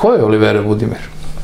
Ko je Olivera Budimir?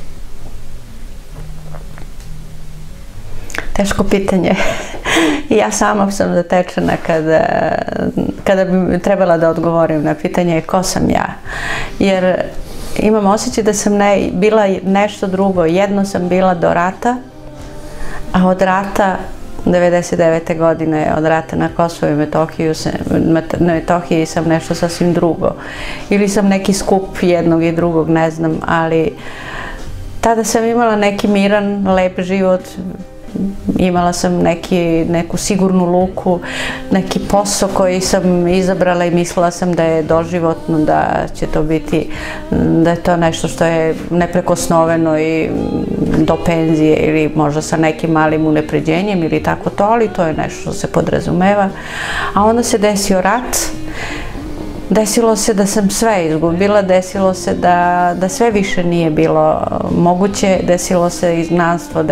Teško pitanje. Ja sama sam zatečena kada bi trebala da odgovorim na pitanje ko sam ja. Jer imam osjećaj da sam bila nešto drugo. Jedno sam bila do rata, a od rata 99. godine, od rata na Kosovo i Metohiji sam nešto sasvim drugo. Ili sam neki skup jednog i drugog, ne znam, ali tada sam imala neki miran, lep život. Imala sam neku sigurnu luku, neki posao koji sam izabrala i mislila sam da je doživotno, da će to biti, da je to nešto što je neprekosnoveno i do penzije ili možda sa nekim malim unapređenjem ili tako to, ali to je nešto što se podrazumeva. A onda se desio rat. Desilo se da sam sve izgubila, desilo se da sve više nije bilo moguće, desilo se izgnanstvo,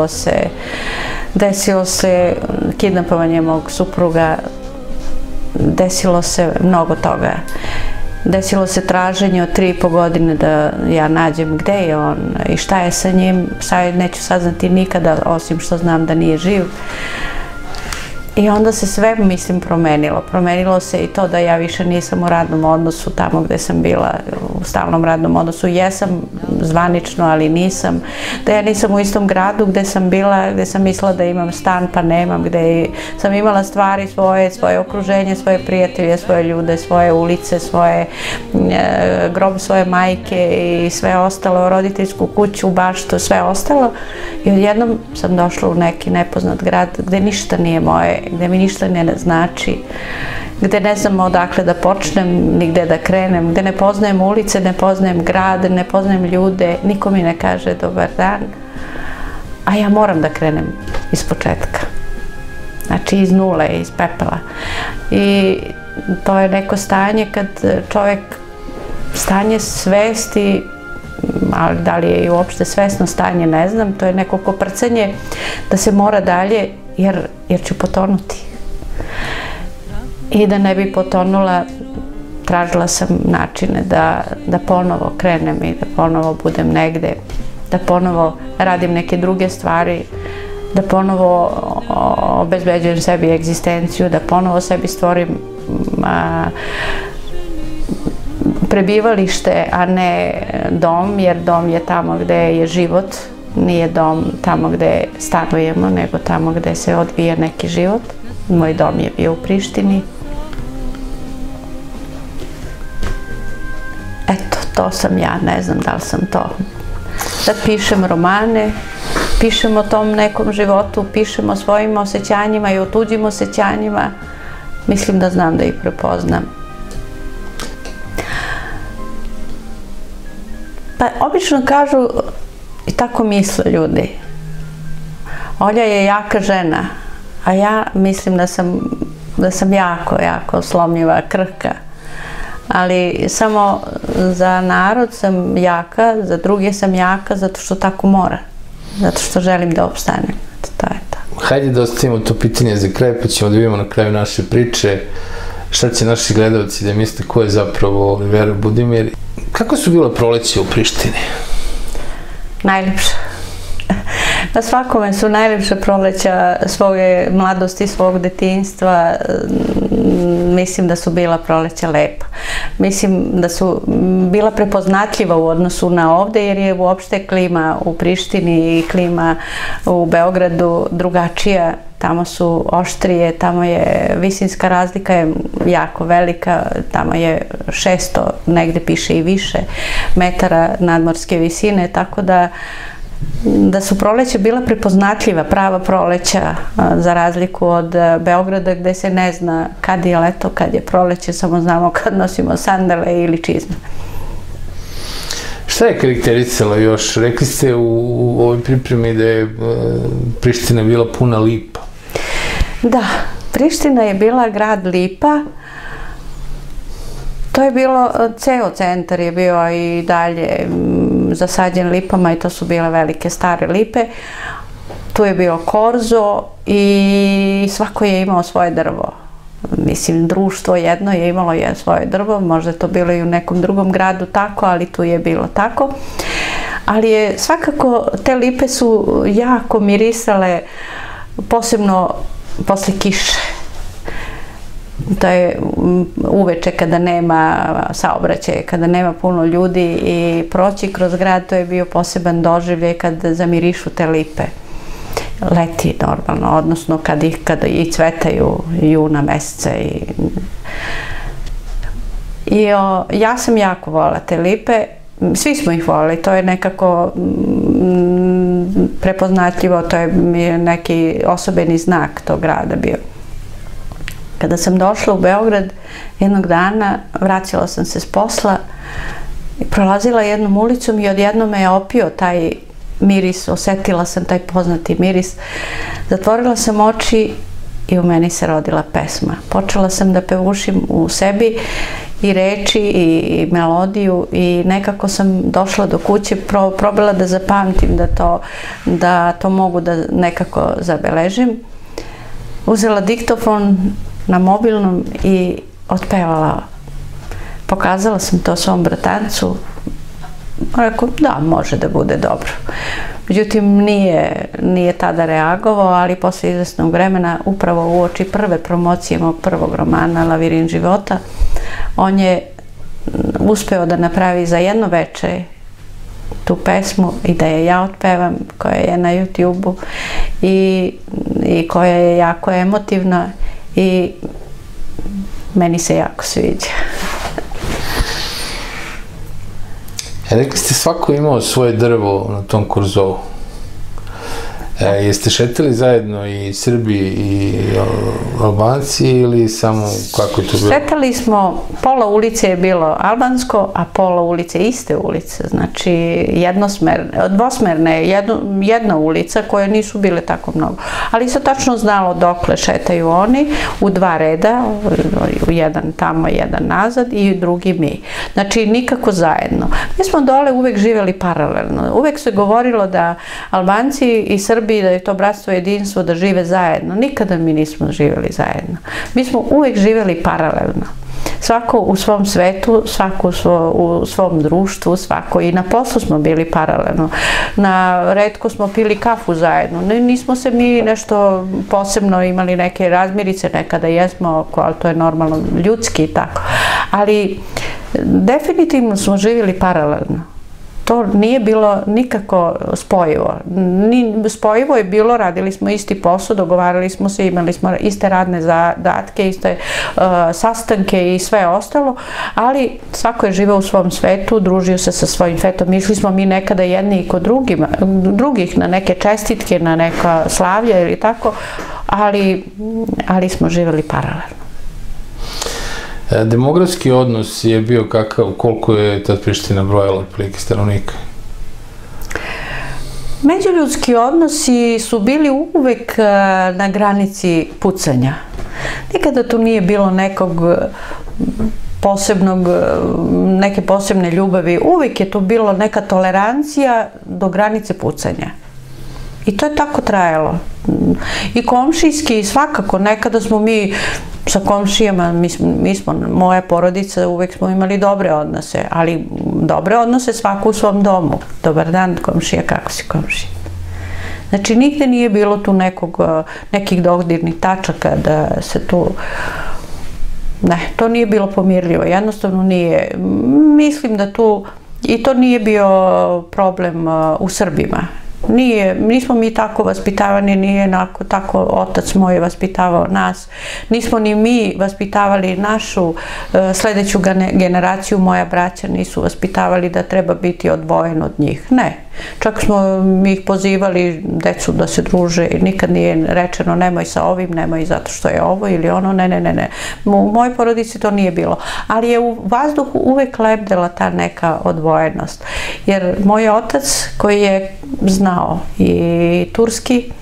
desilo se kidnapovanje mog supruga, desilo se mnogo toga. Desilo se traženje od 3,5 godine da ja nađem gde je on i šta je sa njim, neću saznati nikada, osim što znam da nije živ. I onda se sve, mislim, promenilo. Promenilo se i to da ja više nisam u radnom odnosu tamo gde sam bila, u stalnom radnom odnosu. Jesam zvanično, ali nisam. Da ja nisam u istom gradu gde sam bila, gde sam mislila da imam stan, pa nemam, gde sam imala stvari svoje okruženje, svoje prijatelje, svoje ljude, svoje ulice, grob svoje majke i sve ostalo, roditeljsku kuću, baštu, sve ostalo. I odjednom sam došla u neki nepoznat grad gde ništa nije moje, gde mi ništa ne znači, gde ne znam odakle da počnem, ni gde da krenem, gde ne poznajem ulice, ne poznajem grad, ne poznajem ljude, niko mi ne kaže dobar dan, a ja moram da krenem iz početka. Znači iz nule, iz pepela. I to je neko stanje kad čovjek, stanje svesti, ali da li je i uopšte svesno stanje, ne znam, to je neko koprcanje da se mora dalje, jer ću potonuti. I da ne bi potonula, tražila sam načine da ponovo krenem i da ponovo budem negde, da ponovo radim neke druge stvari, da ponovo obezbeđujem sebi egzistenciju, da ponovo sebi stvorim prebivalište, a ne dom, jer dom je tamo gde je život, nije dom tamo gde stanujemo, nego tamo gde se odvija neki život. Moj dom je bio u Prištini. Eto, to sam ja, ne znam da li sam to. Da pišem romane, pišem o tom nekom životu, pišem o svojim osjećanjima i o tuđim osjećanjima. Mislim da znam da ih prepoznam. Pa obično kažu, i tako misle ljudi, Olja je jaka žena, a ja mislim da sam jako slomljiva, krhka. Ali samo za narod sam jaka, za druge sam jaka, zato što tako mora. Zato što želim da opstanem. To je to. Hajde da ostavimo to pitanje za kraj, pa ćemo da vidimo na kraju naše priče šta će naši gledalci da misle ko je zapravo Olivera Budimir. Kako su bila proleće u Prištini? Najlepša. Na svakome su najlepša proleća svoje mladosti, svog detinjstva. Mislim da su bila proleća lepa. Mislim da su bila prepoznatljiva u odnosu na ovde, jer je uopšte klima u Prištini i klima u Beogradu drugačija. Tamo su oštrije, tamo je visinska razlika je jako velika, tamo je 600, negde piše i više, metara nadmorske visine, tako da su proleća bila prepoznatljiva, prava proleća, za razliku od Beograda gde se ne zna kad je leto, kad je proleće, samo znamo kad nosimo sandale ili čizme. Šta je karakterisalo još? Rekli ste u ovoj pripremi da je Priština bila puna lipa. Da, Priština je bila grad lipa. To je bilo, ceo centar je bio i dalje zasađen lipama i to su bile velike stare lipe. Tu je bio korzo i svako je imao svoje drvo. Mislim, društvo jedno je imalo svoje drvo, možda je to bilo i u nekom drugom gradu tako, ali tu je bilo tako. Ali je svakako, te lipe su jako mirisale, posebno posle kiše. To je uveče kada nema saobraćaja, kada nema puno ljudi i proći kroz grad, to je bio poseban doživljaj kad zamirišu te lipe. Leti normalno, odnosno kada i cvetaju juna meseca. Ja sam jako voljela te lipe, svi smo ih voljeli, to je nekako prepoznatljivo, to je neki osobeni znak tog grada bio. Kada sam došla u Beograd, jednog dana vraćala sam se s posla, prolazila jednom ulicom i odjednom me je opio taj miris, osetila sam taj poznati miris. Zatvorila sam oči i u meni se rodila pesma. Počela sam da pevušim u sebi i reči i melodiju i nekako sam došla do kuće, probala da zapamtim da to mogu da nekako zabeležim. Uzela diktofon na mobilnom i otpevala. Pokazala sam to svom bratancu. Rekao, da, može da bude dobro. Međutim, nije tada reagovao, ali posle izvesnog vremena, upravo uoči prve promocije mog prvog romana Lavirin života, on je uspeo da napravi za jedno veče tu pesmu i da je ja otpevam, koja je na YouTube-u i koja je jako emotivna i meni se jako sviđa. Rekli ste, svako imao svoje drvo na tom Kurzovu. Jeste šetali zajedno i Srbi i Albanci ili samo kako je to bilo? Šetali smo, pola ulice je bilo albansko, a pola ulice iste ulice, znači dvosmerne, jedna ulica koje nisu bile tako mnogo. Ali se tačno znalo dokle šetaju oni, u dva reda, jedan tamo, jedan nazad i drugi mi. Znači nikako zajedno. Mi smo dole uvek živjeli paralelno. Uvek se govorilo da Albanci i Srbi, da je to bratstvo i jedinstvo, da žive zajedno. Nikada mi nismo živjeli zajedno. Mi smo uvek živjeli paralelno. Svako u svom svetu, svako u svom društvu, svako i na poslu smo bili paralelno. Retko smo pili kafu zajedno. Nismo se mi nešto posebno imali neke razmirice, nekada jesmo, ali to je normalno ljudski i tako. Ali definitivno smo živjeli paralelno. To nije bilo nikako spojivo. Spojivo je bilo, radili smo isti posao, dogovarali smo se, imali smo iste radne zadatke, iste sastanke i sve ostalo, ali svako je živeo u svom svetu, družio se sa svojim svetom. Išli smo mi nekada jedni i kod drugih na neke čestitke, na neka slavlja ili tako, ali smo živeli paralelno. Demografski odnos je bio kakav, koliko je tad Priština brojala otprilike stanovnika? Međuljudski odnosi su bili uvek na granici pucanja. Nikada tu nije bilo neke posebne ljubavi. Uvek je tu bilo neka tolerancija do granice pucanja. I to je tako trajalo. I komšijski, i svakako, nekada smo mi sa komšijama, moja porodica, uvek smo imali dobre odnose, ali dobre odnose svako u svom domu. Dobar dan, komšija, kako si, komšija? Znači, nigde nije bilo tu nekih dodirnih tačaka da se tu... Ne, to nije bilo pomirljivo, jednostavno nije. Mislim da tu, i to nije bio problem u Srbima. Nismo mi tako vaspitavani, nije tako otac moj vaspitavao nas, nismo ni mi vaspitavali našu sledeću generaciju, moja braća nisu vaspitavali da treba biti odvojen od njih, ne. Čak smo mi ih pozivali, decu, da se druže i nikad nije rečeno nemoj sa ovim, nemoj zato što je ovo ili ono, ne. U mojoj porodici to nije bilo, ali je u vazduhu uvek lebdela ta neka odvojenost, jer moj otac koji je znao i turski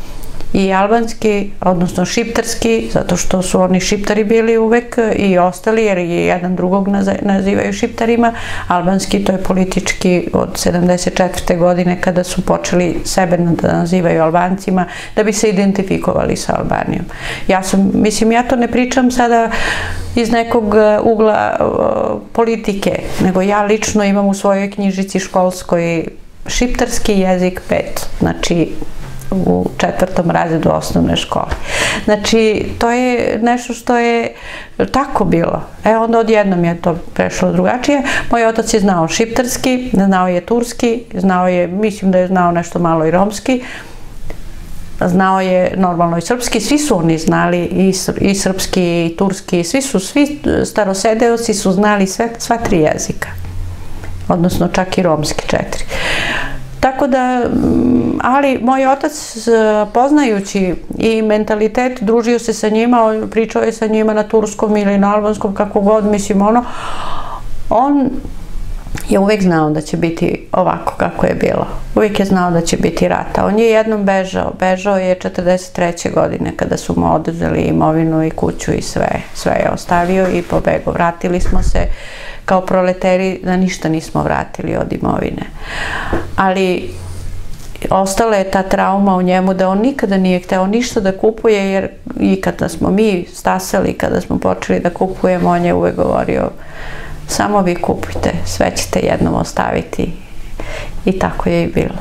i albanski, odnosno šiptarski, zato što su oni šiptari bili uvek i ostali, jer je jedan drugog nazivaju šiptarima. Albanski, to je politički od 74. godine kada su počeli sebe da nazivaju Albancima, da bi se identifikovali sa Albanijom. Ja to ne pričam sada iz nekog ugla politike, nego ja lično imam u svojoj knjižici školskoj šiptarski jezik 5, znači u 4. razredu osnovne škole. Znači, to je nešto što je tako bilo. Onda odjednom je to prešlo drugačije. Moj otac je znao šiptarski, znao je turski, mislim da je znao nešto malo i romski, znao je normalno i srpski, svi su oni znali, i srpski, i turski, svi starosedeoci su znali sva 3 jezika, odnosno čak i romski 4. Tako da, ali moj otac, poznajući i mentalitet, družio se sa njima, pričao je sa njima na turskom ili na albanskom, kako god, mislim, on je uvek znao da će biti ovako kako je bilo. Uvek je znao da će biti rata. On je jednom bežao je 43. godine kada su mu oduzeli imovinu i kuću i sve je ostavio i pobegao. Vratili smo se kao proleteri, da ništa nismo vratili od imovine. Ali ostala je ta trauma u njemu da on nikada nije hteo ništa da kupuje, jer i kada smo mi stasali, kada smo počeli da kupujemo, on je uvek govorio: samo vi kupujte, sve ćete jednom ostaviti. I tako je i bilo.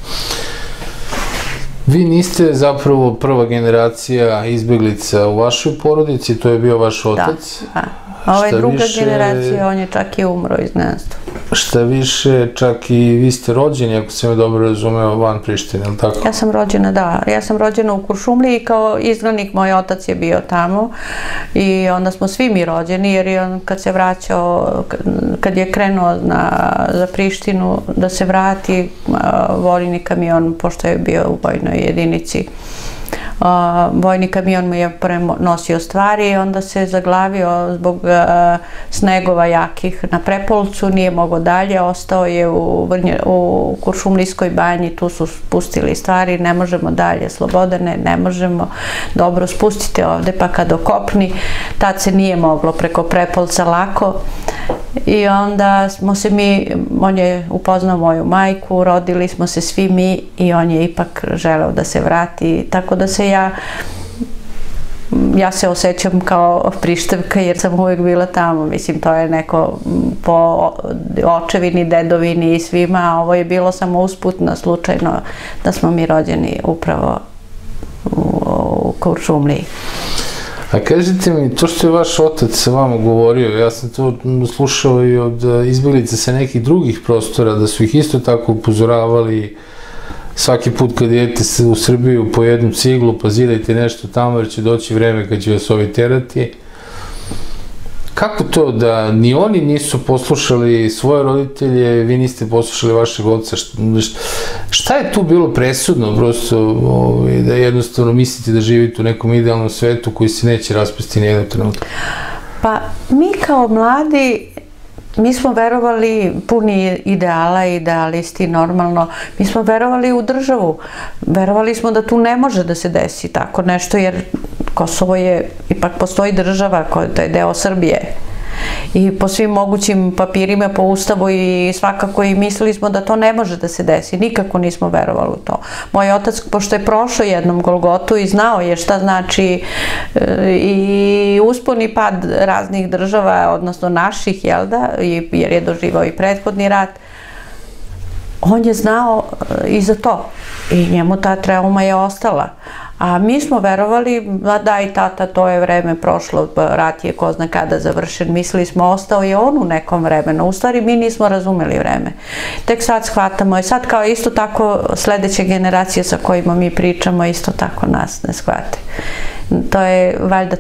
Vi niste zapravo prva generacija izbeglica u vašoj porodici, to je bio vaš otac. Da. Ovo je druga generacija, on je čak i umro iz neznanstva. Šta više, čak i vi ste rođeni, ako sam je dobro razumeo, van Prištine, je li tako? Ja sam rođena, da. Ja sam rođena u Kuršumliji i kao izglednik moj otac je bio tamo i onda smo svi mi rođeni, jer je on kad se vraćao, kad je krenuo za Prištinu da se vrati, vojni kamion, pošto je bio u vojnoj jedinici, vojni kamion mu je nosio stvari i onda se zaglavio zbog snegova jakih na Prepolcu, nije mogao dalje, ostao je u Kuršumlijskoj banji, tu su spustili stvari, ne možemo dalje, Slobodane, ne možemo, dobro, spustite ovde pa kad okopni, tad se nije moglo preko Prepolca lako. I onda smo se on je upoznao moju majku, rodili smo se svi mi i on je ipak želeo da se vrati, tako da se ja se osjećam kao Prištevka jer sam uvek bila tamo, mislim to je neko po očevini, dedovini i svima, a ovo je bilo samo usputno, slučajno da smo mi rođeni upravo u Kuršumliji. A kažite mi, to što je vaš otac sa vama govorio, ja sam to slušao i od izbeglica sa nekih drugih prostora, da su ih isto tako upozoravali svaki put kad idete u Srbiju po jednu ciglu, pa zidajte nešto tamo jer će doći vreme kad će vas ovi terati. Kako to da ni oni nisu poslušali svoje roditelje, vi niste poslušali vašeg oca? Šta je tu bilo presudno, prosto, da jednostavno mislite da živite u nekom idealnom svetu koji se neće raspasti nijednog trenutka? Pa, mi kao mladi, mi smo verovali, puni ideala, idealisti, normalno, mi smo verovali u državu. Verovali smo da tu ne može da se desi tako nešto, jer Kosovo je, ipak postoji država koja je deo Srbije. I po svim mogućim papirima, po ustavu i svakako i mislili smo da to ne može da se desi. Nikako nismo verovali u to. Moj otac, pošto je prošao jednom Golgotu i znao je šta znači i uspon i pad raznih država, odnosno naših, jel da, jer je doživao i prethodni rat, on je znao i za to. I njemu ta trauma je ostala. A mi smo verovali, da i tata, to je vreme prošlo, rat je ko zna kada završen, mislili smo, ostao je on u nekom vremenu. U stvari mi nismo razumeli vreme. Tek sad shvatamo i sad kao isto tako sledeće generacije sa kojima mi pričamo isto tako nas ne shvate. To je valjda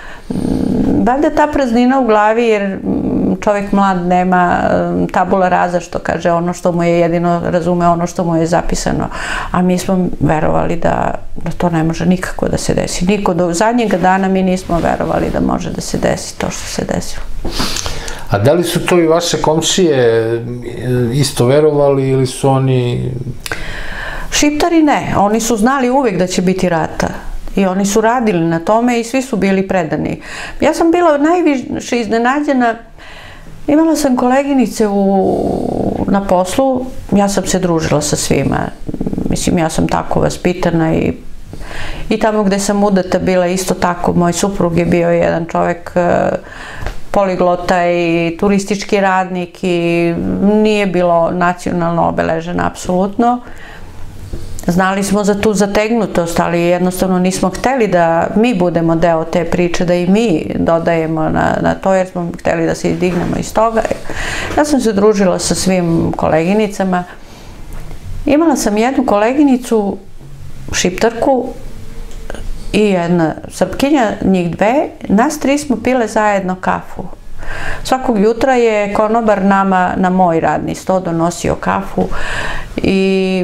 ta praznina u glavi, jer čovjek mlad nema tabula rasa, što kaže, ono što mu je jedino razume, ono što mu je zapisano. A mi smo verovali da to ne može nikako da se desi. Niko do zadnjeg dana mi nismo verovali da može da se desi to što se desilo. A da li su to i vaše komšije isto verovali ili su oni... Šiptari ne, oni su znali uvijek da će biti rata. I oni su radili na tome i svi su bili predani. Ja sam bila najviše iznenađena. Imala sam koleginice na poslu, ja sam se družila sa svima. Mislim, ja sam tako vaspitana i tamo gde sam udata bila isto tako. Moj suprug je bio jedan čovek poliglota i turistički radnik i nije bilo nacionalno obeležen apsolutno. Znali smo za tu zategnutost, ali jednostavno nismo hteli da mi budemo deo te priče, da i mi dodajemo na to, jer smo hteli da se izdignemo iz toga. Ja sam se družila sa svim koleginicama. Imala sam jednu koleginicu, šiptarku, i jedna Srpkinja, njih dve. Nas tri smo pile zajedno kafu. Svakog jutra je konobar nama na moj radni sto donosio kafu i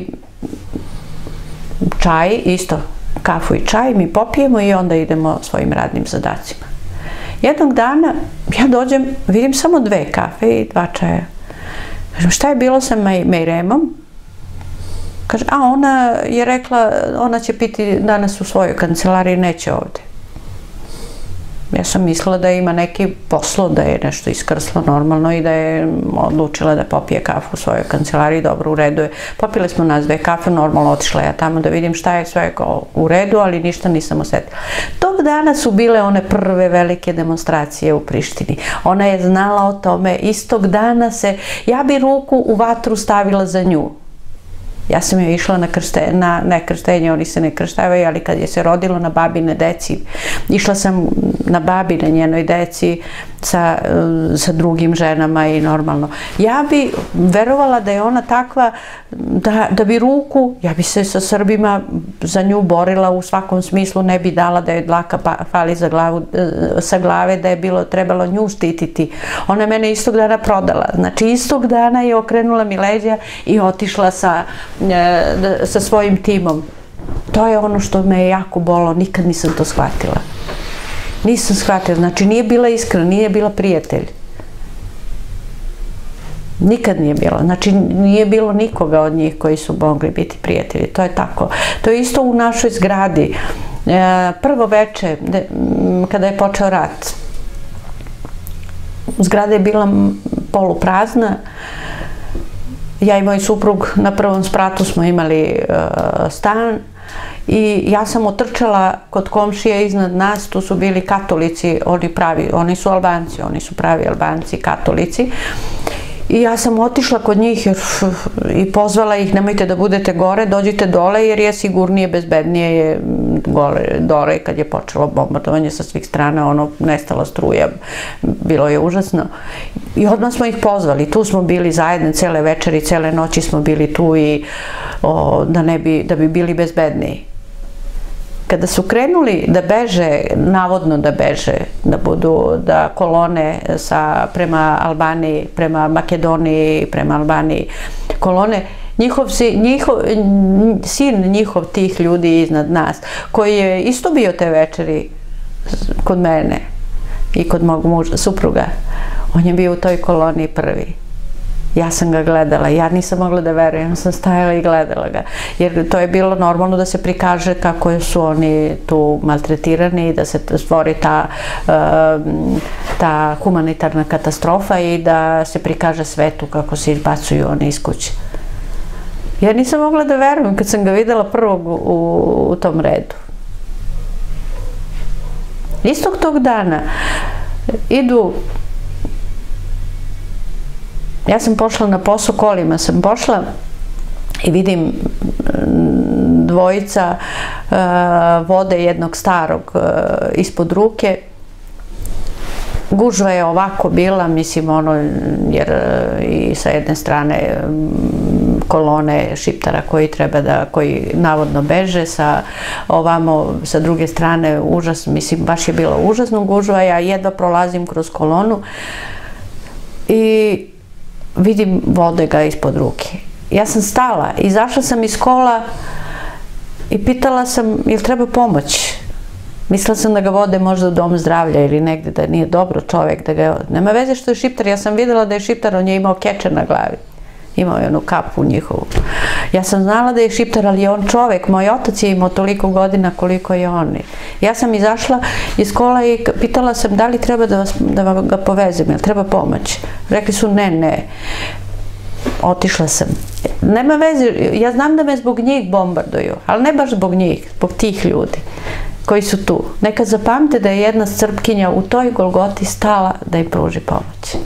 čaj, isto kafu i čaj, mi popijemo i onda idemo svojim radnim zadacima. Jednog dana ja dođem, vidim samo 2 kafe i 2 čaja. Kažem, šta je bilo sa Mejremom? Kaže, a ona je rekla, ona će piti danas u svojoj kancelariji, neće ovde. Ja sam mislila da ima neki poslo, da je nešto iskrslo normalno i da je odlučila da popije kafu u svojoj kancelariji. Dobro, u redu je. Popile smo nas 2 kafe, normalno otišla ja tamo da vidim šta je sve u redu, ali ništa nisam osetila. Tog dana su bile one prve velike demonstracije u Prištini. Ona je znala o tome. Istog dana ja bi ruku u vatru stavila za nju. Ja sam joj išla na nekrštenje, oni se ne krštavaju, ali kad je se rodilo na babine deci, išla sam na babine njenoj deci sa drugim ženama i normalno. Ja bi verovala da je ona takva, da bi ruku, ja bi se sa Srbima za nju borila u svakom smislu, ne bi dala da joj dlaka fali sa glave, da je trebalo nju štititi. Ona je mene istog dana prodala. Znači, istog dana je okrenula mi leđa i otišla sa svojim timom. To je ono što me je jako bolilo, nikad nisam to shvatila. Nisam shvatila, znači nije bila iskrena, nije bila prijatelj. Nikad nije bilo, znači nije bilo nikoga od njih koji su mogli biti prijatelji, to je tako. To je isto u našoj zgradi. Prvo veče, kada je počeo rat, zgrada je bila poluprazna. Ja i moj suprug na prvom spratu smo imali stan i ja sam otrčala kod komšije iznad nas, tu su bili katolici, oni su Albanci, oni su pravi Albanci, katolici. I ja sam otišla kod njih i pozvala ih, nemojte da budete gore, dođite dole jer je sigurnije, bezbednije je dole. Kad je počelo bombardovanje sa svih strana, ono, nestala struja, bilo je užasno. I odmah smo ih pozvali, tu smo bili zajedno cele večeri, cele noći smo bili tu i da bi bili bezbedniji. Kada su krenuli da beže, navodno da beže, da kolone prema Albaniji, prema Makedoniji, prema Albaniji, kolone, sin njihov tih ljudi iznad nas, koji je isto bio te večeri kod mene i kod mog supruga, on je bio u toj koloni prvi. Ja sam ga gledala, ja nisam mogla da verujem, sam stajala i gledala ga. Jer to je bilo normalno da se prikaže kako su oni tu maltretirani, da se stvori ta humanitarna katastrofa i da se prikaže svetu kako se izbacuju oni iz kuće. Ja nisam mogla da verujem kad sam ga videla prvog u tom redu. Istog tog dana idu. Ja sam pošla na posao, kolima sam pošla i vidim dvojica vode jednog starog ispod ruke. Gužva je ovako bila, mislim, jer i sa jedne strane kolone Šiptara koji navodno beže, sa druge strane užas, mislim, baš je bilo užasno gužva, ja jedva prolazim kroz kolonu i vidim vode ga ispod ruke. Ja sam stala, izašla sam iz kola i pitala sam, jel treba pomoć? Mislila sam da ga vode možda u dom zdravlja ili negde, da nije dobro čovek, da ga... Nema veze što je Šiptar, ja sam videla da je Šiptar, on je imao keče na glavi. Imao je onu kapu njihovu. Ja sam znala da je Šiptar, ali je on čovek. Moj otac je imao toliko godina koliko je on. Ja sam izašla iz kola i pitala sam da li treba da ga povezem, jel treba pomoć. Rekli su ne. Otišla sam. Nema veze, ja znam da me zbog njih bombarduju, ali ne baš zbog njih, zbog tih ljudi koji su tu. Neka zapamte da je jedna Srpkinja u toj Golgoti stala da im pruži pomoć.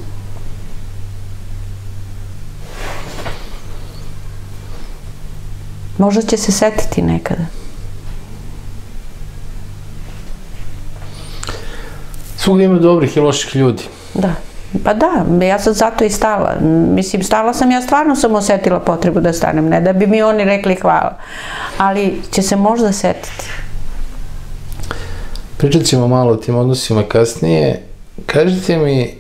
Možda će se setiti nekada. Svugdje ima dobrih i loših ljudi. Da. Pa da, ja sam zato i stala. Mislim, stala sam, ja stvarno sam osetila potrebu da stanem. Ne da bi mi oni rekli hvala. Ali će se možda setiti. Pričat ćemo malo o tim odnosima kasnije. Kažite mi,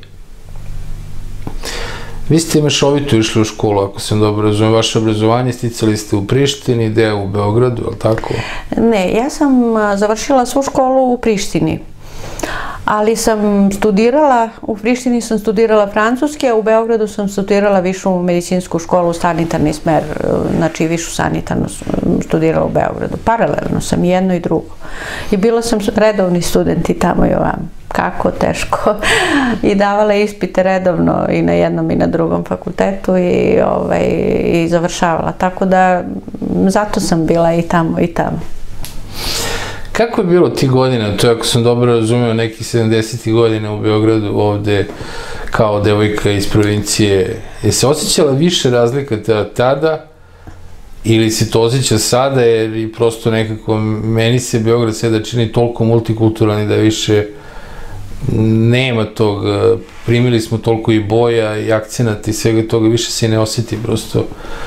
vi ste mešovito išli u školu, ako sam dobro razumijem. Vaše obrazovanje sticali ste u Prištini, deo u Beogradu, je li tako? Ne, ja sam završila svu školu u Prištini. Ali sam studirala, u Prištini sam studirala francuski, a u Beogradu sam studirala višu medicinsku školu, sanitarni smer, znači višu sanitarnu studirala u Beogradu. Paralelno sam jedno i drugo. I bila sam redovni student i tamo i ovam. Kako teško. I davala ispite redovno i na jednom i na drugom fakultetu i završavala. Tako da zato sam bila i tamo i tamo. Kako je bilo ti godina, to je ako sam dobro razumeo, nekih 70. godina u Beogradu ovde kao devojka iz provincije, je se osjećala više razlika tada ili se to osjeća sada jer i prosto nekako meni se Beograd sada čini toliko multikulturalni da više nema tog, primili smo toliko i boja i akcenata i svega toga, više se ne osjeti prosto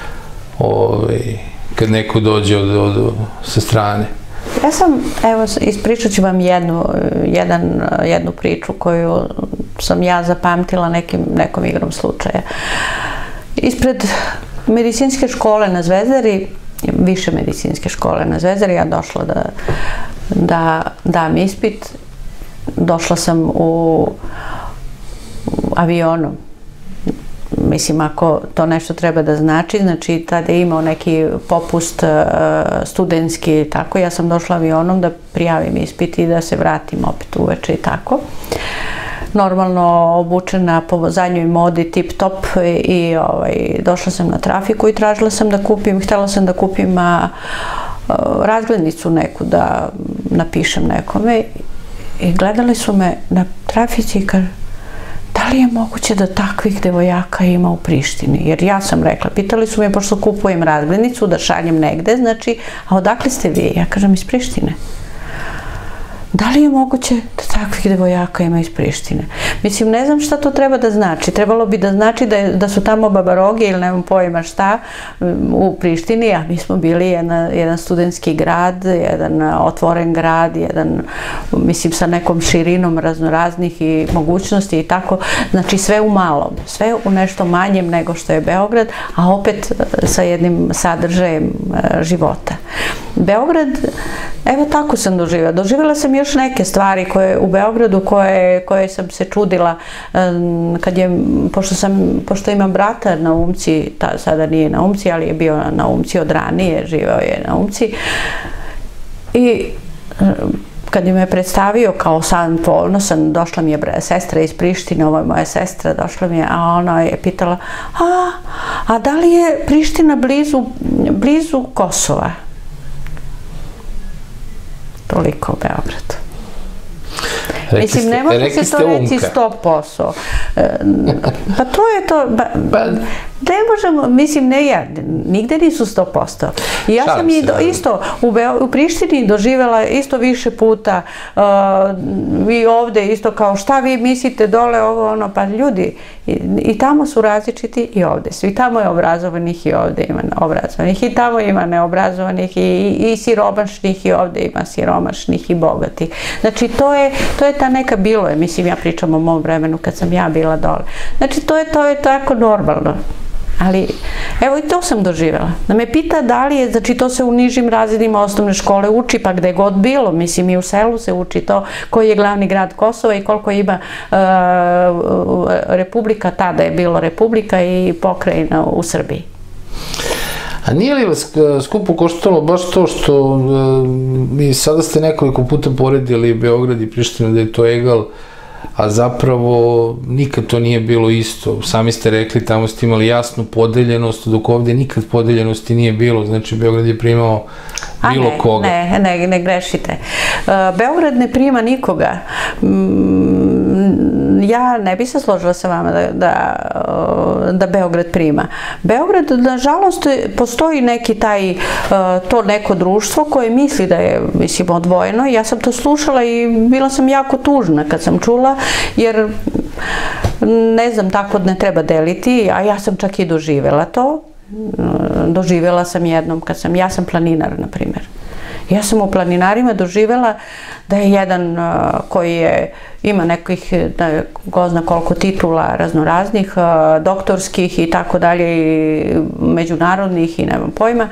kad neko dođe sa strane. Ja sam, evo, ispričat ću vam jednu priču koju sam ja zapamtila nekom igrom slučaja. Ispred medicinske škole na Zvezdari, više medicinske škole na Zvezdari, ja došla da dam ispit. Došla sam u avionom. Mislim, ako to nešto treba da znači tada je imao neki popust studentski i tako. Ja sam došla avionom da prijavim ispit i da se vratim opet uveče i tako. Normalno obučena po zadnjoj modi, tip top i došla sam na trafiku i tražila sam da kupim, htjela sam da kupim razglednicu neku da napišem nekome i gledali su me na trafici i kažu da li je moguće da takvih devojaka ima u Prištini? Jer ja sam rekla, pitali su me, pošto kupujem razglednicu, da šaljem negde, znači, a odakle ste vi? Ja kažem, iz Prištine. Da li je moguće da takvih devojaka ima iz Prištine? Mislim, ne znam šta to treba da znači. Trebalo bi da znači da su tamo babarogi ili nemam pojma šta u Prištini, a mi smo bili jedan studentski grad, jedan otvoren grad, mislim, sa nekom širinom raznoraznih i mogućnosti i tako. Znači, sve u malom, sve u nešto manjem nego što je Beograd, a opet sa jednim sadržajem života. Beograd, evo tako sam doživjela. Doživjela sam još neke stvari u Beogradu koje sam se čudila pošto imam brata na Umci, sada nije na Umci, ali je bio na Umci od ranije, živeo je na Umci i kad je me predstavio kao sam ponosan, došla mi je sestra iz Prištine, ovo je moja sestra, došla mi je, a ona je pitala, a da li je Priština blizu Kosova? Toliko u Beogradu. Mislim, ne može se to reći 100%. Pa to je to, ne možemo, mislim, ne ja, nigde nisu 100%. I ja sam isto u Prištini doživjela isto više puta i ovde isto kao šta vi mislite dole ovo ono, pa ljudi i tamo su različiti i ovde su. I tamo je obrazovanih i ovde ima obrazovanih i tamo ima neobrazovanih i siromašnih i ovde ima siromašnih i bogatih. Znači to je ta neka bilo je, mislim ja pričam o mom vremenu kad sam ja bila dole. Znači to je tako normalno. Ali, evo i to sam doživjela. Da me pita da li je, znači to se u nižim razredima osnovne škole uči, pa gde god bilo, mislim i u selu se uči to, koji je glavni grad Kosova i koliko ima republika, tada je bilo republika i pokrajina u Srbiji. A nije li vas skupo koštalo baš to što i sada ste nekoliko puta poredili Beograd i Prištinu da je to egal, a zapravo nikad to nije bilo isto. Sami ste rekli, tamo ste imali jasnu podeljenost, dok ovde nikad podeljenosti nije bilo. Znači, Beograd je primao bilo koga. Ne grešite. Beograd ne prima nikoga. Ja ne bi se složila sa vama da Beograd prima. Beograd, nažalost, postoji neki to neko društvo koje misli da je, mislim, odvojeno. Ja sam to slušala i bila sam jako tužna kad sam čula, jer ne znam, tako ne treba deliti, a ja sam čak i doživjela to. Doživjela sam jednom ja sam planinar, na primjer. Ja sam u planinarima doživjela da je jedan koji ima nekih, ko zna koliko titula raznoraznih, doktorskih i tako dalje, i međunarodnih i nemam pojma.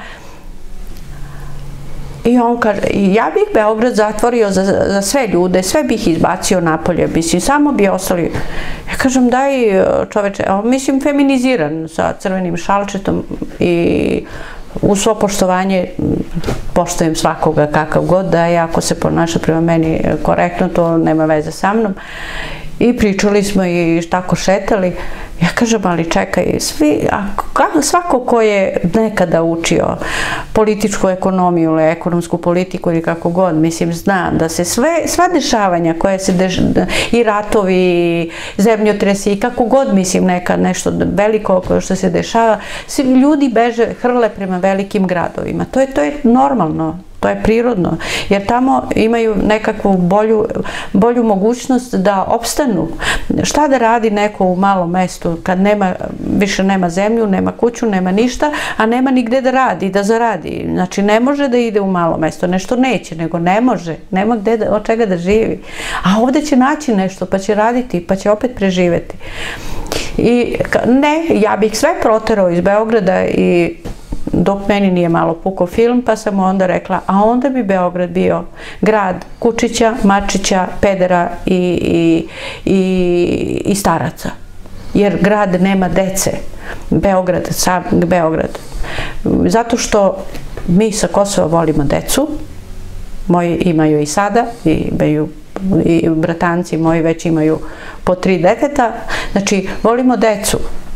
I on kaže, ja bih Beograd zatvorio za sve ljude, sve bih izbacio napolje, mislim, samo bi ostali. Ja kažem, daj čoveče, mislim, feminiziran sa crvenim šalčetom i u svo poštovanje poštujem svakoga kakav god da je, ako se ponaša prema meni korektno, to nema veze sa mnom. I pričali smo i tako šetali. Ja kažem, ali čekaj, svako ko je nekada učio političku ekonomiju ili ekonomsku politiku ili kako god, mislim, zna da se sva dešavanja koje se i ratovi, i zemljotresi i kako god, mislim, nešto veliko što se dešava, svi ljudi beže, hrle prema velikim gradovima. To je normalno. To je prirodno, jer tamo imaju nekakvu bolju mogućnost da opstanu. Šta da radi neko u malom mestu kad više nema zemlju, nema kuću, nema ništa, a nema ni gde da radi, da zaradi. Znači, ne može da ide u malo mesto, nešto neće, nego ne može, nema od čega da živi. A ovde će naći nešto, pa će raditi, pa će opet preživeti. I ne, ja bih sve proterao iz Beograda i dok meni nije malo pukao film, pa sam onda rekla, a onda bi Beograd bio grad kučića, mačića, pedera i staraca. Jer grad nema dece. Beograd. Zato što mi sa Kosova volimo decu, moji imaju i sada, i bratanci moji već imaju po 3 deteta, znači volimo decu.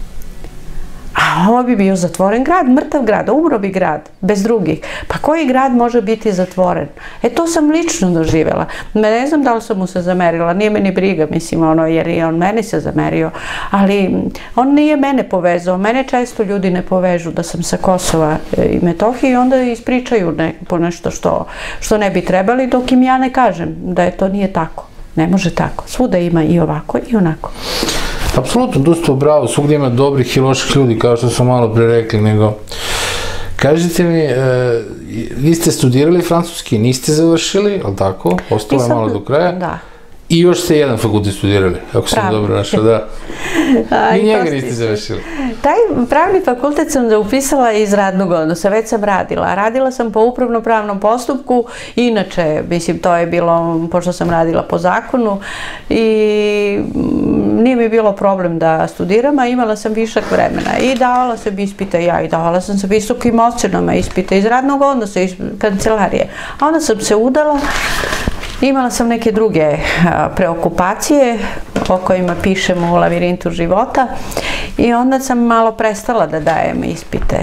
A ovo bi bio zatvoren grad, mrtav grad, umro bi grad, bez drugih. Pa koji grad može biti zatvoren? To sam lično doživjela. Ne znam da li sam mu se zamerila, nije meni briga, mislim, jer je on meni se zamerio, ali on nije mene povezao. Mene često ljudi ne povežu da sam sa Kosova i Metohije i onda ispričaju po nešto što ne bi trebali, dok im ja ne kažem da to nije tako. Ne može tako. Svuda ima i ovako i onako. Apsolutno, tu ste u pravu, svugdje ima dobrih i loših ljudi, kao što smo malo pre rekli, nego kažite mi, vi ste studirali francuski, niste završili, ali tako? Ostalo je malo do kraja. Da. I još ste jedan fakultet studirali, ako sam dobro našao, da. I njega niste završili. Taj pravni fakultet sam upisala iz radnog odnosa, već sam radila. Radila sam po upravno-pravnom postupku, inače, mislim, to je bilo, pošto sam radila po zakonu, i nije mi bilo problem da studiram, a imala sam višak vremena. I davala sam ispite i davala sam sa visokim ocenama ispite iz radnog odnosa, iz kancelarije. A onda sam se udala. Imala sam neke druge preokupacije o kojima pišem u Lavirintu života i onda sam malo prestala da dajem ispite.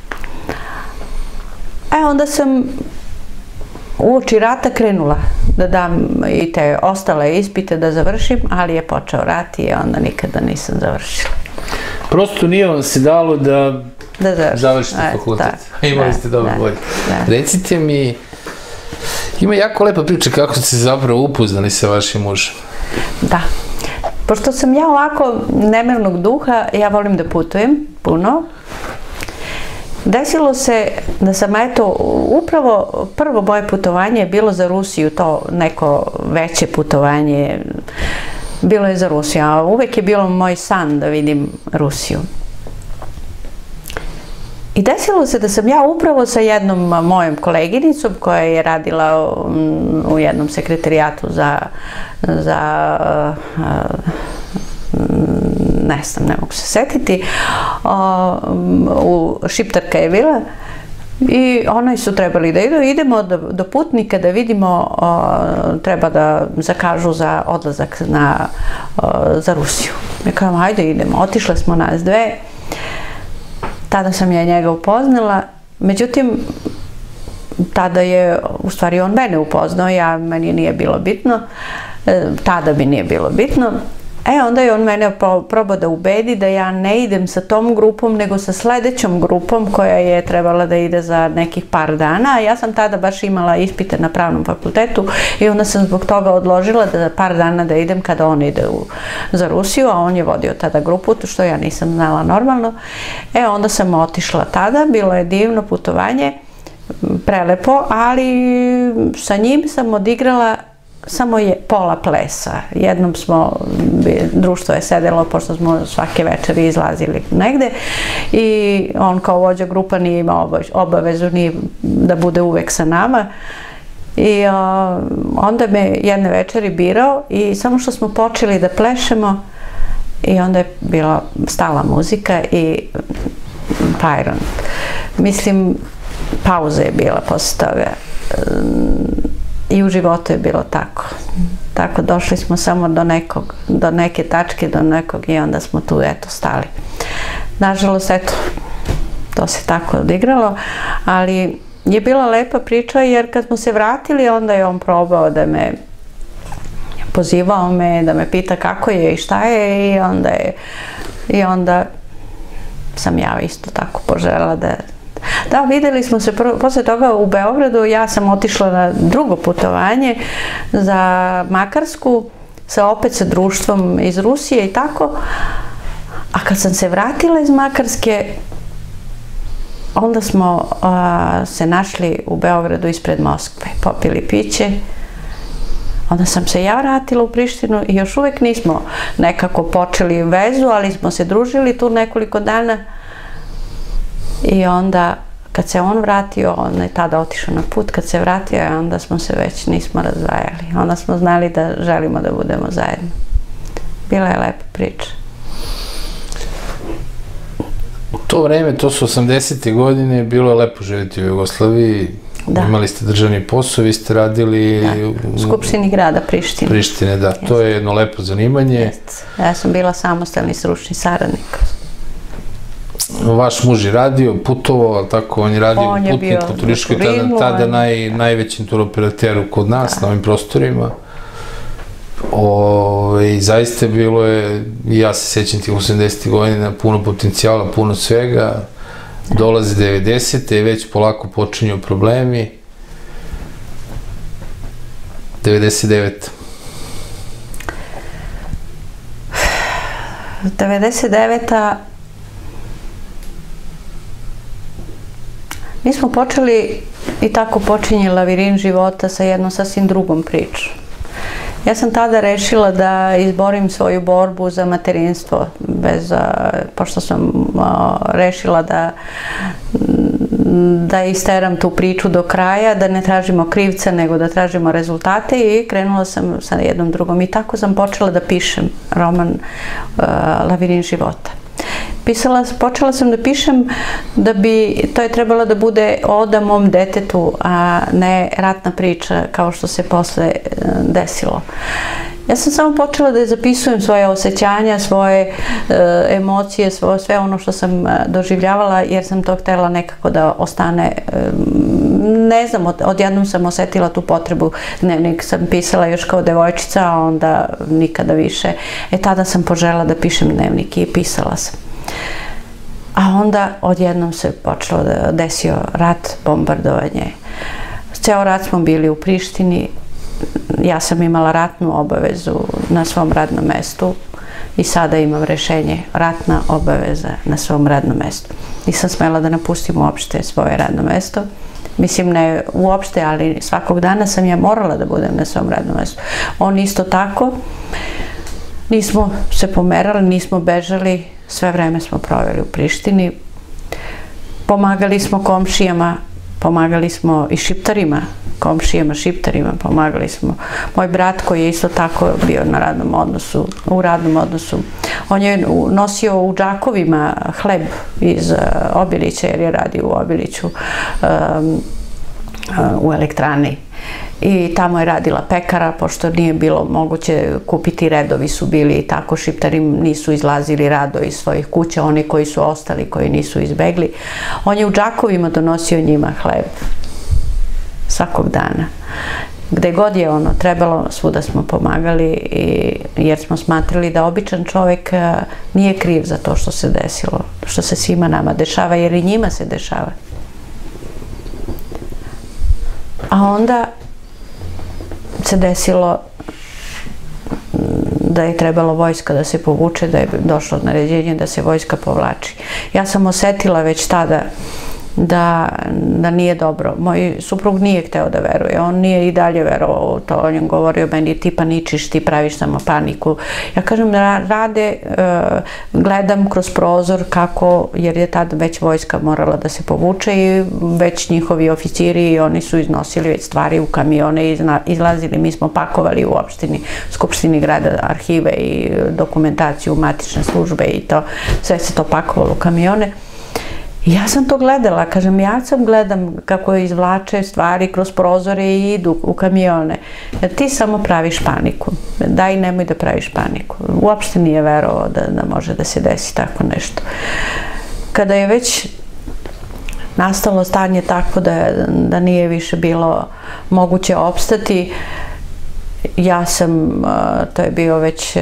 Onda sam uoči rata krenula da dam i te ostale ispite da završim, ali je počeo rat i onda nikada nisam završila. Prosto nije vam se dalo da završite fakultet. Imali ste dobro volje. Recite mi, ima jako lepa priča kako ste se zapravo upoznali sa vašim mužem. Da. Pošto sam ja ovako nemernog duha, ja volim da putujem puno. Desilo se da sam, upravo prvo moje putovanje je bilo za Rusiju, to neko veće putovanje, bilo je za Rusiju, a uvek je bilo moj san da vidim Rusiju. I desilo se da sam ja upravo sa jednom mojom koleginicom koja je radila u jednom sekretarijatu ne znam, ne mogu se setiti, Šiptarka je bila i oni su trebali da idemo do Putnika da vidimo, treba da zakažu za odlazak za Rusiju. Ja kažem, hajde idemo, otišle smo nas dve. Tada sam ja njega upoznala, međutim, tada je, u stvari, on mene upoznao, meni nije bilo bitno, tada mi nije bilo bitno. Onda je on mene probao da ubedi da ja ne idem sa tom grupom, nego sa sledećom grupom koja je trebala da ide za nekih par dana. Ja sam tada baš imala ispite na pravnom fakultetu i onda sam zbog toga odložila da par dana da idem kada on ide za Rusiju, a on je vodio tada grupu, što ja nisam znala normalno. Onda sam otišla tada, bilo je divno putovanje, prelepo, ali sa njim sam odigrala samo je pola plesa. Jednom društvo je sedelo, pošto smo svake večeri izlazili negde i on kao vođa grupa nije imao obavezu ni da bude uvek sa nama. I onda me jedne večeri birao i samo što smo počeli da plešemo i onda je bila stala muzika i Pajron. Mislim, pauza je bila posle toga. I u životu je bilo tako. Tako, došli smo samo do neke tačke, do nekog i onda smo tu, eto, stali. Nažalost, eto, to se tako odigralo, ali je bila lepa priča jer kad smo se vratili, onda je on probao da me, pozivao me, da me pita kako je i šta je i onda sam ja isto tako poželjela da, videli smo se posle toga u Beogradu, ja sam otišla na drugo putovanje za Makarsku, opet sa društvom iz Rusije i tako, a kad sam se vratila iz Makarske, onda smo se našli u Beogradu ispred Moskve, popili piće, onda sam se ja vratila u Prištinu i još uvek nismo nekako počeli vezu, ali smo se družili tu nekoliko dana. I onda, kad se on vratio, on je tada otišao na put, kad se vratio, onda smo se već nismo razdvajali. Onda smo znali da želimo da budemo zajedno. Bila je lepa priča. U to vreme, to su 80. godine, bilo je lepo živjeti u Jugoslaviji. Imali ste državni posao, vi ste radili u Skupštini grada Prištine. Prištine, da. To je jedno lepo zanimanje. Ja sam bila samostalni stručni saradnik. Vaš muž je radio, putovao, tako, on je radio putnik u turističkoj, tada najvećim turoperateru kod nas, na ovim prostorima. I zaista bilo je, ja se sećam tih 80. godina, puno potencijala, puno svega. Dolaze 90. i već polako počinju problemi. 99. 99. Mi smo počeli i tako počinje lavirin života sa jednom sasvim drugom pričom. Ja sam tada rešila da izborim svoju borbu za materinstvo, pošto sam rešila da isteram tu priču do kraja, da ne tražimo krivca, nego da tražimo rezultate i krenula sam sa jednom drugom. I tako sam počela da pišem roman Lavirin života. Počela sam da pišem da bi, to je trebalo da bude oda mom detetu, a ne ratna priča kao što se posle desilo. Ja sam samo počela da zapisujem svoje osjećanja, svoje emocije, sve ono što sam doživljavala, jer sam to htela nekako da ostane, ne znam, odjednom sam osetila tu potrebu. Dnevnik sam pisala još kao devojčica, a onda nikada više. Tada sam poželjela da pišem dnevnik i pisala sam. A onda odjednom se počelo da desio rat, bombardovanje. Ceo rat smo bili u Prištini, ja sam imala ratnu obavezu na svom radnom mestu i sada imam rešenje, ratna obaveza na svom radnom mestu. Nisam smela da napustim uopšte svoje radno mesto, mislim ne uopšte, ali svakog dana sam ja morala da budem na svom radnom mestu. On isto tako, nismo se pomerali, nismo bežali, sve vreme smo proveli u Prištini. Pomagali smo komšijama, pomagali smo i šiptarima, komšijama, šiptarima, pomagali smo. Moj brat koji je isto tako bio u radnom odnosu, on je nosio u džakovima hleb iz Obilića, jer je radio u Obiliću u elektrani. I tamo je radila pekara, pošto nije bilo moguće kupiti, redovi su bili i tako, šiptari nisu izlazili rado iz svojih kuća, oni koji su ostali, koji nisu izbegli. On je u džakovima donosio njima hleb svakog dana. Gde god je ono trebalo, svuda smo pomagali, jer smo smatrali da običan čovjek nije kriv za to što se desilo, što se svima nama dešava, jer i njima se dešava. A onda se desilo da je trebalo vojska da se povuče, da je došlo naređenje da se vojska povlači. Ja sam osetila već tada da nije dobro. Moj suprug nije hteo da veruje, on nije i dalje verovao u to, on je govorio meni ti paničiš, ti praviš samo paniku. Ja kažem Rade, gledam kroz prozor kako, jer je tada već vojska morala da se povuče i već njihovi oficiri i oni su iznosili već stvari u kamione i izlazili, mi smo pakovali u Skupštini grada arhive i dokumentaciju, matične službe i to, sve se to pakovalo u kamione. Ja sam to gledala, kažem, ja sam gledam kako izvlače stvari kroz prozore i idu u kamione. Jer ti samo praviš paniku. Daj, nemoj da praviš paniku. Uopšte nije verovao da može da se desi tako nešto. Kada je već nastalo stanje tako da nije više bilo moguće opstati, ja sam, to je bio već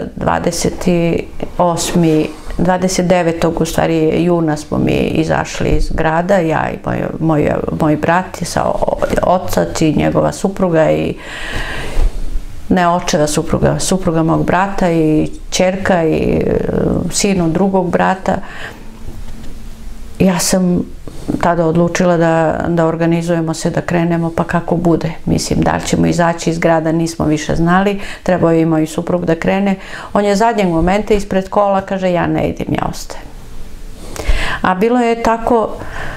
29. u stvari juna smo mi izašli iz grada, ja i moj brat sa otac i njegova supruga i ne očeva supruga, supruga mog brata i ćerka i sinu drugog brata. Ja sam tada odlučila da organizujemo se, da krenemo, pa kako bude. Mislim, da li ćemo izaći iz grada, nismo više znali. Trebao je i moj suprug da krene. On je zadnjeg momenta ispred kola, kaže, ja ne idem, ja ostajem. A bilo je tako,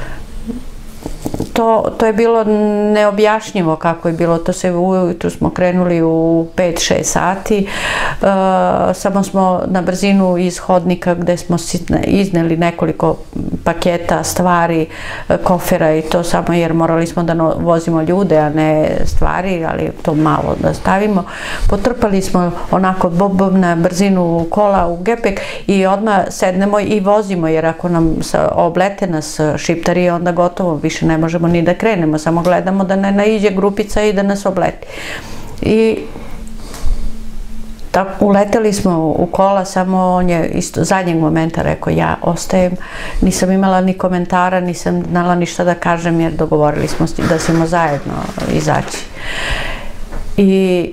to je bilo neobjašnjivo kako je bilo. To se ujutru smo krenuli u 5-6 sati. Samo smo na brzinu iz hodnika gde smo izneli nekoliko paketa, stvari, kofera i to samo jer morali smo da vozimo ljude, a ne stvari, ali to malo da stavimo. Potrpali smo onako bob na brzinu kola u gepek i odmah sednemo i vozimo, jer ako nam oblete nas šiptari, onda gotovo, više ne možemo ni da krenemo, samo gledamo da ne naiđe grupica i da nas obleti. I tako uleteli smo u kola, samo on je isto zadnjeg momenta rekao ja ostajem, nisam imala ni komentara, nisam znala ništa da kažem jer dogovorili smo da ćemo zajedno izaći. I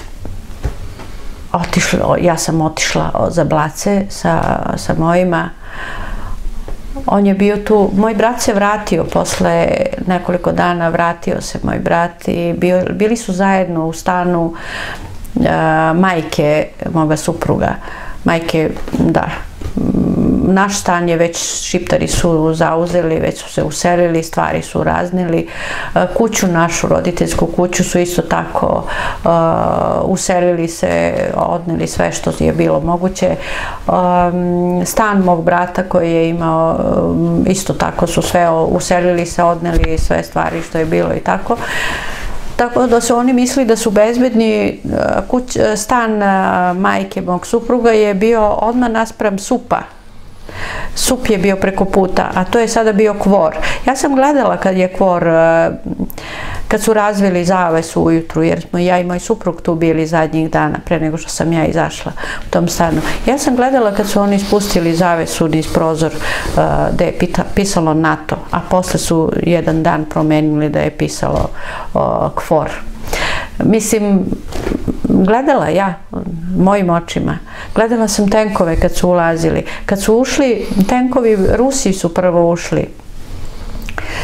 ja sam otišla za Blace sa mojima. On je bio tu, moj brat se vratio posle nekoliko dana, vratio se moj brat i bili su zajedno u stanu majke moga supruga. Majke, da, naš stan je već šiptari su zauzeli, već su se uselili, stvari su raznili. Kuću, našu roditeljsku kuću su isto tako uselili se, odneli sve što je bilo moguće. Stan mog brata koji je imao, isto tako su sve uselili se, odneli sve stvari što je bilo i tako. Tako da su oni mislili da su bezbedni. Stan majke mog supruga je bio odmah naspram supa. Sup je bio preko puta, a to je sada bio kvor. Ja sam gledala kad je kvor, kad su razvili zavesu ujutru, jer smo ja i moj suprug tu bili zadnjih dana, pre nego što sam ja izašla u tom stanu. Ja sam gledala kad su oni spustili zavesu niz prozor da je pisalo NATO, a posle su jedan dan promenili da je pisalo kvor. Mislim, gledala ja mojim očima, gledala sam tenkove kad su ulazili, kad su ušli tenkovi, Rusi su prvo ušli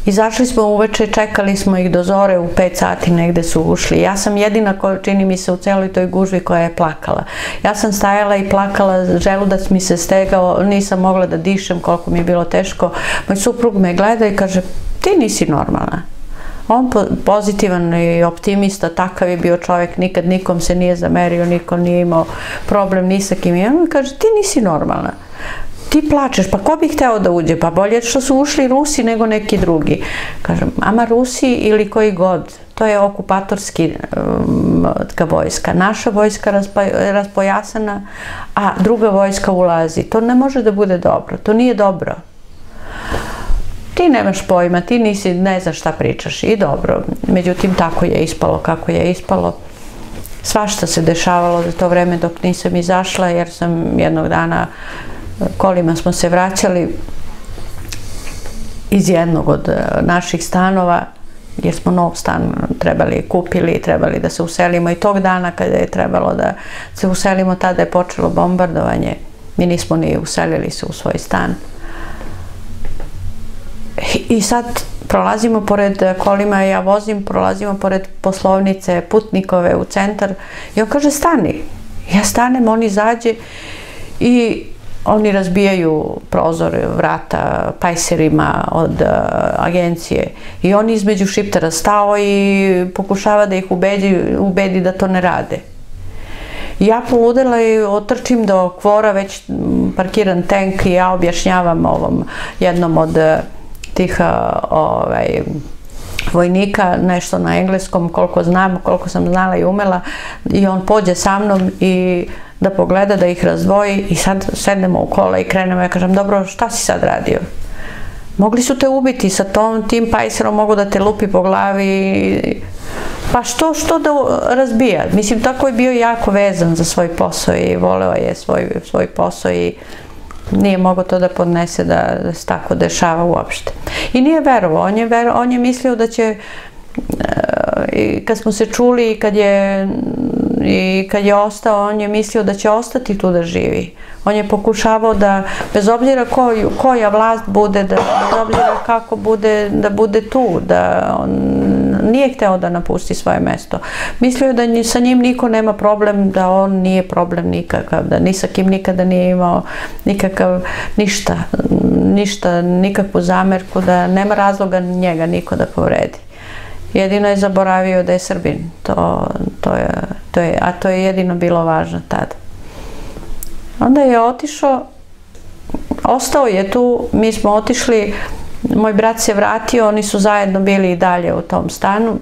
Izašli smo uveče, čekali smo ih do zore, u 5 sati negde su ušli. Ja sam jedina koja, čini mi se, u celoj toj gužvi koja je plakala. Ja sam stajala i plakala, želudac mi se stegao, nisam mogla da dišem koliko mi je bilo teško. Moj suprug me gleda i kaže, ti nisi normalna. On pozitivan i optimista, takav je bio čovjek, nikad nikom se nije zamerio, niko nije imao problem ni sa kim. I on mi kaže, ti nisi normalna. Ti plačeš, pa ko bi hteo da uđe? Pa bolje što su ušli Rusi nego neki drugi. Kažem, ama Rusi ili koji god, to je okupatorski vojska. Naša vojska raspojasana, a druga vojska ulazi. To ne može da bude dobro, to nije dobro. Ti nemaš pojma, ti nisi, ne znaš šta pričaš i dobro. Međutim, tako je ispalo kako je ispalo. Svašta se dešavalo za to vreme dok nisam izašla, jer sam jednog dana, kolima smo se vraćali iz jednog od naših stanova, jer smo nov stan kupili, trebali da se uselimo i tog dana kada je trebalo da se uselimo, tada je počelo bombardovanje. Mi nismo ni uselili se u svoj stan. I sad prolazimo pored kolima, ja vozim, prolazimo pored poslovnice Putnikove u centar i on kaže stani. Ja stanem, on izađe i oni razbijaju prozore, vrata pajserima od agencije i on između šiptera stao i pokušava da ih ubedi da to ne rade. Ja poludela i otrčim do kvora, već parkiran tank i ja objašnjavam ovom jednom od tih vojnika nešto na engleskom, koliko znam, koliko sam znala i umela, i on pođe sa mnom i da pogleda, da ih razdvoji i sad sednemo u kola i krenemo. Ja kažem, dobro, šta si sad radio? Mogli su te ubiti sa tim pajserom, mogu da te lupi po glavi. Pa što da razbija? Mislim, tako je bio jako vezan za svoj posao i voleo je svoj posao i nije mogao to da podnese da se tako dešava uopšte. I nije verovao, on je mislio da će, kad smo se čuli i kad je ostao, on je mislio da će ostati tu da živi. On je pokušavao da, bez obzira koja vlast bude, bez obzira kako bude, da bude tu, da on nije hteo da napusti svoje mesto. Mislio je da sa njim niko nema problem, da on nije problem nikakav, da ni sa kim nikada nije imao nikakav, ništa, nikakvu zamerku, da nema razloga njega niko da povredi. Jedino je zaboravio da je Srbin, a to je jedino bilo važno tada. Onda je otišao, ostao je tu, mi smo otišli, moj brat se vratio, oni su zajedno bili i dalje u tom stanu.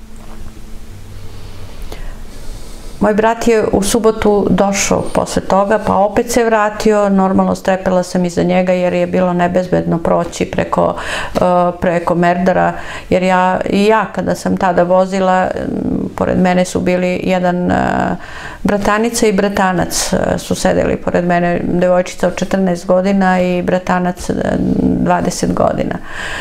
Moj brat je u subotu došao posle toga, pa opet se vratio, normalno strepela sam iza njega jer je bilo nebezbedno proći preko Merdara, jer ja kada sam tada vozila, pored mene su bili jedan bratanica i bratanac su sedeli pored mene, devojčica od 14 godina i bratanac 20 godina.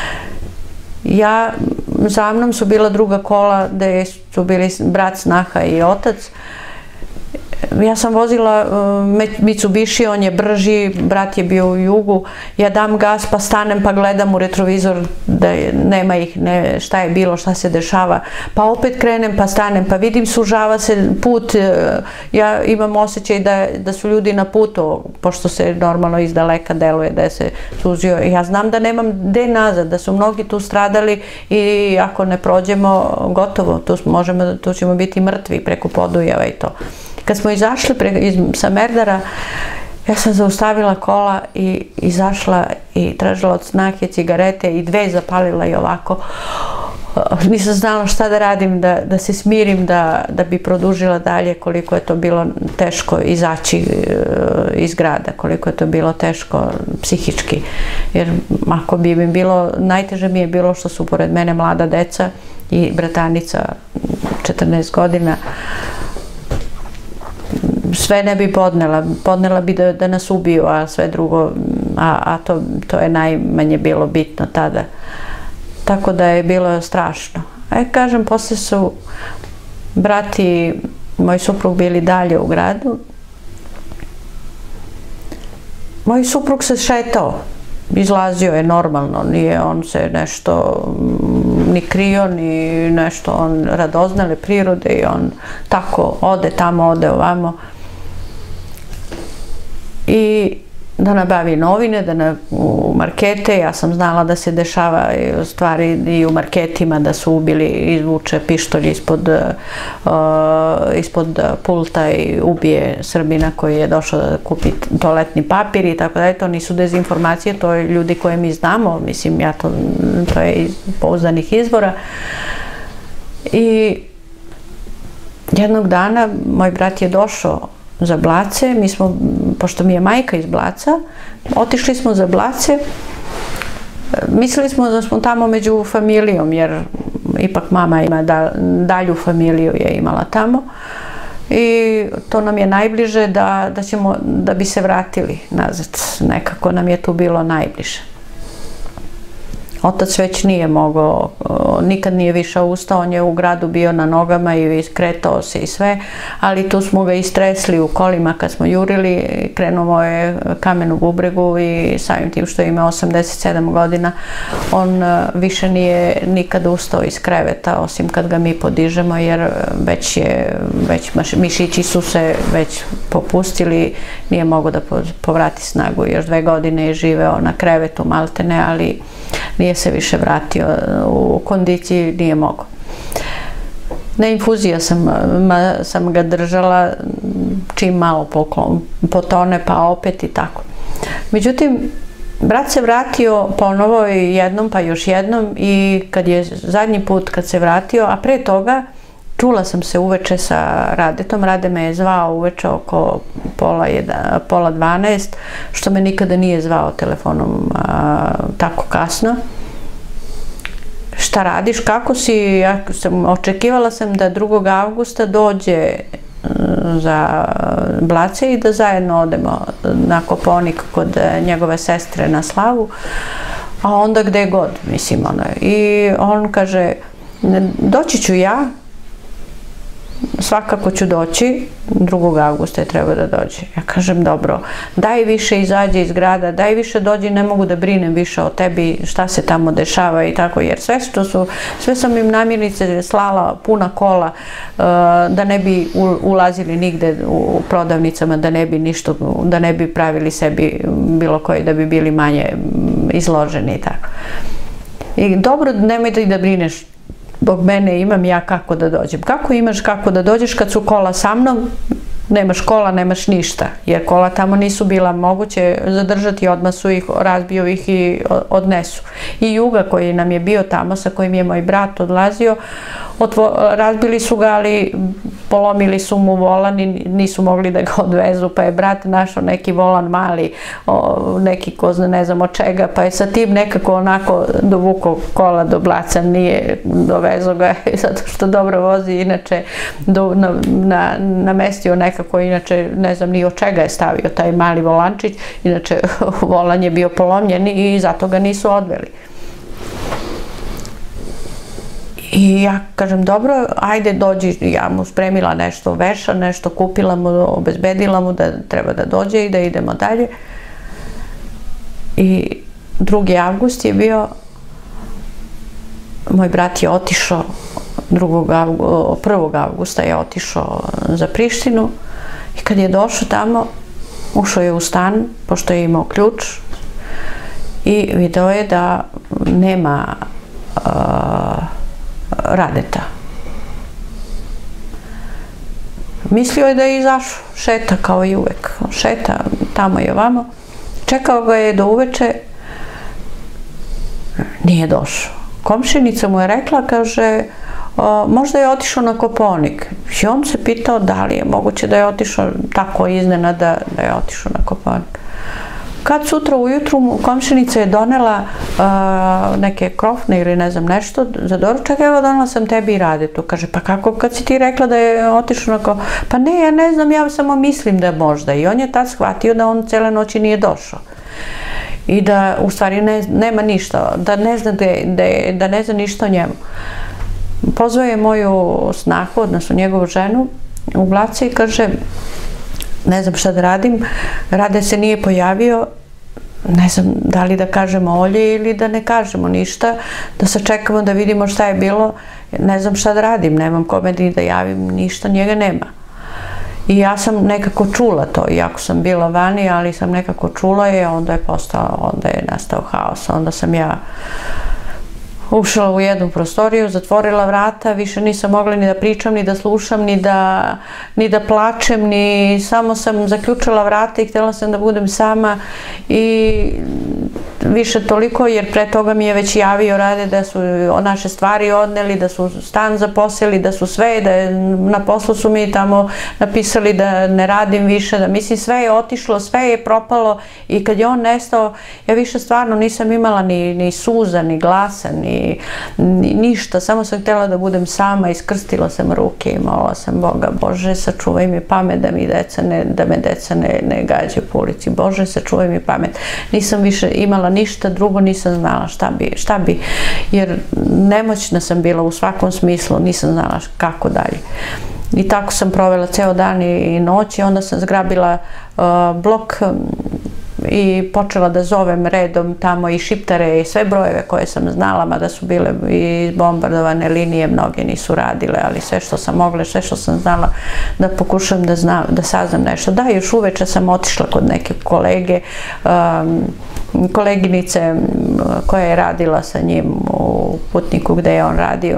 Za mnom su bila druga kola gde su bili brat, snaha i otac. Ja sam vozila Mitsubishi, on je brži, brat je bio u jugu, ja dam gas pa stanem pa gledam u retrovizor da nema ih, šta je bilo, šta se dešava, pa opet krenem pa stanem, pa vidim sužava se put, ja imam osjećaj da su ljudi na putu, pošto se normalno iz daleka deluje da se suzio, ja znam da nemam gde nazad, da su mnogi tu stradali i ako ne prođemo, gotovo, tu ćemo biti mrtvi preko Podujeva i to. Kad smo izašli sa Merdara, ja sam zaustavila kola i izašla i tražila od snahe cigarete i 2 zapalila i ovako. Nisam znala šta da radim, da se smirim, da bi produžila dalje, koliko je to bilo teško izaći iz grada, koliko je to bilo teško psihički. Jer ako bi mi bilo, najteže mi je bilo što su pored mene mlada deca i bratanica 14 godina, sve ne bi podnela bi da nas ubiju, a sve drugo, a to je najmanje bilo bitno tada. Tako da je bilo strašno. Kažem, posle su brat i moj suprug bili dalje u gradu. Moj suprug se šetao izlazio je normalno, nije on se nešto ni krio, ni nešto, on radoznale prirode i on tako ode tamo, ode ovamo. I da nabavi novine, u markete, ja sam znala da se dešava stvari i u marketima, da su ubili, izvuče pištolj ispod pulta i ubije Srbina koji je došao da kupi toaletni papir i tako dalje. To nisu dezinformacije, to je ljudi koje mi znamo, mislim, to je iz pouzdanih izvora. I jednog dana moj brat je došao za Blace, mi smo, pošto mi je majka iz Blaca, otišli smo za Blace, mislili smo da smo tamo među familijom, jer ipak mama ima dalju familiju je imala tamo i to nam je najbliže da bi se vratili nazad, nekako nam je tu bilo najbliže. Otac već nije mogao, nikad nije više ustao, on je u gradu bio na nogama i kretao se i sve, ali tu smo ga istresli u kolima kad smo jurili, krenuo je kamen u bubregu i samim tim što je imao 87 godina, on više nije nikad ustao iz kreveta, osim kad ga mi podižemo, jer mišići su se već popustili, nije mogao da povrati snagu. Još 2 godine je živeo na krevetu maltene, ali nije se više vratio u kondiciji, nije mogao. Na infuzija sam ga držala, čim malo potone, pa opet i tako. Međutim, brat se vratio ponovo i jednom, pa još jednom, i kad je zadnji put kad se vratio, a pre toga čula sam se uveče sa Radetom, Rade me je zvao uveče oko pola 12, što me nikada nije zvao telefonom tako kasno. Šta radiš, kako si? Očekivala sam da 2. avgusta dođe za Blace i da zajedno odemo na Kopaonik kod njegove sestre na slavu, a onda gde god, mislim, i on kaže, doći ću ja, svakako ću doći, 2. avgusta je trebao da dođe. Ja kažem, dobro, daj više izađe iz grada, daj više dođi, ne mogu da brinem više o tebi, šta se tamo dešava i tako, jer sve sam im namirnice slala, puna kola, da ne bi ulazili nigde u prodavnicama, da ne bi pravili sebi bilo koji, da bi bili manje izloženi i tako. I dobro, nemoj da brineš, zbog mene imam ja kako da dođem. Kako imaš kako da dođeš kad su kola sa mnom? Nemaš kola, nemaš ništa, jer kola tamo nisu bila moguće zadržati, odmah su ih, razbio ih i odnesu. I Juga koji nam je bio tamo, sa kojim je moj brat odlazio, razbili su ga, ali polomili su mu volan i nisu mogli da ga odvezu, pa je brat našao neki volan mali, neki ko zna ne znam od čega, pa je sa tim nekako onako dovukao kola do Blaca, nije dovezao ga, zato što dobro vozi, inače namestio nekako, inače ne znam ni od čega je stavio taj mali volančić, inače volan je bio polomljen i zato ga nisu odveli. I ja kažem, dobro, ajde dođi, ja mu spremila nešto veša, nešto kupila mu, obezbedila mu da treba da dođe i da idemo dalje. I 2. avgust je bio, moj brat je otišao, 1. avgusta je otišao za Prištinu i kad je došao tamo, ušao je u stan, pošto je imao ključ, i video je da nema Radeta. Mislio je da je izašao, šeta kao i uvek, šeta tamo i ovamo, čekao ga je do uveče, nije došao. Komšinica mu je rekla, kaže, možda je otišao na Kopaonik. I on se pitao da li je moguće da je otišao tako iznenada, da je otišao na Kopaonik. Kad sutra ujutru komšinica je donela neke krofne ili ne znam nešto za doručak, evo donela sam tebi i Radetu. Kaže, pa kako kad si ti rekla da je otišao na Kopaonik? Pa ne, ja ne znam, ja samo mislim da možda. I on je tad shvatio da on cele noći nije došao. I da u stvari nema ništa, da ne zna ništa o njemu. Pozvao je moju snahu, odnosno njegovu ženu, u Blace i kaže, ne znam šta da radim, Rade se nije pojavio, ne znam da li da kažemo olje ili da ne kažemo ništa, da sačekamo da vidimo šta je bilo, ne znam šta da radim, nemam kome da javim, ništa, njega nema. I ja sam nekako čula to, iako sam bila vani, ali sam nekako čula i onda je nastao haos. Onda sam ja ušla u jednu prostoriju, zatvorila vrata, više nisam mogla ni da pričam, ni da slušam, ni da plačem, samo sam zaključila vrata i htjela sam da budem sama i više toliko, jer pre toga mi je već javio Rade da su naše stvari odneli, da su stan zaposeli, da su sve, na poslu su mi tamo napisali da ne radim više, da mislim sve je otišlo, sve je propalo i kad je on nestao, ja više stvarno nisam imala ni suza, ni glasa, ni ništa, samo sam htjela da budem sama, iskrstila sam ruke i molila sam Boga, Bože, sačuvaj mi pamet da me deca ne gađaju po ulici, Bože, sačuvaj mi pamet. Nisam više imala ništa drugo, nisam znala šta bi, jer nemoćna sam bila u svakom smislu, nisam znala kako dalje. I tako sam provela ceo dan i noć i onda sam zgrabila blok i počela da zovem redom tamo i šiptare i sve brojeve koje sam znala, mada su bile i bombardovane linije, mnoge nisu radile, ali sve što sam mogla, sve što sam znala da pokušam da saznam nešto. Da, još uveče sam otišla kod neke kolege, koleginice koja je radila sa njim u Putniku gde je on radio.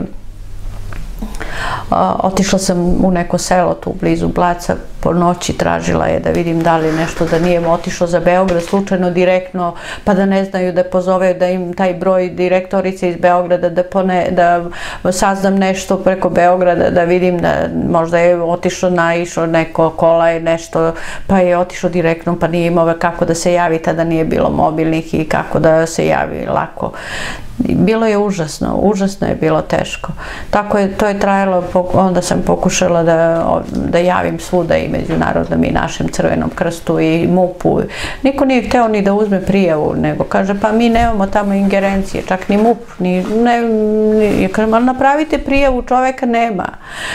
Otišla sam u neko selo tu blizu Blaca, po noći tražila je da vidim da li nešto, da nije otišlo za Beograd slučajno direktno, pa da ne znaju da pozove, da im taj broj direktorice iz Beograda, da saznam nešto preko Beograda, da vidim da možda je naišlo neko kola i nešto, pa je otišlo direktno, pa nije imao kako da se javi, tada nije bilo mobilnih i kako da se javi lako. Bilo je užasno, užasno je bilo teško. Tako je, to je trajalo, onda sam pokušala da javim svuda i međunarodnom i našem Crvenom krstu i MUP-u. Niko nije hteo ni da uzme prijavu, nego kaže pa mi nemamo tamo ingerencije, čak ni MUP, ali napravite prijavu, čoveka nema.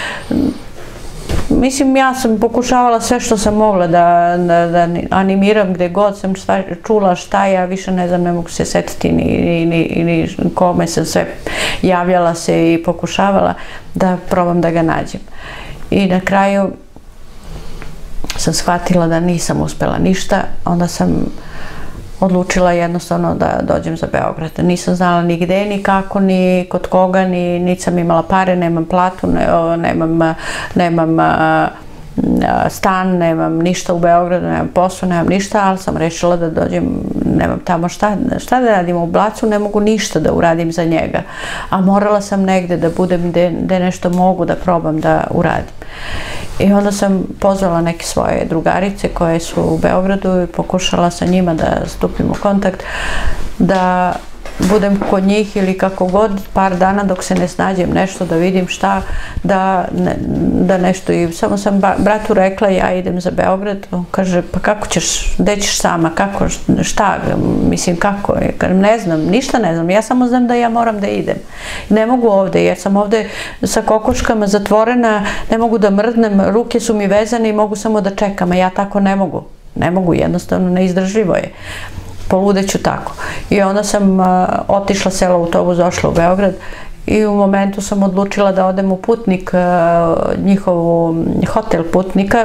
Mislim, ja sam pokušavala sve što sam mogla da animiram gde god sam čula šta, ja više ne znam, ne mogu se setiti ni kome sam sve javljala se i pokušavala da probam da ga nađem. I na kraju sam shvatila da nisam uspela ništa, onda sam odlučila jednostavno da dođem za Beograd. Nisam znala ni gde, ni kako, ni kod koga, nisam imala pare, nemam platu, nemam stan, nemam ništa u Beogradu, nemam posao, nemam ništa, ali sam rešila da dođem, nemam tamo šta da radim u Blacu, ne mogu ništa da uradim za njega. A morala sam negde da budem gde nešto mogu da probam da uradim. I onda sam pozvala neke svoje drugarice koje su u Beogradu i pokušala sa njima da stupim u kontakt, da budem kod njih ili kako god par dana dok se ne snađem nešto, da vidim šta, da nešto. I samo sam bratu rekla ja idem za Beograd, on kaže pa kako ćeš, gde ćeš sama, kako, šta, mislim kako, ne znam, ništa ne znam, ja samo znam da ja moram da idem. Ne mogu ovde, jer sam ovde sa kokoškama zatvorena, ne mogu da mrdnem, ruke su mi vezane i mogu samo da čekam, a ja tako ne mogu, jednostavno neizdrživo je. Poludeću tako. I onda sam otišla selo autobus, došla u Beograd i u momentu sam odlučila da odem u Putnik, njihov hotel Putnika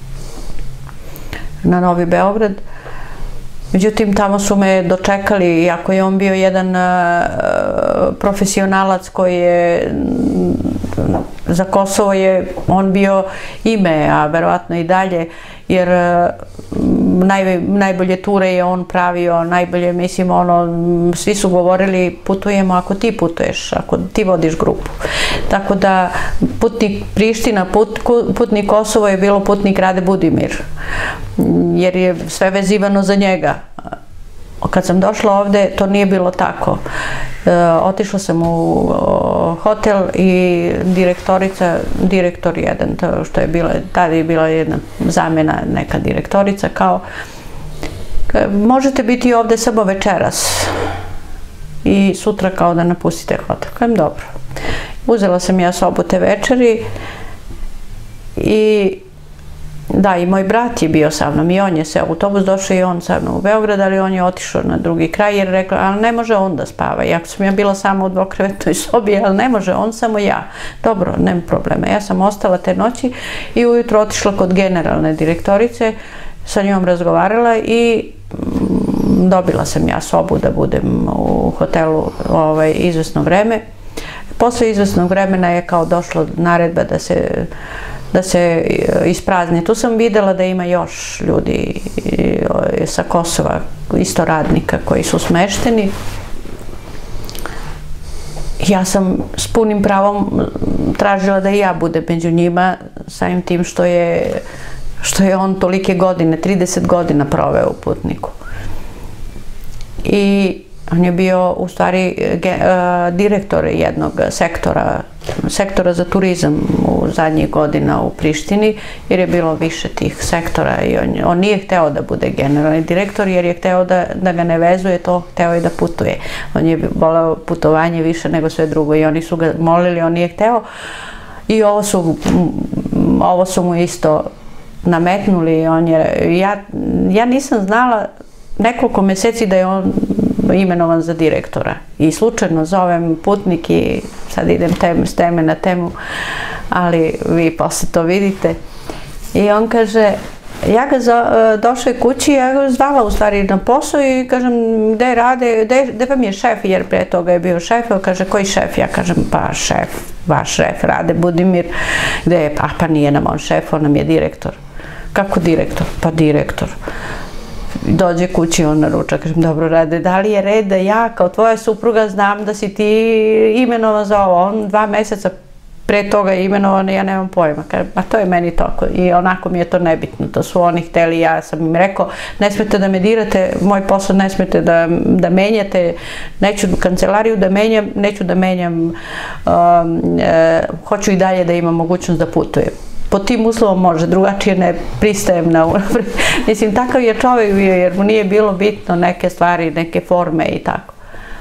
na Novi Beograd. Međutim, tamo su me dočekali, iako je on bio jedan profesionalac koji je za Kosovo je on bio ime, a verovatno i dalje, jer najbolje ture je on pravio, najbolje, mislim, svi su govorili putujemo ako ti putuješ, ako ti vodiš grupu. Tako da Putnik Priština, Putnik Kosovo je bilo Putnik Rade Budimir, jer je sve vezivano za njega. Kad sam došla ovde, to nije bilo tako. Otišla sam u hotel i direktor jedan, što je bila, tada je bila jedna zamena, neka direktorica, kao možete biti ovde samo večeras i sutra kao da napustite hotel. Kajem dobro. Uzela sam ja sobu te večeri i Da, i moj brat je bio sa mnom i on je se autobus došao i on sa mnom u Beograd, ali on je otišao na drugi kraj jer rekao, ali ne može on da spava. Iako sam ja bila sama u dvokrevetnoj sobi, ali ne može on, samo ja. Dobro, nema problema. Ja sam ostala te noći i ujutro otišla kod generalne direktorice, sa njom razgovarala i dobila sam ja sobu da budem u hotelu izvesno vreme. Posle izvesnog vremena je kao došla naredba da se isprazni. Tu sam videla da ima još ljudi sa Kosova, isto radnika koji su smešteni. Ja sam s punim pravom tražila da i ja budem među njima, samim tim što je on tolike godine, 30 godina proveo u Putniku. I on je bio u stvari direktor jednog sektora za turizam u zadnjih godina u Prištini, jer je bilo više tih sektora i on nije hteo da bude generalni direktor jer je hteo da ga ne vezuje, to hteo je da putuje. On je voleo putovanje više nego sve drugo i oni su ga molili, on nije hteo i ovo su mu isto nametnuli. Ja nisam znala nekoliko meseci da je on imenovan za direktora i slučajno zovem Putnik i sad idem s teme na temu, ali vi posle to vidite. I on kaže, ja ga došao je kući, ja ga zvala u stvari na posao i kažem, gde rade, gde vam je šef, jer pre toga je bio šef, kaže, koji šef? Ja kažem, pa šef, vaš šef, Rade Budimir. Gde je? Pa nije nam on šef, on nam je direktor. Kako direktor? Pa direktor. Dođe kući, on naruča, kažem, dobro Rade, da li je red da ja kao tvoja supruga znam da si ti imenovan za ovo? On 2 meseca pre toga je imenovan i ja nemam pojma. Kažem, a to je meni toko i onako mi je to nebitno, to su oni hteli, ja sam im rekao, ne smete da me dirate, moj posao ne smete da menjate, neću kancelariju da menjam, neću da menjam, hoću i dalje da imam mogućnost da putujem. Pod tim uslovom može, drugačije ne pristajem na unapred. Mislim, takav je čovjek bio jer mu nije bilo bitno neke stvari, neke forme i tako.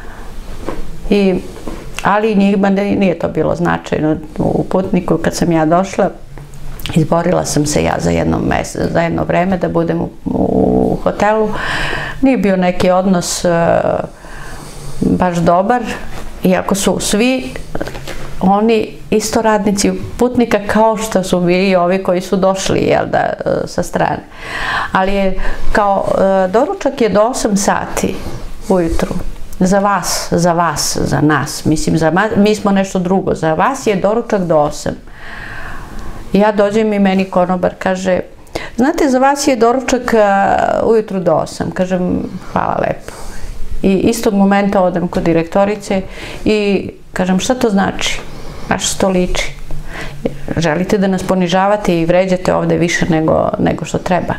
Ali njima nije to bilo značajno. U Putniku kad sam ja došla, izborila sam se ja za jedno vreme da budem u hotelu. Nije bio neki odnos baš dobar, iako su svi oni isto radnici Putnika kao što su bili ovi koji su došli, jel da, sa strane. Ali je kao doručak je do 8 sati ujutru. Za vas, za nas. Mislim, mi smo nešto drugo. Za vas je doručak do 8. Ja dođem i meni konobar kaže, znate, za vas je doručak ujutru do 8. Kažem, hvala lepo. I istog momenta odem kod direktorice i kažem, šta to znači? Na što to liči? Želite da nas ponižavate i vređate ovde više nego što treba.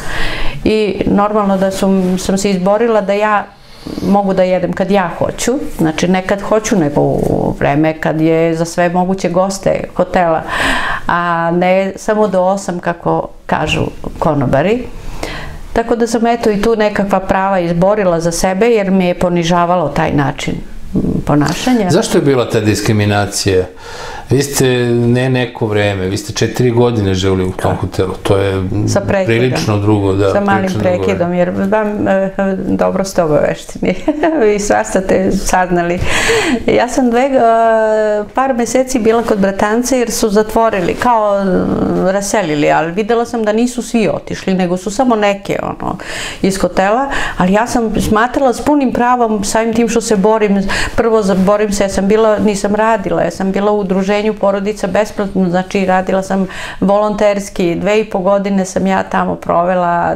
I normalno da sam se izborila da ja mogu da jedem kad ja hoću, znači ne kad hoću, nego u vreme kad je za sve moguće goste hotela, a ne samo do 8 kako kažu konobari. Tako da sam eto i tu nekakva prava izborila za sebe jer mi je ponižavalo taj način ponašanja. Zašto je bila ta diskriminacija? Vi ste ne neko vreme, vi ste 4 godine živjeli u tom hotelu, to je prilično drugo. Sa malim prekidom, jer vam dobro ste obavešteni, vi sva ste saznali. Ja sam par meseci bila kod Bratanca jer su zatvorili, kao raselili, ali videla sam da nisu svi otišli, nego su samo neke iz hotela, ali ja sam smatrala s punim pravom, samim tim što se borim, prvo borim se, nisam radila, ja sam bila u udruženju Porodica besplatno, znači radila sam volonterski, 2,5 godine sam ja tamo provela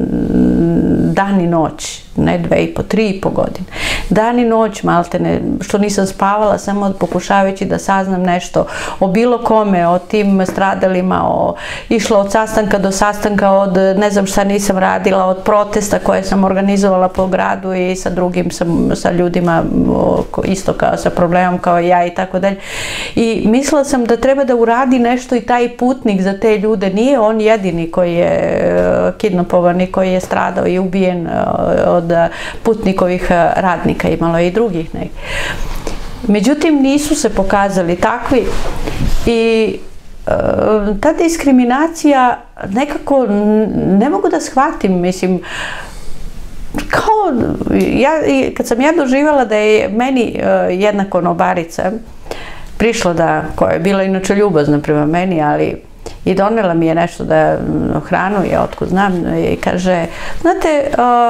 dan i noć, ne 2,5, 3,5 godine. Dan i noć, maltene, što nisam spavala, samo pokušavajući da saznam nešto o bilo kome, o tim stradalima, išla od sastanka do sastanka, od ne znam šta nisam radila, od protesta koje sam organizovala po gradu i sa drugim, sa ljudima isto sa problemom kao i ja i tako dalje. I mislila sam da treba da uradi nešto i taj Putnik za te ljude. Nije on jedini koji je kidnapovan i koji je stradao i ubijen od Putnikovih radnika, imalo je i drugih nekih. Međutim, nisu se pokazali takvi i ta diskriminacija nekako ne mogu da shvatim, mislim, kao, kad sam ja doživjela da je meni jedna konobarica prišla koja je bila inače ljubazna prema meni, ali i donela mi je nešto da hranu je, otkud znam, i kaže, znate,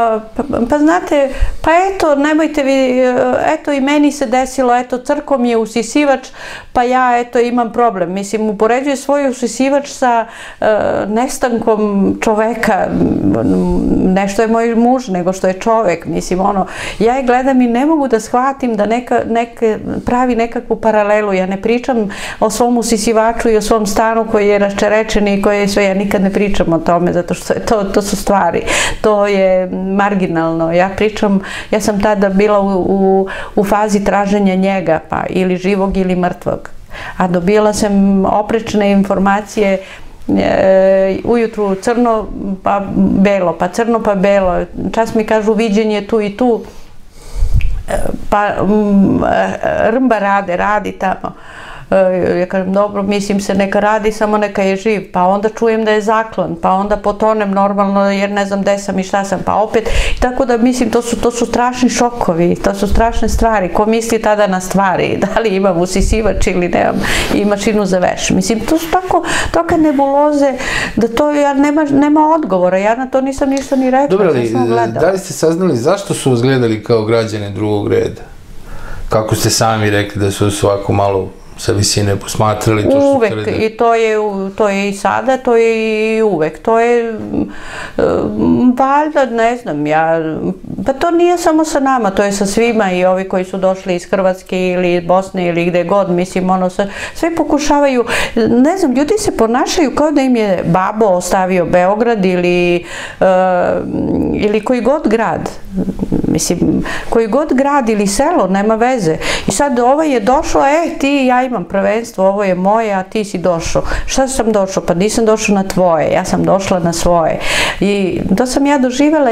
pa eto, nemojte vi, eto i meni se desilo, eto, crkom je usisivač, pa ja, eto, imam problem. Mislim, upoređuje svoj usisivač sa nestankom čoveka, ne što je moj muž, nego što je čovek, mislim, ono, ja je gledam i ne mogu da shvatim da pravi nekakvu paralelu, ja ne pričam o svom usisivaču i o svom stanu koji je raščerečeni i koje sve, ja nikad ne pričam o tome, zato što to su stvari, to je marginalno. Ja sam tada bila u fazi traženja njega, pa ili živog ili mrtvog, a dobila sam oprečne informacije, ujutru crno pa belo, pa crno pa belo, čas mi kažu viđenje tu i tu, pa Rmba radi tamo. Ja kažem, dobro, mislim se, neka radi, samo neka je živ, pa onda čujem da je zaklan, pa onda potonem normalno jer ne znam gde sam i šta sam, pa opet, tako da mislim, to su strašni šokovi, to su strašne stvari, ko misli tada na stvari, da li imam usisivač ili nemam i mašinu za veš, mislim, to su tako toke nebuloze, da to nema odgovora, ja na to nisam ništa ni rekla. Dobro, ali da li ste saznali zašto su vas gledali kao građane drugog reda? Kako ste sami rekli da su svako malo sa visine posmatrali to što uvek, i to je i sada, to je i uvek, to je valjda, ne znam, pa to nije samo sa nama, to je sa svima, i ovi koji su došli iz Hrvatske ili Bosne ili gde god, mislim, ono, sve pokušavaju, ne znam, ljudi se ponašaju kao da im je babo ostavio Beograd ili koji god grad, mislim, koji god grad ili selo, nema veze, i sad ovaj je došao, ja imam prvenstvo, ovo je moje, a ti si došao. Šta sam došao? Pa nisam došao na tvoje, ja sam došla na svoje. I to sam ja doživjela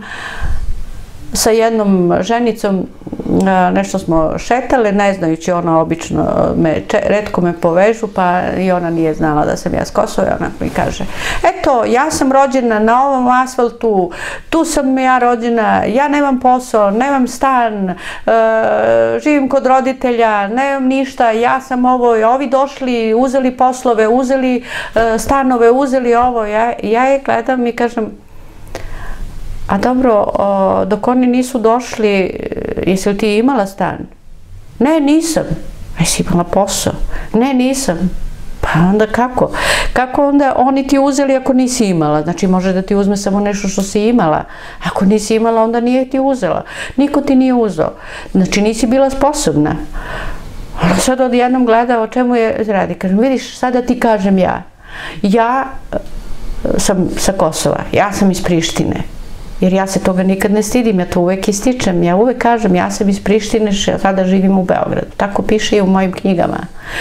sa jednom ženicom, nešto smo šetale, ne znajući, ona obično retko me povežu, pa i ona nije znala da sam ja s Kosova, i ona mi kaže, eto, ja sam rođena na ovom asfaltu, tu sam ja rođena, ja nemam posao, nemam stan, živim kod roditelja, nemam ništa, ja sam ovi došli, uzeli poslove, uzeli stanove, uzeli ovo, ja je gledam i kažem, a dobro, dok oni nisu došli, jesi li ti imala stan? Ne, nisam. Jesi imala posao? Ne, nisam. Pa onda kako? Kako onda oni ti uzeli ako nisi imala? Znači, može da ti uzme samo nešto što si imala. Ako nisi imala, onda nije ti uzela. Niko ti nije uzeo. Znači, nisi bila sposobna. Ona sad odjednom gleda o čemu je radi. Kažem, vidiš, sada ti kažem ja. Ja sam sa Kosova, ja sam iz Prištine. Jer ja se toga nikad ne stidim, ja to uvek ističem, ja uvek kažem, ja sam iz Prištine, sada živim u Beogradu. Tako piše i u mojim knjigama.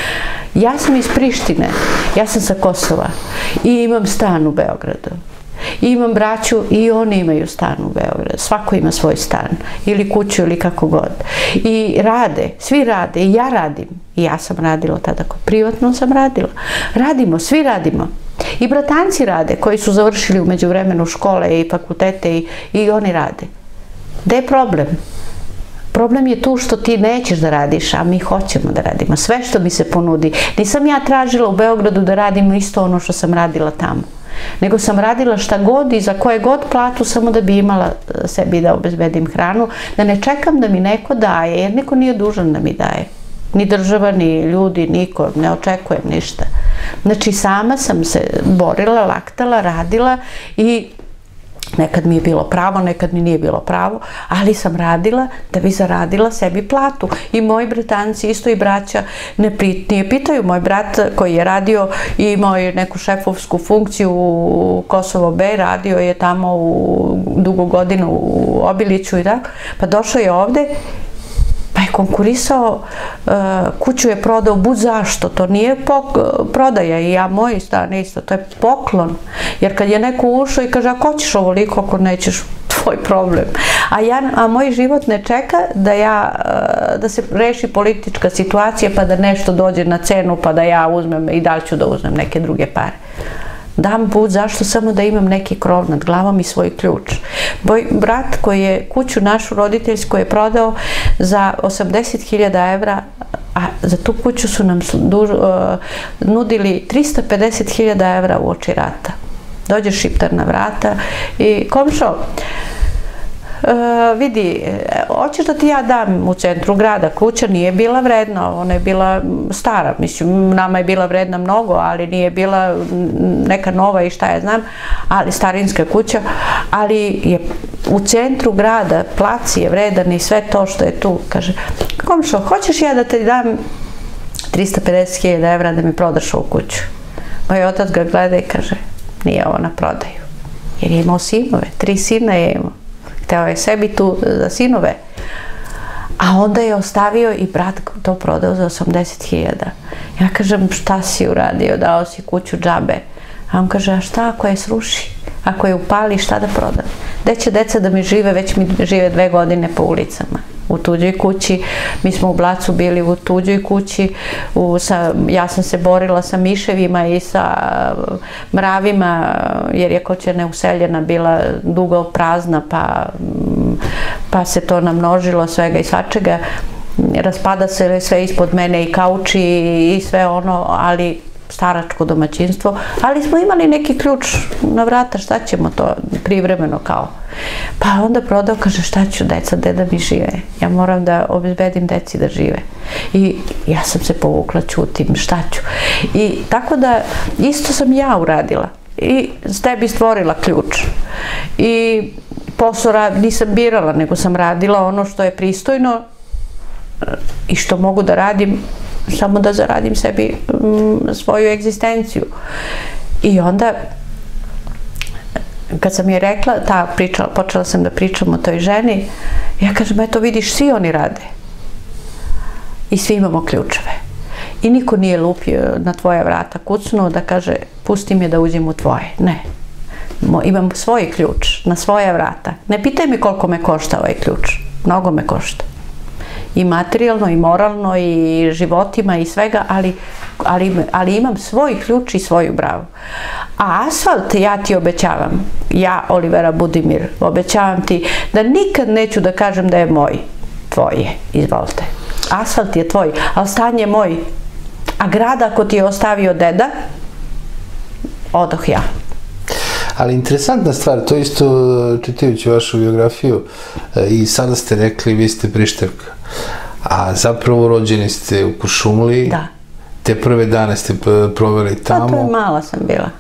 Ja sam iz Prištine, ja sam sa Kosova i imam stan u Beogradu. I imam braću i oni imaju stan u Beogradu. Svako ima svoj stan ili kuću ili kako god. I rade, svi rade i ja radim. I ja sam radila tada, privatno sam radila. Radimo, svi radimo. I bratanci rade, koji su završili u međuvremenu škole i fakultete i oni rade. Gde je problem? Problem je tu što ti nećeš da radiš, a mi hoćemo da radimo. Sve što mi se ponudi. Nisam ja tražila u Beogradu da radim isto ono što sam radila tamo. Nego sam radila šta god i za koje god platu, samo da bi imala sebi da obezbedim hranu, da ne čekam da mi neko daje, jer niko nije dužan da mi daje. Ni država, ni ljudi, niko, ne očekujem ništa. Znači, sama sam se borila, laktala, radila i nekad mi je bilo pravo, nekad mi nije bilo pravo, ali sam radila da bi zaradila sebi platu. I moji bratanci, isto i braća, nije pitaju. Moj brat koji je radio i imao je neku šefovsku funkciju u Kosovo B, radio je tamo dugo godinu u Obiliću i tako, pa došao je ovde, pa je konkurisao, kuću je prodao, bud zašto, to nije prodaja, i ja moj stan isto, to je poklon, jer kad je neko ušao i kaže, ako hoćeš ovoliko, ako nećeš, tvoj problem. A moj život ne čeka da se reši politička situacija pa da nešto dođe na cenu pa da ja uzmem i da li ću da uzmem neke druge pare. Dam put, zašto? Samo da imam neki krov nad glavom i svoj ključ. Moj brat koji je kuću našu roditeljsku je prodao za 80.000 evra, a za tu kuću su nam nudili 350.000 evra u oči rata. Dođe šiptar na vrata i komšo, vidi, hoćeš da ti ja dam u centru grada, kuća nije bila vredna, ona je bila stara, mislim, nama je bila vredna mnogo, ali nije bila neka nova i šta ja znam, ali starinska kuća, ali je u centru grada, plac je vredan i sve to što je tu, kaže, komšo, hoćeš ja da ti dam 350.000 evra da mi prodaš ovu kuću? Moj otac ga gleda i kaže, nije ovo na prodaju, jer je imao sinove, 3 sina je imao. Hteo je sebi tu za sinove. A onda je ostavio i brat to prodao za 80.000. Ja kažem, šta si uradio, dao si kuću džabe. A on kaže, a šta ako je sruši? Ako je upali, šta da prodam? Gde će deca da mi žive, već mi žive 2 godine po ulicama. U tuđoj kući, mi smo u Blacu bili u tuđoj kući, ja sam se borila sa miševima i sa mravima, jer je kuća neuseljena bila dugo prazna, pa se to namnožilo svega i svačega. Raspada se sve ispod mene i kauči i sve ono, ali staračko domaćinstvo, ali smo imali neki ključ na vrata, šta ćemo to privremeno kao. Pa onda prodao, kaže, šta ću, deca, gde da mi žive? Ja moram da obezbedim deci da žive. I ja sam se povukla, ćutim, šta ću. I tako da, isto sam ja uradila. I s tebi stvorila ključ. I posao nisam birala, nego sam radila ono što je pristojno i što mogu da radim, samo da zaradim sebi svoju egzistenciju. I onda, kad sam je rekla, počela sam da pričam o toj ženi, ja kažem, eto vidiš, svi oni rade. I svi imamo ključeve. I niko nije lupio na tvoja vrata, kucnuo da kaže, pusti me da uđem u tvoje. Ne. Imam svoj ključ na svoja vrata. Ne pitaj me koliko me košta ovaj ključ. Mnogo me košta. I materijalno, i moralno, i životima, i svega, ali imam svoj ključ i svoju bravu. A asfalt, ja ti obećavam, ja, Olivera Budimir, obećavam ti da nikad neću da kažem da je moj, tvoj je, izvolite. Asfalt je tvoj, ali stan je moj. A grad ako ti je ostavio deda, odoh ja. Ali interesantna stvar, to isto čitajući vašu biografiju i sada ste rekli, vi ste Prišterka, a zapravo rođeni ste u Kuršumliji, te prve dane ste proveli tamo. Pa to je mala sam bila.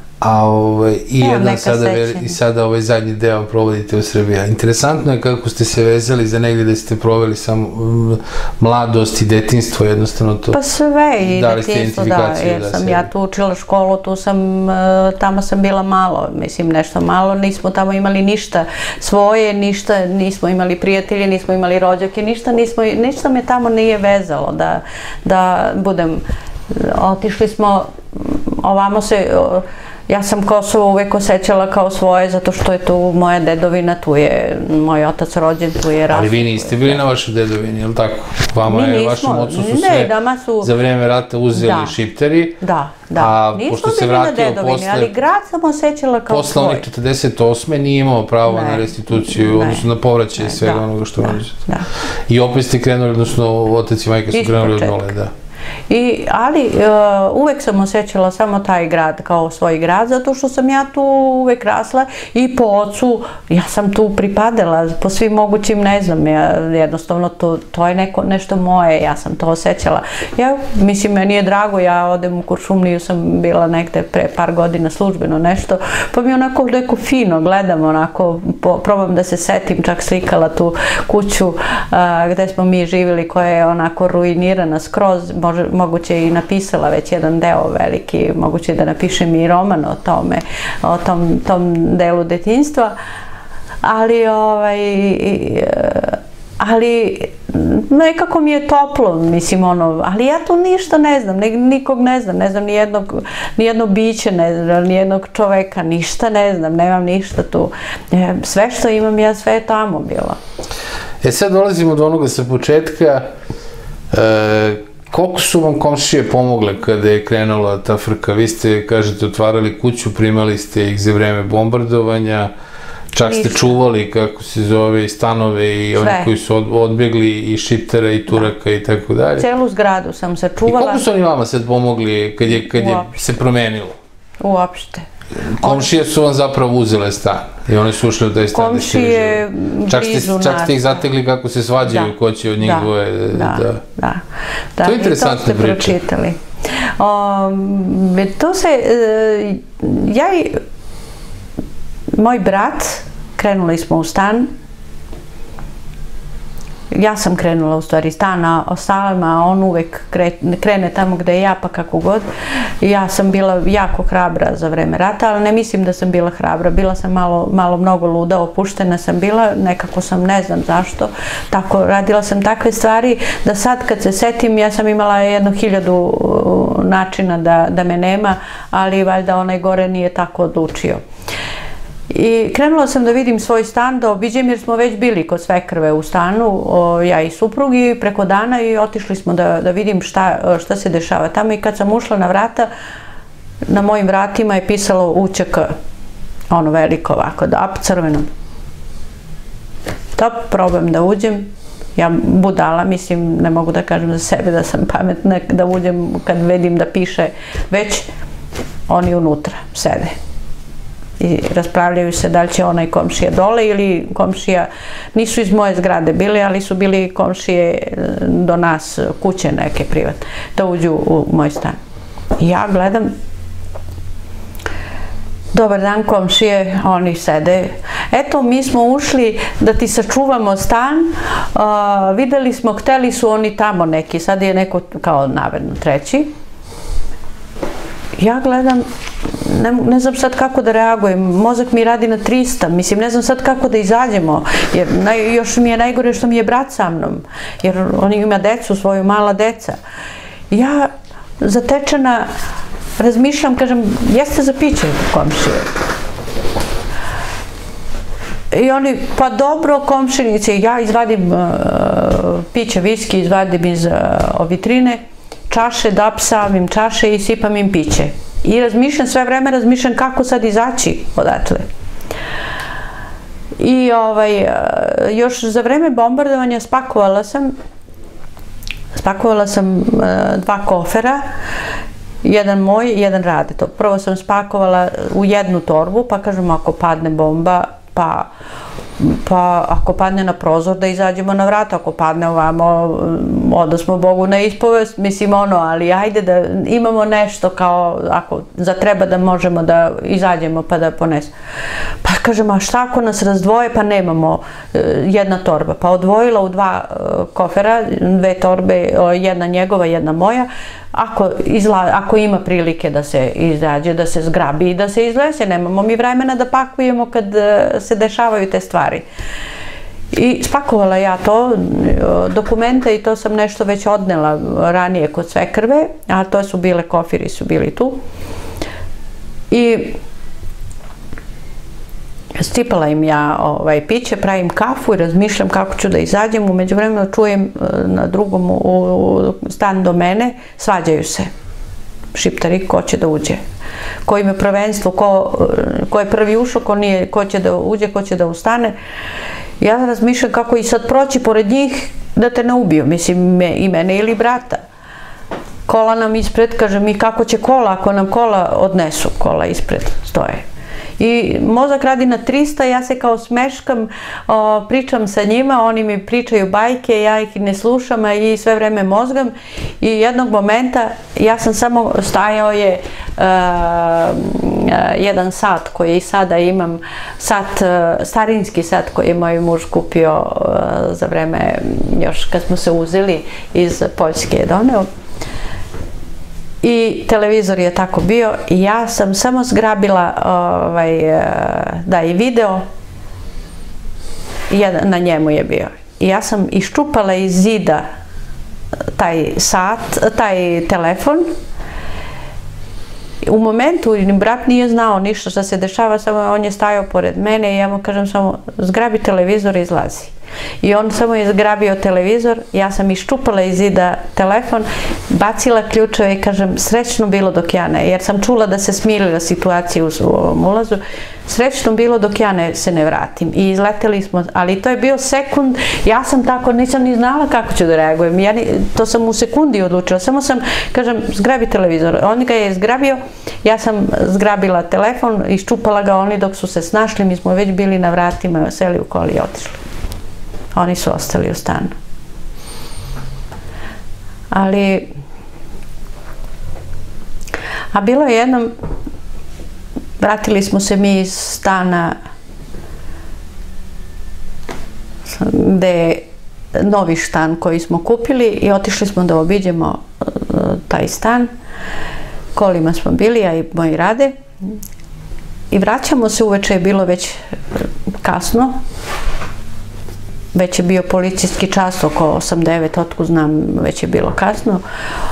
I sada ovaj zadnji deo provodite u Srbiji. Interesantno je kako ste se vezali za negdje da ste proveli samo mladost i detinjstvo, jednostavno to. Pa sve i detinjstvo, da, jer sam ja tu učila školu, tamo sam bila malo, mislim nešto malo, nismo tamo imali ništa svoje, ništa, nismo imali prijatelje, nismo imali rođake, ništa me tamo nije vezalo da budem, otišli smo, ovamo se, ja sam Kosovo uvek osjećala kao svoje, zato što je tu moja dedovina, tu je moj otac rođen, tu je rastao. Ali vi niste bili na vašoj dedovini, je li tako? Vama je, vašem ocu su sve za vrijeme rata uzeli šipteri. Da. Nismo bili na dedovini, ali grad sam osjećala kao svoj. Posle onih 48. nije imao pravo na restituciju, odnosno na povraćaj svega onoga što uđete. I opet ste krenuli, odnosno otac i majka su krenuli od nule, da. Ali uvek sam osjećala samo taj grad kao svoj grad, zato što sam ja tu uvek rasla i po ocu, ja sam tu pripadala po svim mogućim, ne znam, jednostavno to je nešto moje, ja sam to osjećala. Mislim, meni je drago, ja odem u Kuršumliju, sam bila negde pre par godina službeno nešto, pa mi onako neko fino gledam, onako, probam da se setim, čak slikala tu kuću gde smo mi živjeli, koja je onako ruinirana skroz, moguće i napisala već jedan deo veliki, moguće da napišem i roman o tome, o tom delu detinjstva, ali nekako mi je toplo, mislim, ono, ali ja tu ništa ne znam, nikog ne znam nijedno biće, ne znam, nijednog čoveka, ništa ne znam, nemam ništa tu. Sve što imam ja, sve je tamo bilo. Sad dolazimo do onoga sa početka. Koliko su vam komšije pomogle kada je krenula ta frka? Vi ste, kažete, otvarali kuću, primali ste ih za vreme bombardovanja, čak ste čuvali, kako se zove, i stanove i oni koji su odbjegli i Šiptara i Turaka i tako dalje. Celu zgradu sam sačuvala. I koliko su oni vama sad pomogli kad je se promenilo? Uopšte. Komšije su vam zapravo uzele stan i oni su ušli u taj stan. Komšije blizu nas. Čak ste ih zategli kako se svađaju, ko će od njih dvoje. Da. To je interesantna priča. I to ste pročitali. To se, ja i moj brat krenuli smo u stan. Ja sam krenula u stvari stan, a ostalima on uvek krene tamo gde ja, pa kako god. Ja sam bila jako hrabra za vreme rata, ali ne mislim da sam bila hrabra. Bila sam malo mnogo luda, opuštena sam bila, nekako sam, ne znam zašto. Tako, radila sam takve stvari da sad kad se setim, ja sam imala 1000 načina da me nema, ali valjda onaj gore nije tako odlučio. I krenula sam da vidim svoj stan, da obiđem, jer smo već bili kod svekrve u stanu, ja i suprug, i preko dana, i otišli smo da vidim šta se dešava tamo. I kad sam ušla na vrata, na mojim vratima je pisalo UČK, ono veliko ovako, crvenom. Top, probam da uđem, ja budala, mislim, ne mogu da kažem za sebe da sam pametna, da uđem kad vidim da piše već, oni unutra sede. I raspravljaju se da li će onaj komšija dole ili komšija, nisu iz moje zgrade bili, ali su bili komšije do nas, kuće neke privatne, da uđu u moj stan. I ja gledam, dobar dan komšije, oni sede, eto mi smo ušli da ti sačuvamo stan, videli smo, hteli su oni tamo neki, sad je neko kao navedno treći. Ja gledam, ne znam sad kako da reagujem, mozak mi radi na 300, mislim, ne znam sad kako da izađemo, jer još mi je najgore što mi je brat sa mnom, jer on ima decu, svoju mala deca. Ja, zatečena, razmišljam, kažem, jeste za piće komšije? I oni, pa dobro komšinice, ja izvadim piće, viski, izvadim iz vitrine, čaše, stavim čaše i sipam im piće. I razmišljam, sve vreme razmišljam kako sad izaći odatle. I još za vreme bombardovanja spakovala sam 2 kofera, jedan moj, jedan Rade. Prvo sam spakovala u jednu torbu, pa kažem, ako padne bomba, pa ako padne na prozor da izađemo na vrata, ako padne ovamo, odnosmo Bogu na ispovest, mislim ali ajde da imamo nešto kao, ako zatreba da možemo da izađemo pa da ponesemo. Pa kažem, a šta ako nas razdvoje, pa nemamo jedna torba, pa odvojila u 2 kofera, 2 torbe, jedna njegova, jedna moja, ako ima prilike da se izađe, da se zgrabi i da se izlese, nemamo mi vremena da pakujemo kad se dešavaju te stvari. I spakovala ja to, dokumente, i to sam nešto već odnela ranije kod svekrve, a to su bile, kofiri su bili tu. I stipala im ja piće, pravim kafu i razmišljam kako ću da izađem. U međuvremenu čujem na drugom stan do mene, svađaju se Šiptari, ko će da uđe, ko ima prvenstvo, ko je prvi ušao, ko će da uđe, ko će da ustane. Ja razmišljam kako i sad proći pored njih da te ne ubiju, mislim, i mene ili brata. Kola nam ispred, kažem, i kako će kola, ako nam kola odnesu, kola ispred stoje. I mozak radi na 300, ja se kao smeškam, pričam sa njima, oni mi pričaju bajke, ja ih ne slušam i sve vreme mozgam. I jednog momenta, ja sam samo, stajao je jedan sat koji i sada imam, starinski sat koji je moj muž kupio za vreme, još kad smo se uzeli iz Poljske je doneo. I televizor je tako bio i ja sam samo zgrabila i video, na njemu je bio. i ja sam iščupala iz zida taj telefon. U momentu ni brat nije znao ništa što se dešava, samo on je stajao pored mene i ja mu kažem samo zgrabi televizor i izlazi. I on samo je zgrabio televizor, ja sam iščupala iz zida telefon, bacila ključeve i kažem srećno bilo dok ja ne, jer sam čula da se smirila situacija u ovom ulazu, srećno bilo dok ja se ne vratim. I izleteli smo, ali to je bio sekund, ja sam tako, nisam ni znala kako ću da reagujem, to sam u sekundi odlučila, samo sam, kažem, zgrabi televizor. On ga je zgrabio, ja sam zgrabila telefon, iščupala ga, oni dok su se snašli, mi smo već bili na vratima, seli u koli i otišli. Oni su ostali u stanu. Ali, a bilo je jednom, vratili smo se mi iz stana gde je novi stan koji smo kupili i otišli smo da obiđemo taj stan. Kolima smo bili, ja i moji Rade. I vraćamo se, uveče je bilo već kasno. Već je bio policijski čas, oko 8-9, otkud znam, već je bilo kasno.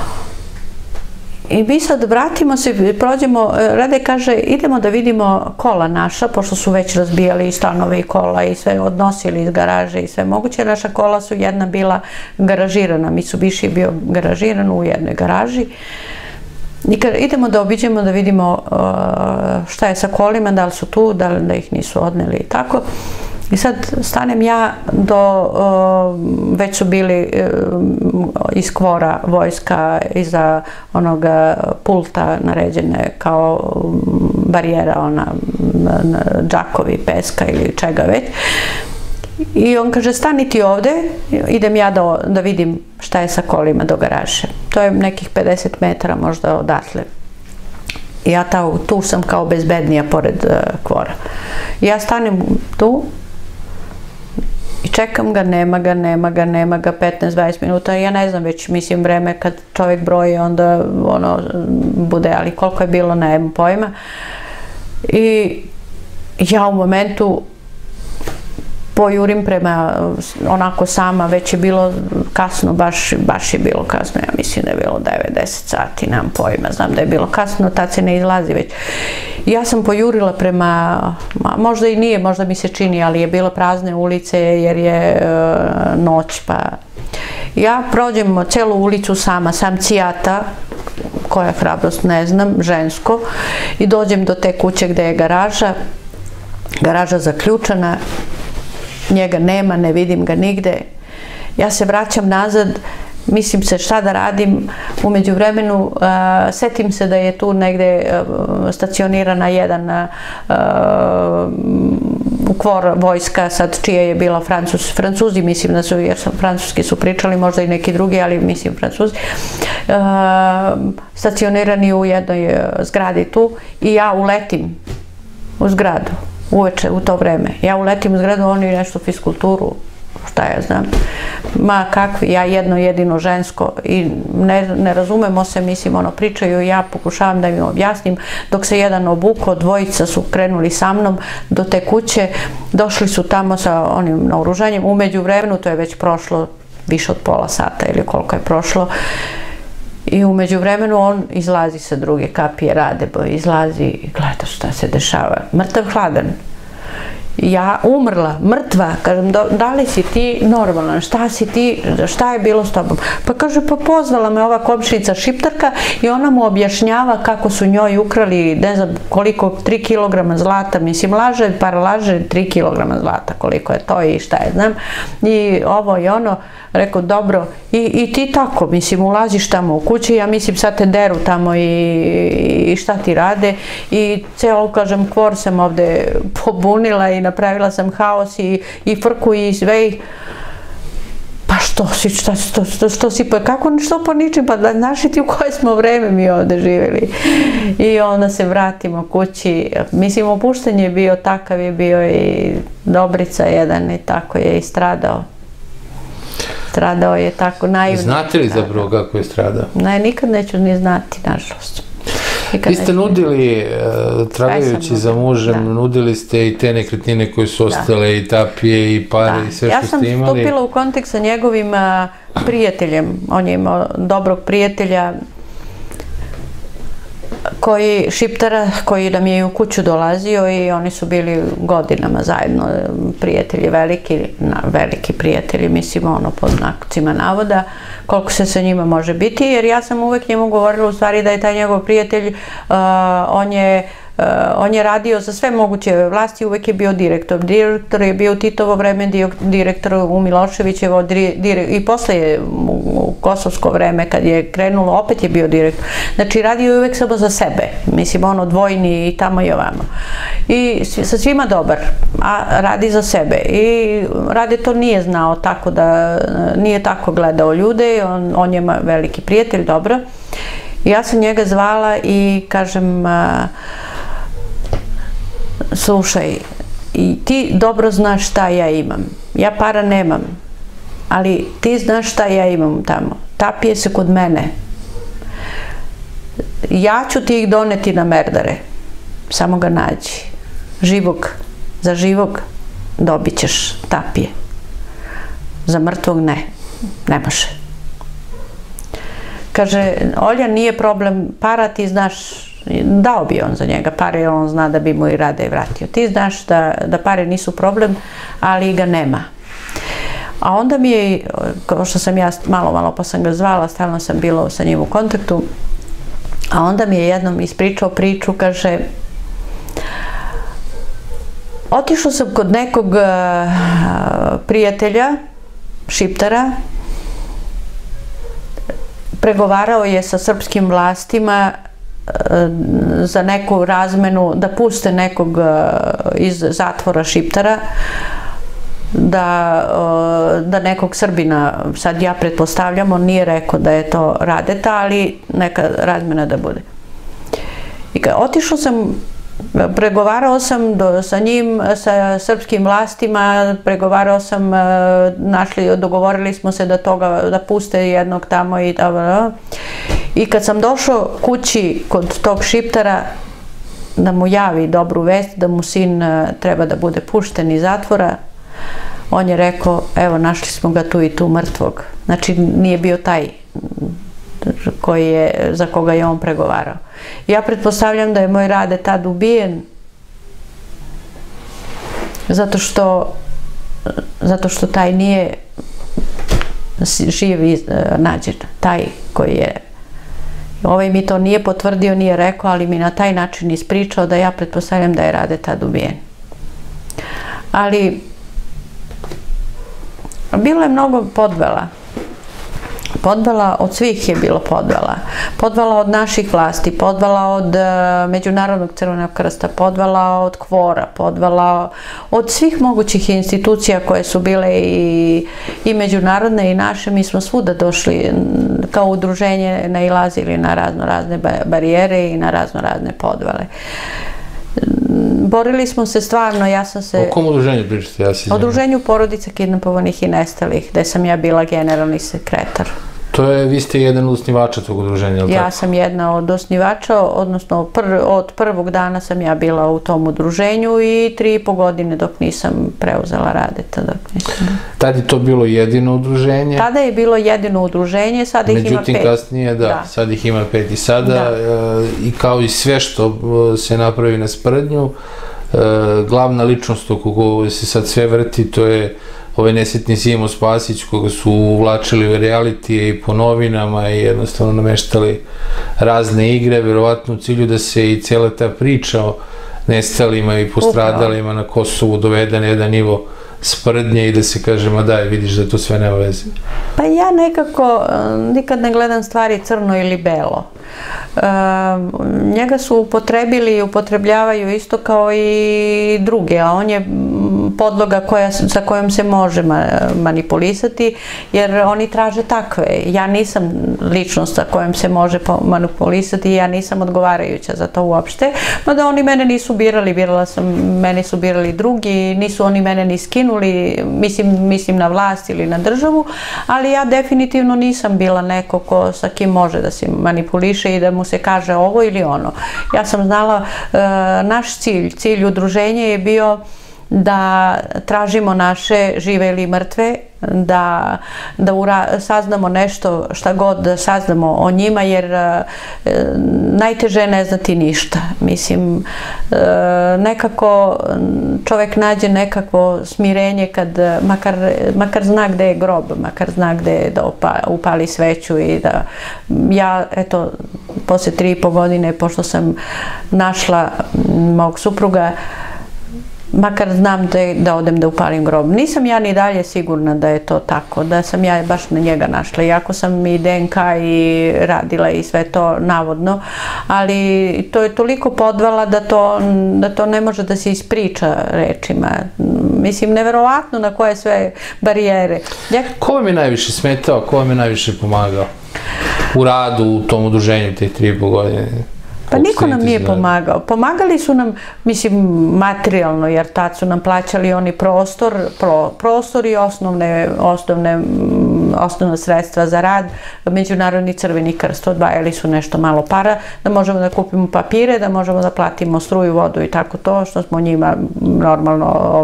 I mi sad vratimo se, prođemo, Rade kaže, idemo da vidimo kola naša, pošto su već razbijali i stanove i kola i sve odnosili iz garaže i sve moguće. Naša kola su jedna bila garažirana, Mitsubishi je bio garažiran u jednoj garaži. I idemo da obiđemo, da vidimo šta je sa kolima, da li su tu, da ih nisu odneli i tako. I sad stanem ja već su bili iz kvora vojska iza onoga pulta naređene kao barijera, ona džakovi, peska ili čega već. I on kaže, stani ti ovde, idem ja da vidim šta je sa kolima do garaže. To je nekih 50 metara možda odatle. Ja tu sam kao bezbednija pored kvora. Ja stanem tu i čekam ga, nema ga 15-20 minuta. Ja ne znam već, mislim, vreme kad čovjek broji, onda ono bude, ali koliko je bilo, nemam pojma. I ja u momentu pojurim prema, onako sama, već je bilo kasno, baš je bilo kasno, ja mislim da je bilo 9-10 sati, nemam pojma, znam da je bilo kasno, tad se ne izlazi već. Ja sam pojurila prema, možda i nije, možda mi se čini, ali je bilo prazne ulice jer je noć, pa ja prođem celu ulicu sama, sam cijata, koja hrabrost ne znam, žensko, i dođem do te kuće gde je garaža zaključana, njega nema, ne vidim ga nigde. Ja se vraćam nazad, mislim se šta da radim. U međuvremenu setim se da je tu negde stacionirana jedan kvor vojska, sad čija je bila Francuzi, mislim da su, jer francuski su pričali, možda i neki drugi, ali mislim Francuzi, stacionirani u jednoj zgradi tu i ja uletim u zgradu. Uveče, u to vreme. Ja uletim u zgradu, oni nešto fiskulturu, šta ja znam. Ma kakvi, ja jedino žensko i ne razumemo se, mislim, ono, pričaju, ja pokušavam da im objasnim, dok se jedan obuko, dvojica su krenuli sa mnom do te kuće, došli su tamo sa onim naoružanjem, u međuvremenu, to je već prošlo više od pola sata ili koliko je prošlo, i u međuvremenu on izlazi sa druge kapije, Rade, izlazi i gleda šta se dešava. Mrtav hladan. Ja umrla, mrtva, kažem, da li si ti normalan, šta si ti, šta je bilo s tobom? Pa kaže, pa pozvala me ova komšinica Šiptarka i ona mu objašnjava kako su njoj ukrali, ne znam koliko, 3 kilograma zlata, mislim, laže 3 kilograma zlata, koliko je to i šta je, znam, i ovo i ono, rekao, dobro, i ti tako, mislim, ulaziš tamo u kući, ja mislim, sad te deru tamo i šta ti rade, i celo, kažem, kvor sam ovde pobunila i napravila sam haos i frku i sve. Pa što si, pa kako, što po ničim, pa da znaš i ti u koje smo vreme mi ovde živjeli. I onda se vratimo kući, mislim, opušten je bio, takav je bio i Dobrica jedan i tako je i stradao. Stradao je tako naivno. Znate li zapravo kako je stradao? Ne, nikad neću ni znati, nažalost. Vi ste nudili, tragajući za mužem, nudili ste i te nekretnine koje su ostale, i tapije, i pare, i sve što ste imali. Ja sam stupila u kontakt sa njegovim prijateljem. On je imao dobrog prijatelja, Šiptara, koji nam je u kuću dolazio i oni su bili godinama zajedno prijatelji, veliki prijatelji, mislim ono pod znacima navoda, koliko se sa njima može biti, jer ja sam uvek njemu govorila u stvari da je taj njegov prijatelj, on je radio za sve moguće vlasti, uvek je bio direktor. Direktor je bio u Titovo vreme, direktor u Miloševićevo i posle je u kosovsko vreme kad je krenulo, opet je bio direktor. Znači radio je uvek samo za sebe, mislim ono dvojni i tamo i ovamo. I sa svima dobar, a radi za sebe. I Rade to nije znao tako da, nije tako gledao ljude, on je veliki prijatelj, dobro. Ja sam njega zvala i kažem, slušaj, i ti dobro znaš šta ja imam. Ja para nemam, ali ti znaš šta ja imam tamo. Tapije se kod mene. Ja ću ti ih doneti na Merdare. Samo ga nađi. Za živog dobit ćeš tapije. Za mrtvog ne. Ne može. Kaže, Olja, nije problem para, ti znaš, dao bi on za njega pare, jer on zna da bi mu i Rade vratio. Ti znaš da pare nisu problem, ali ga nema. A onda mi je, kao što sam ja malo pa sam ga zvala, stalno sam bila sa njim u kontaktu, a onda mi je jednom ispričao priču, kaže, otišao sam kod nekog prijatelja, Šiptara, pregovarao je sa srpskim vlastima za neku razmenu, da puste nekog iz zatvora Šiptara, da nekog Srbina, sad ja pretpostavljam, on nije rekao da je to Radeta, ali neka razmena da bude. I otišao sam, pregovarao sam sa njim, sa srpskim vlastima, pregovarao sam, dogovorili smo se da puste jednog tamo i tako. I kad sam došao kući kod tog Šiptara, da mu javi dobru vest, da mu sin treba da bude pušten iz zatvora, on je rekao, evo, našli smo ga tu i tu mrtvog. Znači, nije bio taj za koga je on pregovarao. Ja pretpostavljam da je moj Rade tad ubijen zato što taj nije živ nađen. Taj koji je, ovaj mi to nije potvrdio, nije rekao, ali mi na taj način ispričao da ja pretpostavljam da je Rade tad ubijen. Ali bilo je mnogo podvela. Podvala od svih je bilo podvala. Podvala od naših vlasti, podvala od Međunarodnog crvenog krsta, podvala od KFOR-a, podvala od svih mogućih institucija koje su bile i međunarodne i naše. Mi smo svuda došli kao udruženje, nailazili na razne barijere i na razne podvale. Borili smo se stvarno, ja sam se... O kom udruženju pričate? O udruženju porodica kidnapovanih i nestalih, gde sam ja bila generalni sekretar. Vi ste jedan od osnivača tog udruženja, ili tako? Ja sam jedna od osnivača, odnosno od prvog dana sam ja bila u tom udruženju i 3,5 godine dok nisam preuzela Radeta. Tad je to bilo jedino udruženje? Tada je bilo jedino udruženje, sada ih ima 5. Međutim, kasnije, da, sad ih ima 5 i sada, i kao i sve što se napravi na sprdnju, glavna ličnost oko koga se sad sve vrti, to je ovaj nesretni Simo Spasić, koga su uvlačili u realitije i po novinama i jednostavno nameštali razne igre, verovatno u cilju da se i cijela ta priča o nestalima i postradalima na Kosovu dovede na jedan nivo sprdnje i da se kaže, ma daj, vidiš da to sve nema veze. Pa ja nekako nikad ne gledam stvari crno ili belo. Njega su upotrebili i upotrebljavaju isto kao i druge, a on je podloga sa kojom se može manipulisati, jer oni traže takve. Ja nisam ličnost sa kojom se može manipulisati, ja nisam odgovarajuća za to uopšte, mada oni mene nisu birali, mene su birali drugi, nisu oni mene ni skinuli, mislim na vlast ili na državu, ali ja definitivno nisam bila neko sa kim može da se manipuliše i da mu se kaže ovo ili ono. Ja sam znala, naš cilj udruženja je bio da tražimo naše žive ili mrtve, da saznamo nešto, šta god da saznamo o njima, jer najteže je ne znati ništa. Mislim, nekako čovek nađe nekakvo smirenje kad makar zna gde je grob, makar zna gde je da upali sveću i da ja, eto, posle 3,5 godine, pošto sam našla mog supruga, makar znam da odem da upalim grob. Nisam ja ni dalje sigurna da je to tako, da sam ja baš na njega našla, iako sam i DNK i radila i sve to navodno, ali to je toliko podvala da to ne može da se ispriča rečima. Mislim, neverovatno na koje sve barijere. Ko vam je najviše smetao, ko vam je najviše pomagao u radu, u tom udruženju tih 3,5 godine? Pa niko nam nije pomagao. Pomagali su nam, mislim, materijalno, jer tad su nam plaćali oni prostor i osnovna sredstva za rad. Međunarodni Crveni krst odvajali su nešto malo para, da možemo da kupimo papire, da možemo da platimo struju, vodu i tako to, što smo njima normalno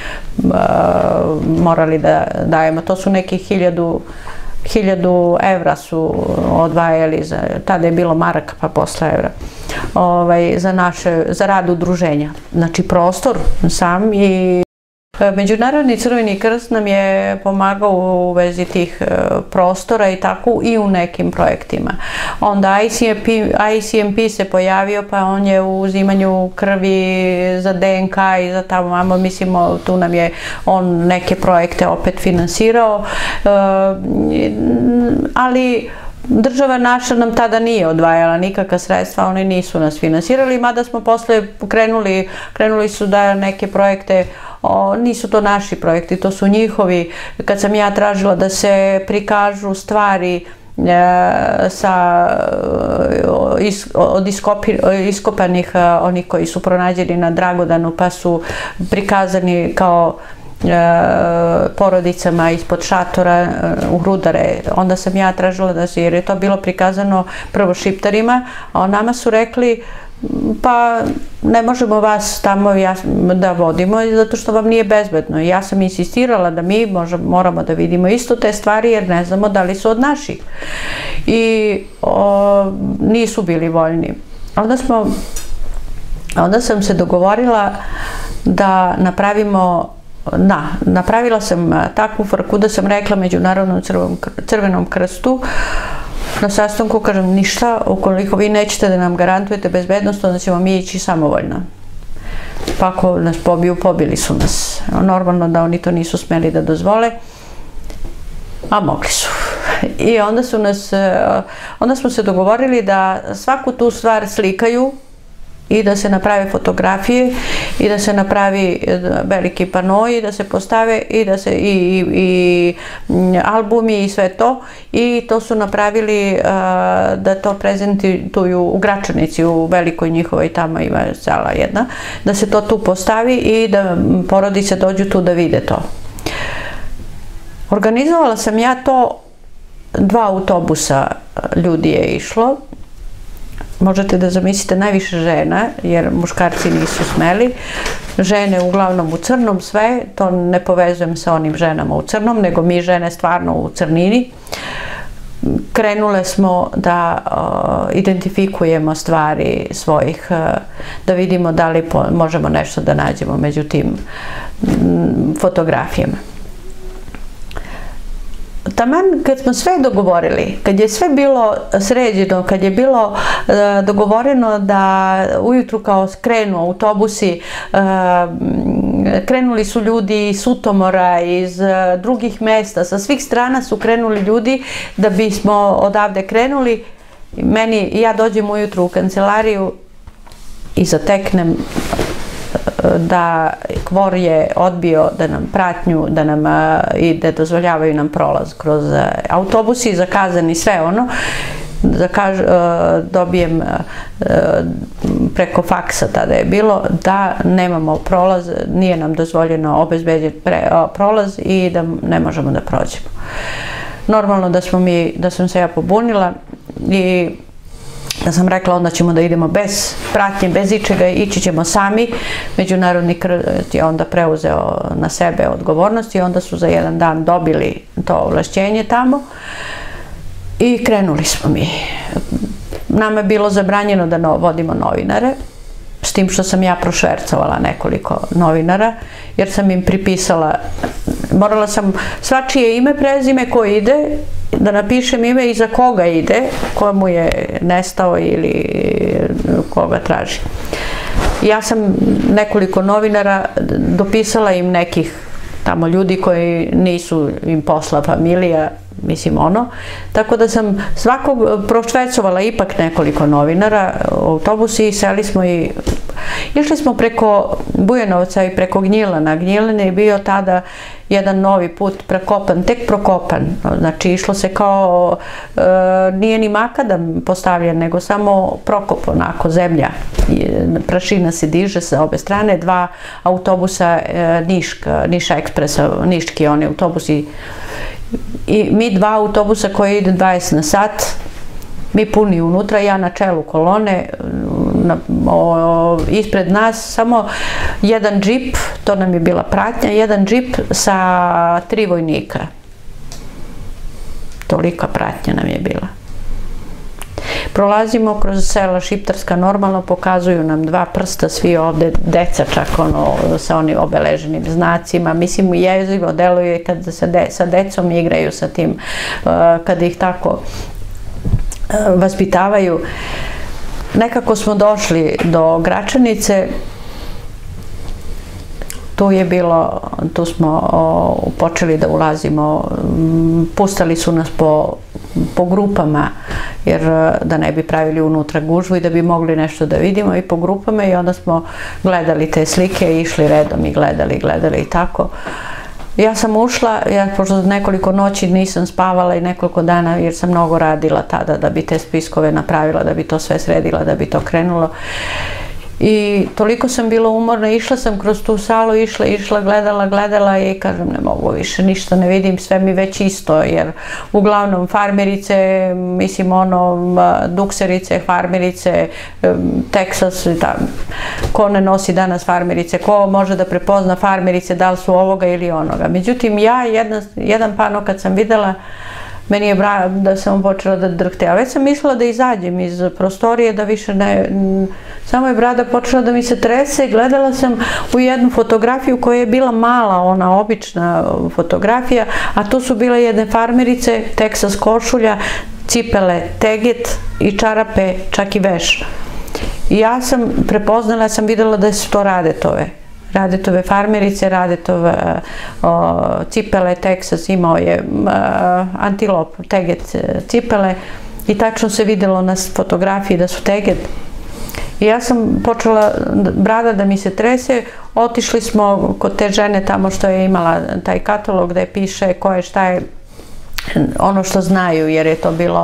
morali da dajemo. To su nekih 1000 evra su odvajali, tada je bilo maraka pa posle evra, za rad udruženja. Znači prostor sam i Međunarodni Crveni krst nam je pomagao u vezi tih prostora i tako i u nekim projektima. Onda ICMP se pojavio, pa on je u uzimanju krvi za DNK i za tamo, mislimo, tu nam je on neke projekte opet finansirao, ali država naša nam tada nije odvajala nikakva sredstva, oni nisu nas finansirali, mada smo posle krenuli su da neke projekte, nisu to naši projekti, to su njihovi. Kad sam ja tražila da se prikažu stvari od iskopanih, onih koji su pronađeni na Dragodanu, pa su prikazani kao porodicama ispod šatora u Rudare, onda sam ja tražila da se, jer je to bilo prikazano prvo Šiptarima, a nama su rekli pa ne možemo vas tamo da vodimo zato što vam nije bezbedno. I ja sam insistirala da mi moramo da vidimo isto te stvari jer ne znamo da li su od naših. I nisu bili voljni. Onda sam se dogovorila da napravila sam takvu frku da sam rekla Međunarodnom Crvenom krstu na sastanku, kažem, ništa, ukoliko vi nećete da nam garantujete bezbednost, onda ćemo mi ići samovoljno. Pa ako nas pobiju, pobili su nas. Normalno da oni to nisu smeli da dozvole, a mogli su. I onda smo se dogovorili da svaku tu stvar slikaju i da se naprave fotografije i da se napravi veliki panoi, da se postave i da se i albumi i sve to. I to su napravili da to prezentuju u Gračanici, u velikoj njihovoj, tamo ima sala jedna, da se to tu postavi i da porodice dođu tu da vide to. Organizovala sam ja to, 2 autobusa ljudi je išlo. Možete da zamislite najviše žena, jer muškarci nisu smeli. Žene uglavnom u crnom sve, to ne povezujem sa onim ženama u crnom, nego mi žene stvarno u crnini. Krenule smo da identifikujemo stvari svojih, da vidimo da li možemo nešto da nađemo među tim fotografijama. Taman kad smo sve dogovorili, kad je sve bilo sređeno, kad je bilo dogovoreno da ujutru kao krenu autobusi, krenuli su ljudi iz Sutomora, iz drugih mesta, sa svih strana su krenuli ljudi da bismo odavde krenuli. Ja dođem ujutru u kancelariju i zateknem da KVOR je odbio da nam pratnju, i da dozvoljavaju nam prolaz kroz autobusi, zakazani sve ono, dobijem preko faksa, tada je bilo, da nemamo prolaz, nije nam dozvoljeno obezbediti prolaz i da ne možemo da prođemo. Normalno da sam se ja pobunila i da sam rekla onda ćemo da idemo bez pratnje, bez ičega, ići ćemo sami. Međunarodni krst je onda preuzeo na sebe odgovornost i onda su za jedan dan dobili to ovlašćenje tamo i krenuli smo mi. Nama je bilo zabranjeno da vodimo novinare, s tim što sam ja prošvercovala nekoliko novinara, jer sam im pripisala, morala sam svačije ime, prezime, ko ide, da napišem ime i za koga ide, ko mu je nestao ili koga traži. Ja sam nekoliko novinara, dopisala im nekih tamo ljudi koji nisu im posla familija, mislim ono, tako da sam svakog prošvercovala ipak nekoliko novinara u autobusi i seli smo i išli smo preko Bujanovca i preko Gnjilana. Gnjilan je bio tada jedan novi put prekopan, tek prokopan, znači išlo se kao, nije ni makadam postavljen, nego samo prokop, onako, zemlja, prašina se diže sa obe strane, dva autobusa Niša ekspresa, niški oni autobusi, i mi dva autobusa koji ide 20 na sat, mi puni unutra, ja na čelu kolone, ispred nas samo jedan džip, to nam je bila pratnja, jedan džip sa 3 vojnika. Tolika pratnja nam je bila. Prolazimo kroz sela šiptarska, normalno pokazuju nam 2 prsta, svi ovde, deca čak sa onim obeleženim znacima, mislim jezivo deluje kad se sa decom igraju sa tim, kada ih tako vaspitavaju. Nekako smo došli do Gračanice, tu smo počeli da ulazimo, pustali su nas po grupama, jer da ne bi pravili unutra gužvu i da bi mogli nešto da vidimo i po grupama, i onda smo gledali te slike i išli redom i gledali i tako. Ja sam ušla, pošto nekoliko noći nisam spavala i nekoliko dana, jer sam mnogo radila tada da bi te spiskove napravila, da bi to sve sredila, da bi to krenulo. I toliko sam bila umorna, išla sam kroz tu salu, išla, gledala i kažem ne mogu više, ništa ne vidim, sve mi već isto, jer uglavnom farmerice, mislim dukserice, farmerice, Teksas, ko ne nosi danas farmerice, ko može da prepozna farmerice, da li su ovoga ili onoga. Međutim, ja jedan pano kad sam videla, meni je da sam počela da drhte, a već sam mislila da izađem iz prostorije, da više ne, samo je brada počela da mi se trese, gledala sam u jednu fotografiju koja je bila mala, ona obična fotografija, a tu su bile jedne farmerice, Teksas košulja, cipele teget i čarape, čak i veš. I ja sam prepoznala, sam videla da su to Radetove farmerice, Radetove cipele, Teksas imao je antilop, teget cipele i tačno se videlo na fotografiji da su teget. I ja sam počela, brada da mi se trese, otišli smo kod te žene tamo što je imala taj katalog gde piše ko je šta je, ono što znaju, jer je to bilo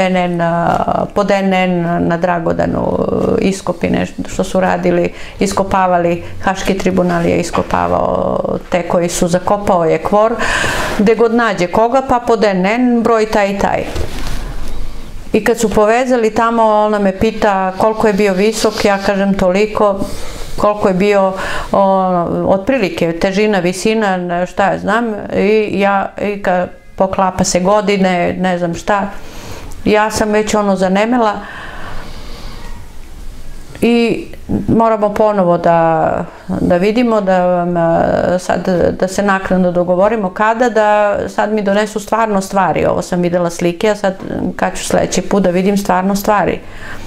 pod NN na Dragodanu iskopine što su radili, iskopavali, Haški tribunal je iskopavao te koji su, zakopao je KVOR, gde god nađe koga, pa pod NN broj taj i taj. I kad su povezali tamo, ona me pita koliko je bio visok, ja kažem toliko, koliko je bio otprilike težina, visina, šta ja znam, i kad poklapa se godine, ne znam šta. Ja sam već zanemela i moramo ponovo da vidimo, da se naknadno dogovorimo kada, da sad mi donesu stvarno stvari. Ovo sam videla slike, a sad kad ću sledeći put da vidim stvarno stvari.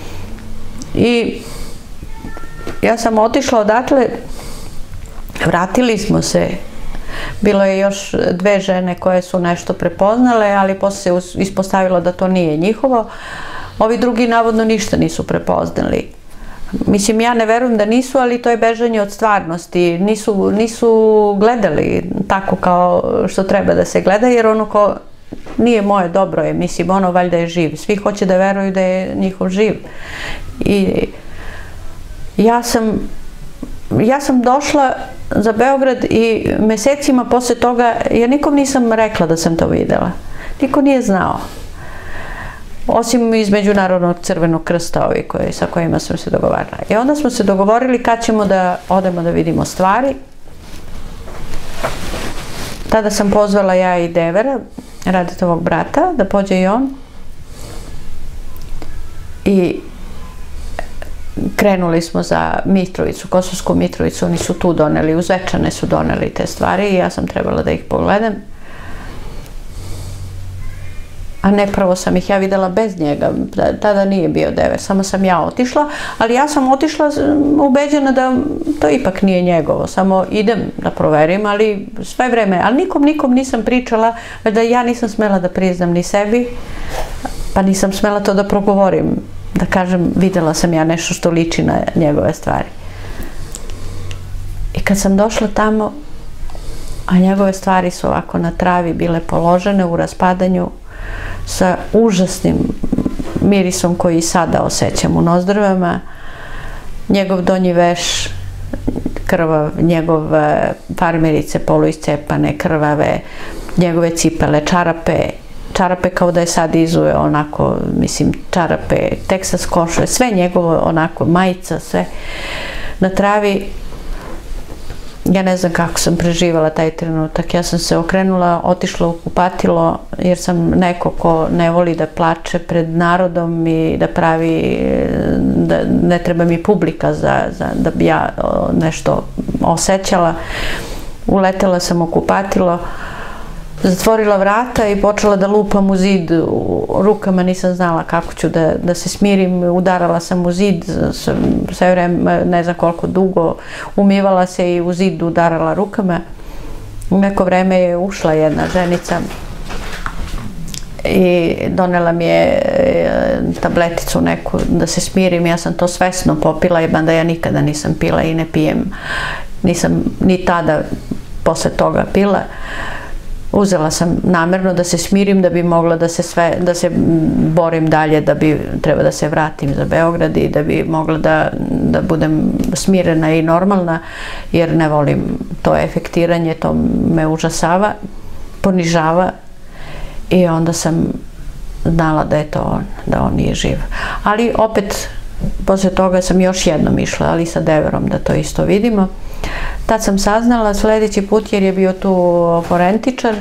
I ja sam otišla odatle, vratili smo se. Bilo je još 2 žene koje su nešto prepoznale, ali posle se ispostavilo da to nije njihovo. Ovi drugi navodno ništa nisu prepoznali. Mislim, ja ne verujem da nisu, ali to je bežanje od stvarnosti. Nisu gledali tako kao što treba da se gleda, jer ono ko nije moje, dobro je, mislim, ono valjda je živ. Svi hoće da veruju da je njihov živ. I ja sam došla za Beograd i mesecima posle toga, ja nikom nisam rekla da sam to videla. Niko nije znao. Osim iz Međunarodnog crvenog krsta sa kojima sam se dogovarala. I onda smo se dogovorili kad ćemo da odemo da vidimo stvari. Tada sam pozvala ja i Devera, Radetovog brata, da pođe i on. I krenuli smo za Mitrovicu, Kosovsku Mitrovicu, oni su tu doneli, u Zvečane su doneli te stvari i ja sam trebala da ih pogledam. A ne, prvo sam ih ja videla bez njega, tada nije bio Dever, samo sam ja otišla, ali ja sam otišla ubeđena da to ipak nije njegovo, samo idem da proverim, ali sve vreme, ali nikom nisam pričala, da ja nisam smela da priznam ni sebi, pa nisam smela to da progovorim, da kažem videla sam ja nešto što liči na njegove stvari. I kad sam došla tamo, a njegove stvari su ovako na travi bile položene u raspadanju, sa užasnim mirisom koji i sada osjećam u nozdrvama, njegov donji veš krvav, njegove farmerice poluiscepane, krvave, njegove cipele, čarape kao da je sad izuje onako, mislim, čarape, Texas košulje, sve njegovo onako, majica, sve na travi. Ja ne znam kako sam preživala taj trenutak. Ja sam se okrenula, otišla u kupatilo, jer sam neko ko ne voli da plače pred narodom i da pravi, da ne treba mi publika da bi ja nešto osjećala. Uletela sam u kupatilo, zatvorila vrata i počela da lupam u zid rukama, nisam znala kako ću da se smirim, udarala sam u zid sve vreme, ne znam koliko dugo, umivala se i u zid udarala rukama. U neko vreme je ušla jedna ženica i donela mi je tableticu neku da se smirim, ja sam to svesno popila, mada ja nikada nisam pila i ne pijem, nisam ni tada posle toga pila. Uzela sam namerno da se smirim, da bi mogla da se borim dalje, da bi treba da se vratim za Beograd i da bi mogla da budem smirena i normalna, jer ne volim to efektiranje, to me užasava, ponižava i onda sam znala da je to on, da on nije živ. Ali opet, posle toga sam još jednom išla, ali sa Deverom da to isto vidimo. Tad sam saznala sledeći put, jer je bio tu forentičar,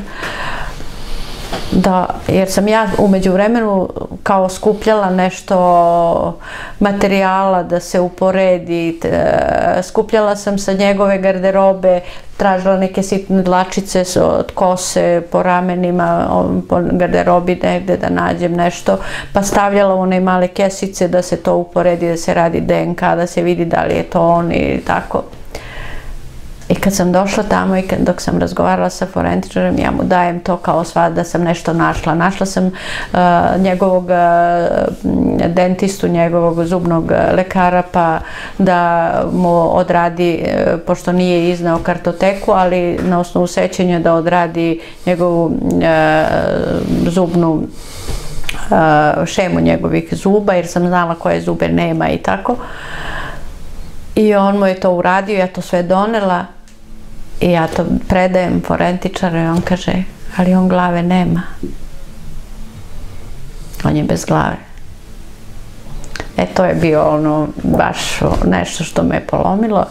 jer sam ja umeđu vremenu kao skupljala nešto materijala da se uporedi, skupljala sam sa njegove garderobe, tražila neke sitne dlačice od kose po ramenima, po garderobi negde da nađem nešto, pa stavljala u one male kesice da se to uporedi, da se radi DNK, da se vidi da li je to on ili tako. I kad sam došla tamo i dok sam razgovarala sa forentičarem, ja mu dajem to kao sva da sam nešto našla. Našla sam njegovog dentistu, njegovog zubnog lekara, pa da mu odradi, pošto nije izneo kartoteku, ali na osnovu sećanja da odradi njegovu zubnu šemu njegovih zuba, jer sam znala koje zube nema i tako. I on mu je to uradio, ja to sve donela i ja to predajem forentičaru i on kaže, ali on glave nema. On je bez glave. To je bio ono baš nešto što me je polomilo.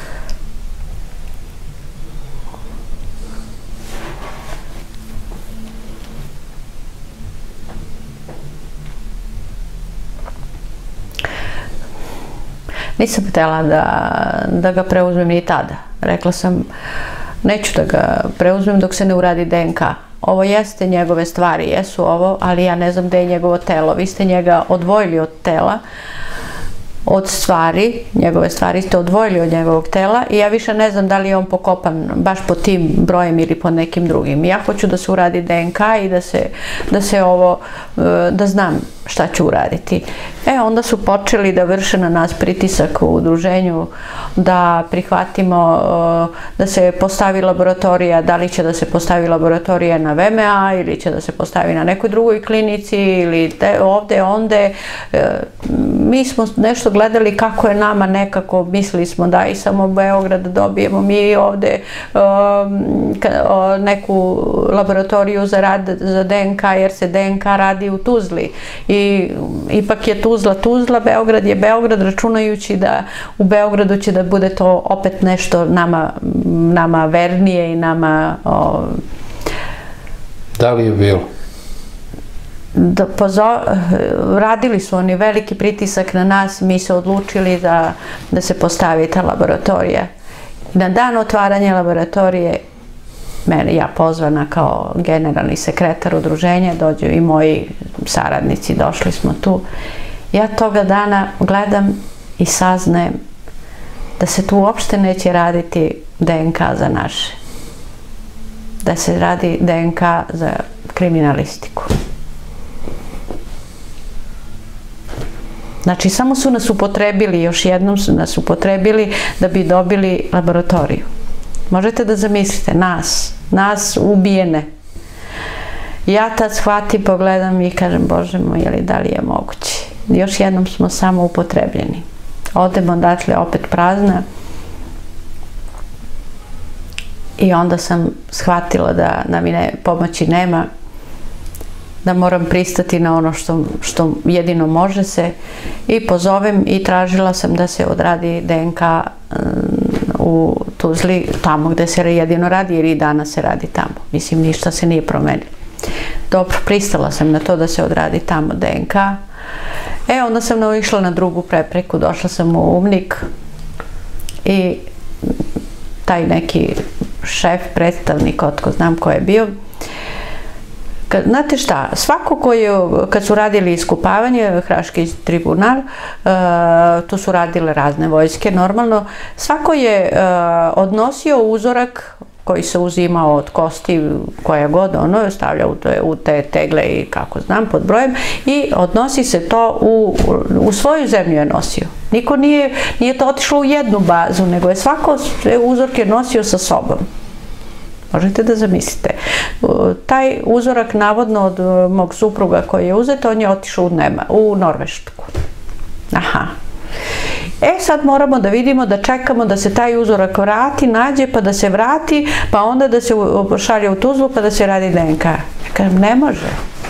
Nisam htjela da ga preuzmem ni tada. Rekla sam, neću da ga preuzmem dok se ne uradi DNK. Ovo jeste njegove stvari, jesu ovo, ali ja ne znam gde je njegovo telo. Vi ste njega odvojili od tela od stvari, njegove stvari ste odvojili od njegovog tela i ja više ne znam da li je on pokopan baš po tim brojem ili po nekim drugim. Ja hoću da se uradi DNK i da znam šta ću uraditi. Onda su počeli da vrše na nas pritisak u udruženju da prihvatimo da se postavi laboratorija, da li će da se postavi laboratorija na VMA ili će da se postavi na nekoj drugoj klinici ili ovde, onde. Mi smo nešto gledali kako je nama nekako, mislili smo da i samo Beograd dobijemo mi ovde neku laboratoriju za DNK, jer se DNK radi u Tuzli i ipak je Tuzla, Beograd je Beograd, računajući da u Beogradu će da bude to opet nešto nama vernije i nama... Da li je bilo? Radili su oni veliki pritisak na nas, mi se odlučili da se postavi ta laboratorija. Na dan otvaranja laboratorije, ja pozvana kao generalni sekretar udruženja, dođu i moji saradnici, došli smo tu. Ja toga dana gledam i saznajem da se tu uopšte neće raditi DNK za naše. Da se radi DNK za kriminalistiku. Znači, samo su nas upotrebili, još jednom su nas upotrebili da bi dobili laboratoriju. Možete da zamislite, nas ubijene. Ja tad shvatim, pogledam i kažem, Bože moj, da li je moguće? Još jednom smo samo upotrebljeni. Odemo odatle opet prazna. I onda sam shvatila da nam pomoći nema, da moram pristati na ono što jedino može se, i pozovem i tražila sam da se odradi DNK u Tuzli, tamo gde se jedino radi, jer i danas se radi tamo. Mislim, ništa se nije promenilo. Dobro, pristala sam na to da se odradi tamo DNK. Onda sam išla na drugu prepreku, došla sam u UMNIK i taj neki šef, predstavnik, otko znam ko je bio. Znate šta, svako kad su radili iskopavanje, Haški tribunal, tu su radile razne vojske, normalno, svako je odnosio uzorak koji se uzimao od kosti, koja god stavlja u te tegle i kako znam, pod brojem, i odnosi se to u svoju zemlju je nosio. Niko nije to otišlo u jednu bazu, nego je svako uzorke nosio sa sobom. Možete da zamislite. Taj uzorak, navodno od mog supruga koji je uzet, on je otišao u Norvešku. Aha. Sad moramo da vidimo, da čekamo da se taj uzorak vrati, nađe, pa da se vrati, pa onda da se šalje u Tuzlu, pa da se radi DNK. Ja kažem, ne može.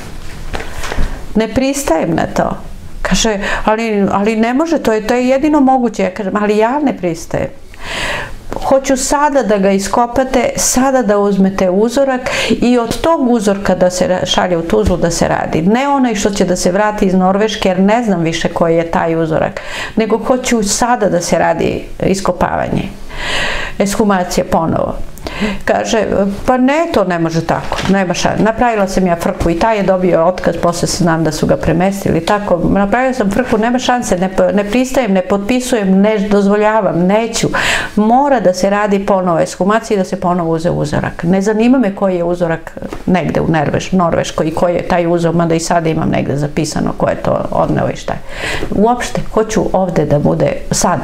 Ne pristajem na to. Kaže, ali ne može, to je jedino moguće. Ja kažem, ali ja ne pristajem. Hoću sada da ga iskopate, sada da uzmete uzorak i od tog uzorka da se šalje u Tuzlu da se radi. Ne onaj što će da se vrati iz Norveške, jer ne znam više koji je taj uzorak, nego hoću sada da se radi iskopavanje, ekshumacija ponovo. Kaže, pa ne, to ne može tako, nema šanse. Napravila sam ja frku i taj je dobio otkaz, posle znam da su ga premestili, tako, napravila sam frku, nema šanse, ne pristajem, ne potpisujem, ne dozvoljavam, neću. Mora da se radi ponovo ekshumacija i da se ponovo uze uzorak. Ne zanima me koji je uzorak negde u Norveškoj i koji je taj uzor, mada i sada imam negde zapisano ko je to odneo i šta je. Uopšte, hoću ovde da bude sad.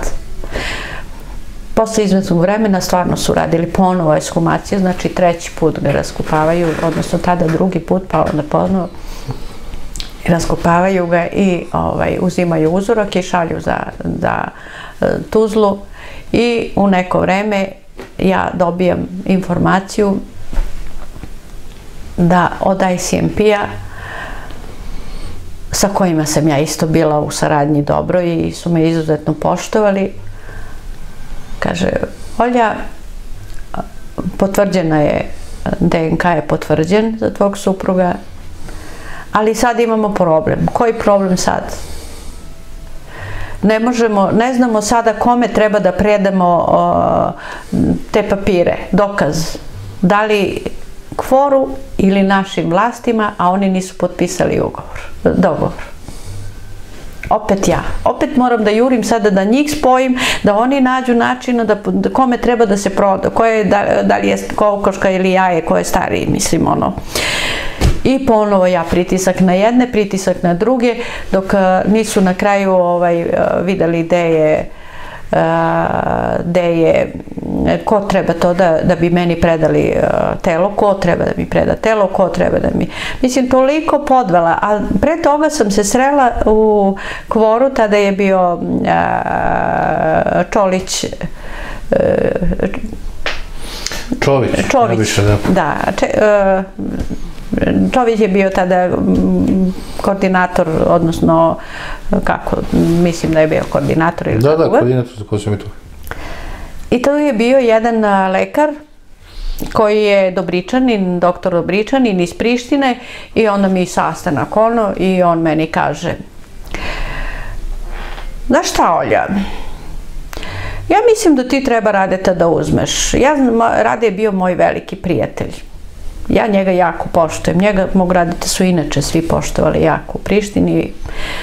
Posle izvesnog vremena stvarno su radili ponovo ekshumacije, znači treći put ga raskopavaju, odnosno tada drugi put, pa onda ponovo raskopavaju ga i uzimaju uzorak i šalju za Tuzlu, i u neko vreme ja dobijam informaciju da od ICMP-a, sa kojima sam ja isto bila u saradnji dobro i su me izuzetno poštovali, kaže, Olja, potvrđena je, DNK je potvrđen za tvog supruga, ali sad imamo problem. Koji problem sad? Ne znamo sada kome treba da predamo te papire, dokaz. Da li KFOR-u ili našim vlastima, a oni nisu potpisali dogovor. opet ja. Opet moram da jurim sada da njih spojim, da oni nađu načina da kome treba da se proda, da li je kokoška ili jaje, ko je stariji, mislim, ono. I ponovo ja pritisak na jedne, pritisak na druge, dok nisu na kraju videli ko treba to da bi meni predali telo, ko treba da mi preda telo, ko treba da mi... Mislim, toliko podvela, a pre toga sam se srela u Kvoru, tada je bio Čolić... Čović, da. Čović je bio tada koordinator, odnosno, kako, mislim da je bio koordinator ili tako. Da, koordinator, za ko sam i tu. I to je bio jedan lekar koji je Dobričanin, doktor Dobričanin iz Prištine, i onda mi sastanak i on meni kaže: znaš šta, Olja, ja mislim da ti treba Radeta da uzmeš. Rade je bio moj veliki prijatelj. Ja njega jako poštujem. Mog Radeta su inače svi poštovali jako u Prištini.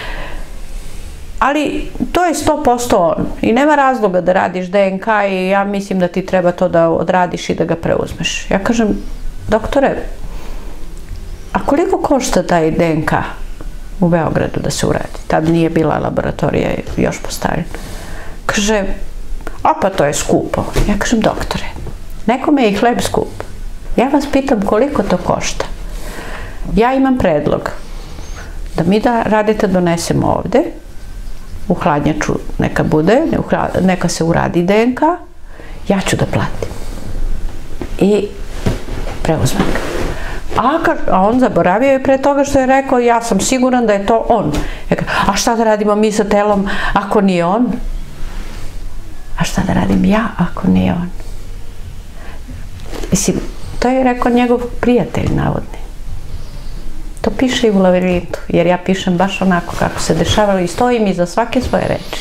Ali to je 100% on. I nema razloga da radiš DNK i ja mislim da ti treba to da odradiš i da ga preuzmeš. Ja kažem: doktore, a koliko košta taj DNK u Beogradu da se uradi? Tad nije bila laboratorija još postavljena. Kaže: a pa to je skupo. Ja kažem: doktore, nekome je i hleb skup. Ja vas pitam koliko to košta. Ja imam predlog da mi Radeta donesemo ovde, u hladnjaču neka bude, neka se uradi DNK, ja ću da platim. I preuzmem ga. A on zaboravio je pre toga što je rekao: ja sam siguran da je to on. A šta da radimo mi sa telom ako nije on? A šta da radim ja ako nije on? Mislim, to je rekao njegov prijatelj, navodni. To piše i u Lavirintu, jer ja pišem baš onako kako se dešavalo i stojim iza svake svoje reči.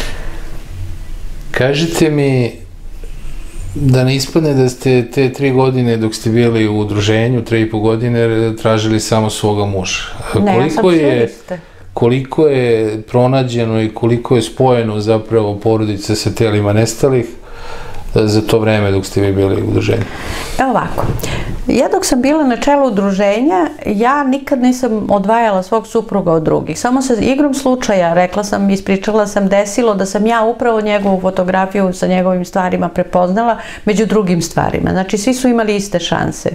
Kažite mi, da ne ispadne da ste te 3 godine dok ste bili u udruženju, 3,5 godine, tražili samo svoga muža. Ne, ja sam sve iste. Koliko je pronađeno i koliko je spojeno zapravo porodice sa telima nestalih za to vreme dok ste vi bili u udruženju? Evo ovako, ja dok sam bila na čelu udruženja, ja nikad nisam odvajala svog supruga od drugih. Samo se igrom slučaja, rekla sam, ispričala sam, desilo da sam ja upravo njegovu fotografiju sa njegovim stvarima prepoznala među drugim stvarima. Znači, svi su imali iste šanse.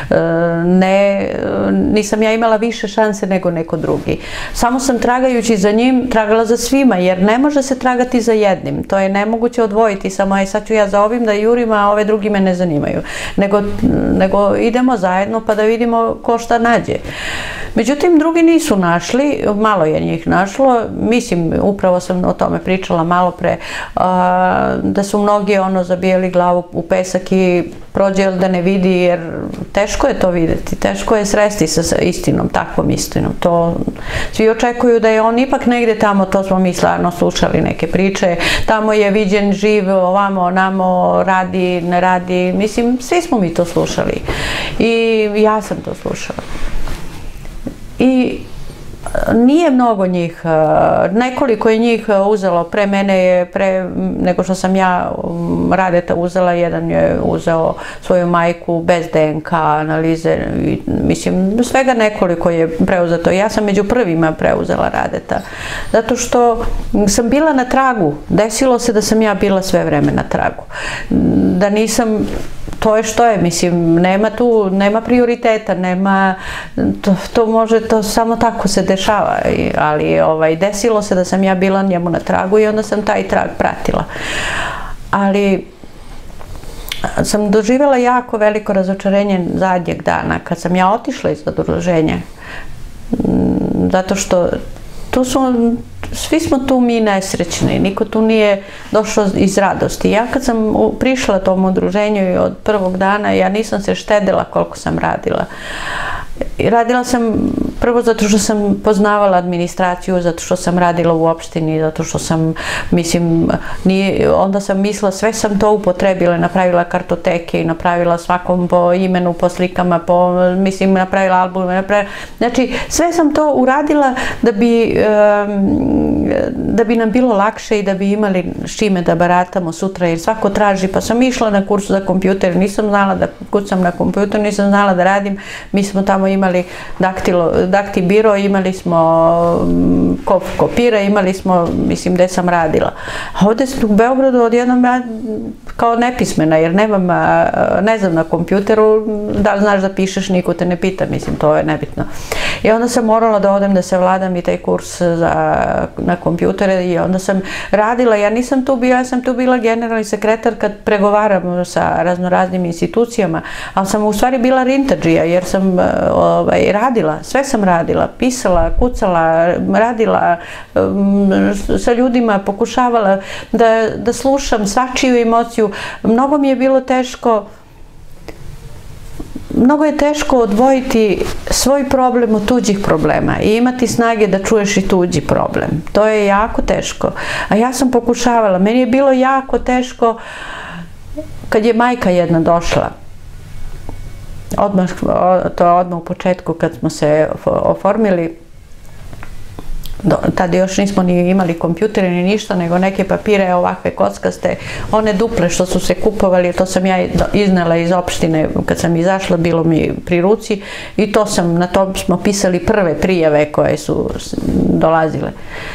Nisam ja imala više šanse nego neko drugi. Samo sam tragajući za njim, tragala za svima, jer ne može se tragati za jednim. To je nemoguće odvojiti, samo sad ću ja za ovim da jurim, a ove drugi me ne zanimaju. Nego idemo zajedno pa da vidimo ko šta nađe. Međutim, drugi nisu našli, malo je njih našlo, mislim, upravo sam o tome pričala malo pre, da su mnogi zabijali glavu u pesak i prođe da ne vidi, jer teško je to videti, teško je sresti sa istinom, takvom istinom. Svi očekuju da je on ipak negde tamo, to smo mi stvarno slušali neke priče, tamo je viđen živ, ovamo, onamo, radi, ne radi, mislim, svi smo mi to slušali i ja sam to slušala. I nije mnogo njih, nekoliko je njih uzelo pre mene, pre nego što sam ja Radeta uzela, jedan je uzeo svoju majku bez DNK analize, mislim, svega nekoliko je preuzeto. Ja sam među prvima preuzela Radeta, zato što sam bila na tragu, desilo se da sam ja bila sve vreme na tragu, da nisam, to je što je, mislim, nema prioriteta, nema, to može, to samo tako se dešava, ali desilo se da sam ja bila njemu na tragu i onda sam taj trag pratila. Ali sam doživjela jako veliko razočarenje zadnjeg dana, kad sam ja otišla iz udruženja, zato što svi smo tu mi nesrećni, niko tu nije došao iz radosti. Ja kad sam prišla tom udruženju i od prvog dana, ja nisam se štedila koliko sam radila. Radila sam prvo zato što sam poznavala administraciju, zato što sam radila u opštini, zato što sam, mislim, onda sam mislila, sve sam to upotrebila, napravila kartoteke i napravila svakom po imenu, po slikama, mislim, napravila albume, znači, sve sam to uradila da bi da bi nam bilo lakše i da bi imali s čime da baratamo sutra, jer svako traži, pa sam išla na kurs za kompjuter, nisam znala da kucam na kompjuter, nisam znala da radim, mi smo tamo imali daktibiro, imali smo kopira, imali smo, mislim, gde sam radila. A ovde u Beogradu odjednom ja kao nepismena, jer ne znam na kompjuteru, da li znaš da pišeš, niko te ne pita, mislim, to je nebitno. I onda sam morala da odem da se vladam i taj kurs na kompjutere i onda sam radila, ja nisam tu bila, ja sam tu bila generalni sekretar kad pregovaram sa raznoraznim institucijama, ali sam u stvari bila rintadžija jer sam radila, sve sam radila, pisala, kucala, radila sa ljudima, pokušavala da slušam svačiju emociju. Mnogo mi je bilo teško, mnogo je teško odvojiti svoj problem od tuđih problema i imati snage da čuješ i tuđi problem. To je jako teško. A ja sam pokušavala. Meni je bilo jako teško kad je majka jedna došla. To je odmah u početku kad smo se oformili. Tada još nismo ni imali kompjutere ni ništa, nego neke papire ovakve kockaste, one duple što su se kupovali, to sam ja iznela iz opštine kad sam izašla, bilo mi pri ruci i na tom smo pisali prve prijave koje su dolazile.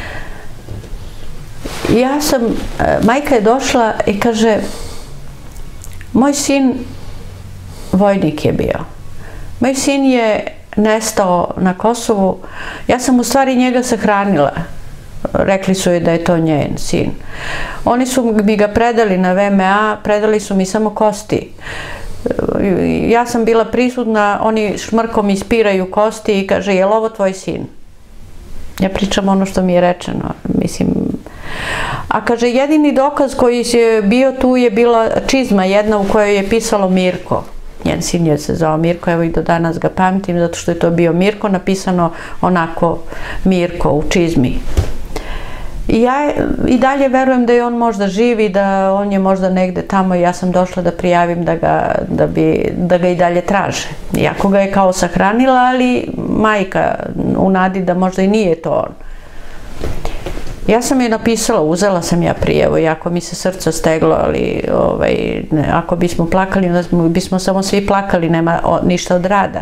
Majka je došla i kaže, moj sin vojnik je bio. Moj sin je nestao na Kosovu. Ja sam u stvari njega sahranila. Rekli su joj da je to njen sin. Oni su mi ga predali na VMA, predali su mi samo kosti. Ja sam bila prisutna, oni šmrkom ispiraju kosti i kaže, je li ovo tvoj sin? Ja pričam ono što mi je rečeno, mislim. A kaže, jedini dokaz koji je bio tu je bila čizma jedna u kojoj je pisalo Mirko. Njen sin je se zvao Mirko, evo i do danas ga pamtim, zato što je to bio Mirko, napisano onako Mirko u čizmi. I ja i dalje verujem da je on možda živ i da on je možda negde tamo i ja sam došla da prijavim da ga i dalje traže. Iako ga je kao sahranila, ali majka u nadi da možda i nije to on. Ja sam je napisala, uzela sam ja prijavu, iako mi se srce steglo, ali ako bismo plakali, onda bismo samo svi plakali, nema ništa od rada.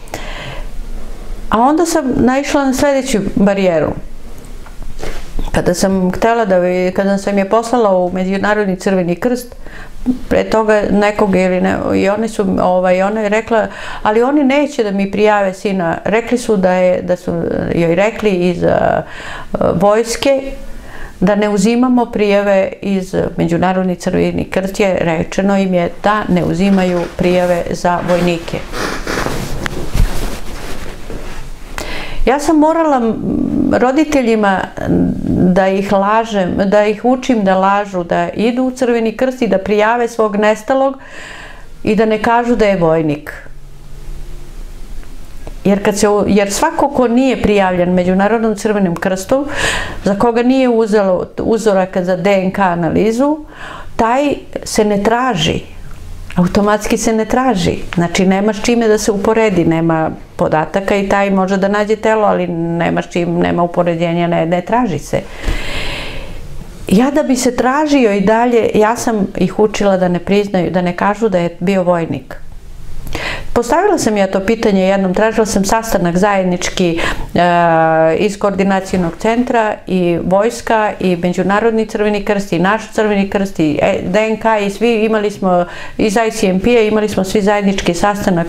A onda sam naišla na sledeću barijeru. Kada sam htela kada sam je poslala u Međunarodni crveni krst, pre toga nekoga i ona je rekla, ali oni neće da mi prijave sina. Rekli su da su joj rekli iz vojske da ne uzimamo prijave iz Međunarodni crveni krst, je rečeno im je da ne uzimaju prijave za vojnike. Ja sam morala roditeljima da ih lažem, da ih učim da lažu, da idu u Crveni krst i da prijave svog nestalog i da ne kažu da je vojnik. Jer svako ko nije prijavljen Međunarodnom crvenom krstu, za koga nije uzelo uzorak za DNK analizu, taj se ne traži. Automatski se ne traži. Znači, nemaš čime da se uporedi, nema podataka i taj može da nađe telo, ali nema upoređenja, ne traži se. Ja da bi se tražio i dalje, ja sam ih učila da ne priznaju, da ne kažu da je bio vojnik. Postavila sam ja to pitanje jednom, tražila sam sastanak zajednički iz koordinacijnog centra i vojska i Međunarodni crveni krst i naš crveni krst i DNK i svi imali smo iz ICMP-a imali smo svi zajednički sastanak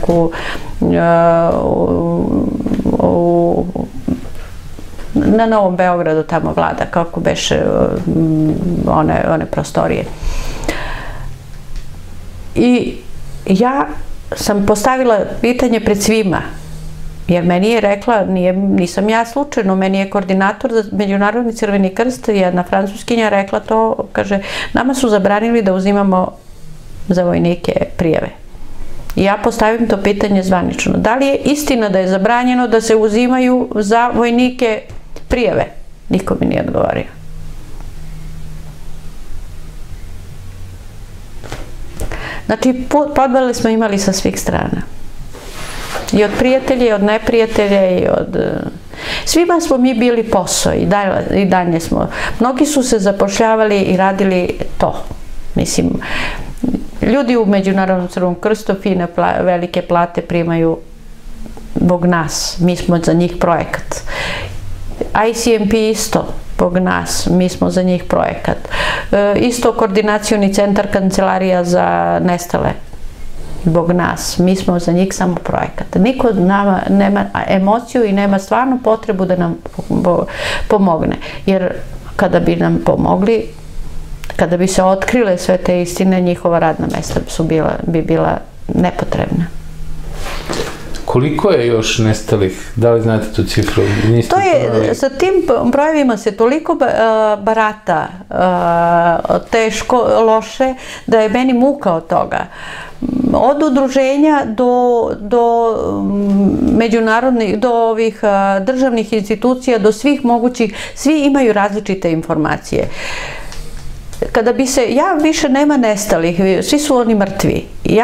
na Novom Beogradu, tamo vlada, kako beše one prostorije. I ja sam postavila pitanje pred svima, jer meni je rekla, nisam ja slučajno, meni je koordinator za Međunarodni crveni krst, jedna francuskinja rekla to, kaže, nama su zabranili da uzimamo za vojnike prijave. I ja postavim to pitanje zvanično. Da li je istina da je zabranjeno da se uzimaju za vojnike prijave? Niko mi nije odgovorio. Znači, podvale smo imali sa svih strana. I od prijatelja, i od neprijatelja, i od... Svima smo mi bili posao i dalje smo. Mnogi su se zapošljavali i radili to. Mislim, ljudi u Međunarodnom Crvenom krstu fine velike plate primaju zbog nas. Mi smo za njih projekat. ICMP isto zbog nas. Mi smo za njih projekat. Isto koordinacioni centar kancelarija za nestale. Zbog nas. Mi smo za njih samo projekat. Niko nama nema emociju i nema stvarno potrebu da nam pomogne. Jer kada bi nam pomogli, kada bi se otkrile sve te istine, njihova radna mesta bi bila nepotrebna. Koliko je još nestalih? Da li znate tu cifru? To je, sa tim brojevima se toliko barata, teško, loše, da je meni muka od toga. Od udruženja do međunarodnih, do ovih državnih institucija, do svih mogućih, svi imaju različite informacije. Kada bi se, više nema nestalih, svi su oni mrtvi.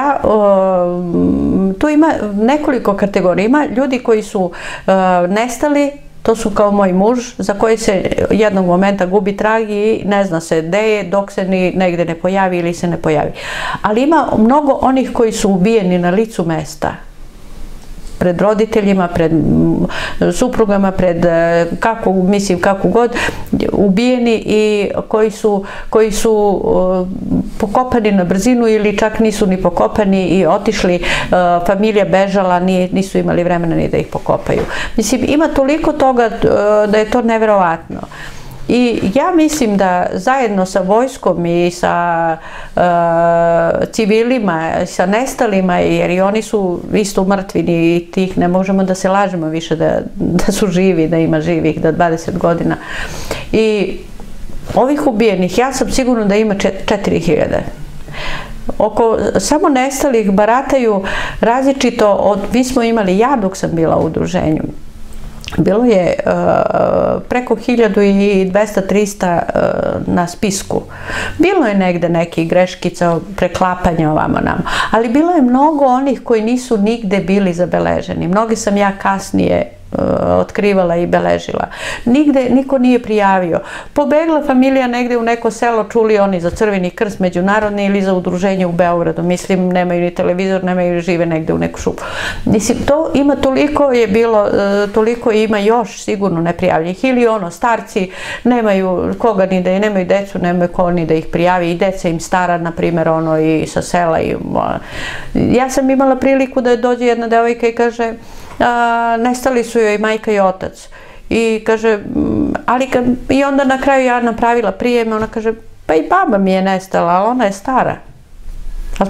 Tu ima nekoliko kategorija. Ima ljudi koji su nestali, to su kao moj muž, za koji se jednog momenta gubi trag i ne zna se gde je, dok se negde ne pojavi ili se ne pojavi. Ali ima mnogo onih koji su ubijeni na licu mesta. Pred roditeljima, pred suprugama, pred kako god, ubijeni i koji su pokopani na brzinu ili čak nisu ni pokopani i otišli, familija bežala, nisu imali vremena ni da ih pokopaju. Mislim, ima toliko toga da je to neverovatno. I ja mislim da zajedno sa vojskom i sa civilima, sa nestalima, jer i oni su isto mrtvi i tih ne možemo da se lažemo više da su živi, da ima živih, da 20 godina. I ovih ubijenih, ja sam sigurna da ima 4000. Oko samo nestalih barataju različito, mi smo imali, ja dok sam bila u udruženju, bilo je preko 1200-300 na spisku. Bilo je negde nekih greškica, preklapanja ovamo nam, ali bilo je mnogo onih koji nisu nigde bili zabeleženi. Mnogi sam ja kasnije otkrivala i beležila. Nigde niko nije prijavio. Pobegla familija negde u neko selo, čuli oni za Crveni krst međunarodni ili za udruženje u Beogradu. Mislim, nemaju ni televizor, nemaju, žive negde u neku šupu. Mislim, to ima toliko je bilo, toliko ima još sigurno neprijavljenih. Ili starci nemaju koga ni da nemaju decu, nemaju ko ni da ih prijavi i deca im stara, na primjer, i sa sela. Ja sam imala priliku da dođe jedna devojka i kaže, nestali su joj majka i otac. I kaže, i onda na kraju ja napravila prijem, ona kaže, pa i baba mi je nestala, ali ona je stara. Ali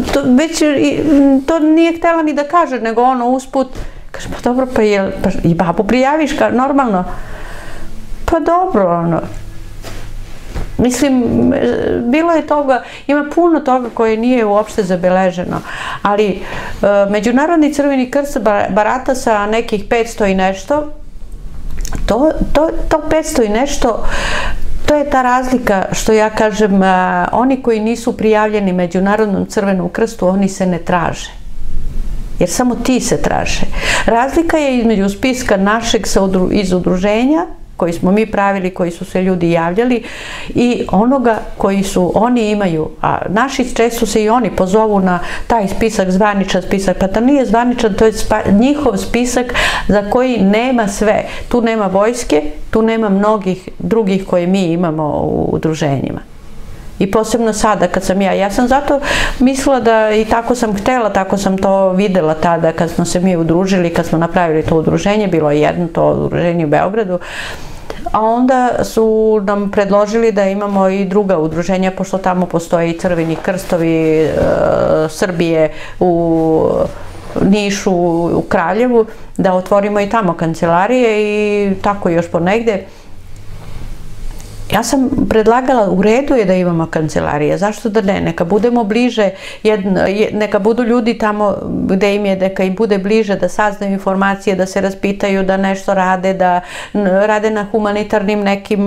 to nije htjela ni da kaže, nego usput, kaže, pa dobro, pa i babu prijaviš, normalno. Pa dobro, Mislim, bilo je toga, ima puno toga koje nije uopšte zabeleženo, ali Međunarodni Crveni krst barata sa nekih 500 i nešto, to 500 i nešto, to je ta razlika što ja kažem, oni koji nisu prijavljeni Međunarodnom Crvenom krstu, oni se ne traže. Jer samo ti se traže. Razlika je između spiska našeg iz udruženja, koji smo mi pravili, koji su se ljudi javljali, i onoga koji su oni imaju. A naši često se i oni pozovu na taj spisak, zvaničan spisak, pa to nije zvaničan, to je njihov spisak za koji nema sve. Tu nema vojske, tu nema mnogih drugih koje mi imamo u udruženjima. I posebno sada kad sam ja sam zato mislila da i tako sam htela, tako sam to videla tada kad smo se mi udružili, kad smo napravili to udruženje, bilo je jedno to udruženje u Beogradu, a onda su nam predložili da imamo i druga udruženja, pošto tamo postoje i Crveni krstovi Srbije u Nišu, u Kraljevu, da otvorimo i tamo kancelarije i tako još ponegde. Ja sam predlagala, u redu je da imamo kancelarije, zašto da ne, neka budemo bliže, neka budu ljudi tamo gde im je, neka im bude bliže da saznaju informacije, da se raspitaju, da nešto rade, da rade na humanitarnim nekim,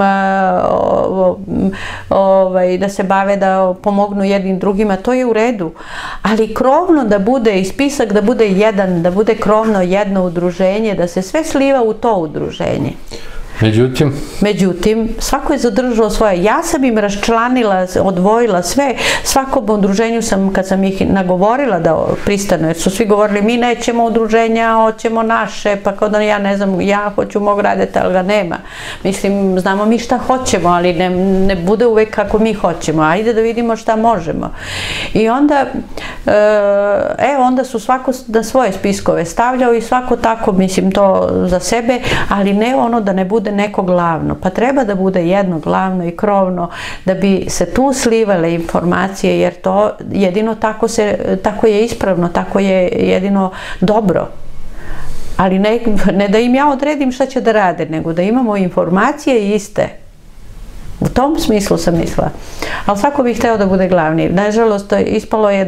da se bave, da pomognu jednim drugima, to je u redu, ali krovno da bude i spisak da bude jedan, da bude krovno jedno udruženje, da se sve sliva u to udruženje. Međutim, svako je zadržao svoje. Ja sam im raščlanila, odvojila sve. Svakom udruženju sam, kad sam ih nagovorila da pristanu, jer su svi govorili mi nećemo udruženja, hoćemo naše, pa kao da ja ne znam, ja hoću mog radeta, ali ga nema. Mislim, znamo mi šta hoćemo, ali ne bude uvek kako mi hoćemo. Ajde da vidimo šta možemo. I onda, onda su svako na svoje spiskove stavljao i svako tako, mislim, to za sebe, ali ne ono da ne bude neko glavno, pa treba da bude jedno glavno i krovno da bi se tu slivale informacije, jer to jedino tako je ispravno, tako je jedino dobro. Ali ne da im ja odredim šta će da rade, nego da imamo informacije iste. U tom smislu sam mislila. Ali svako bi hteo da bude glavni. Nažalost, ispalo je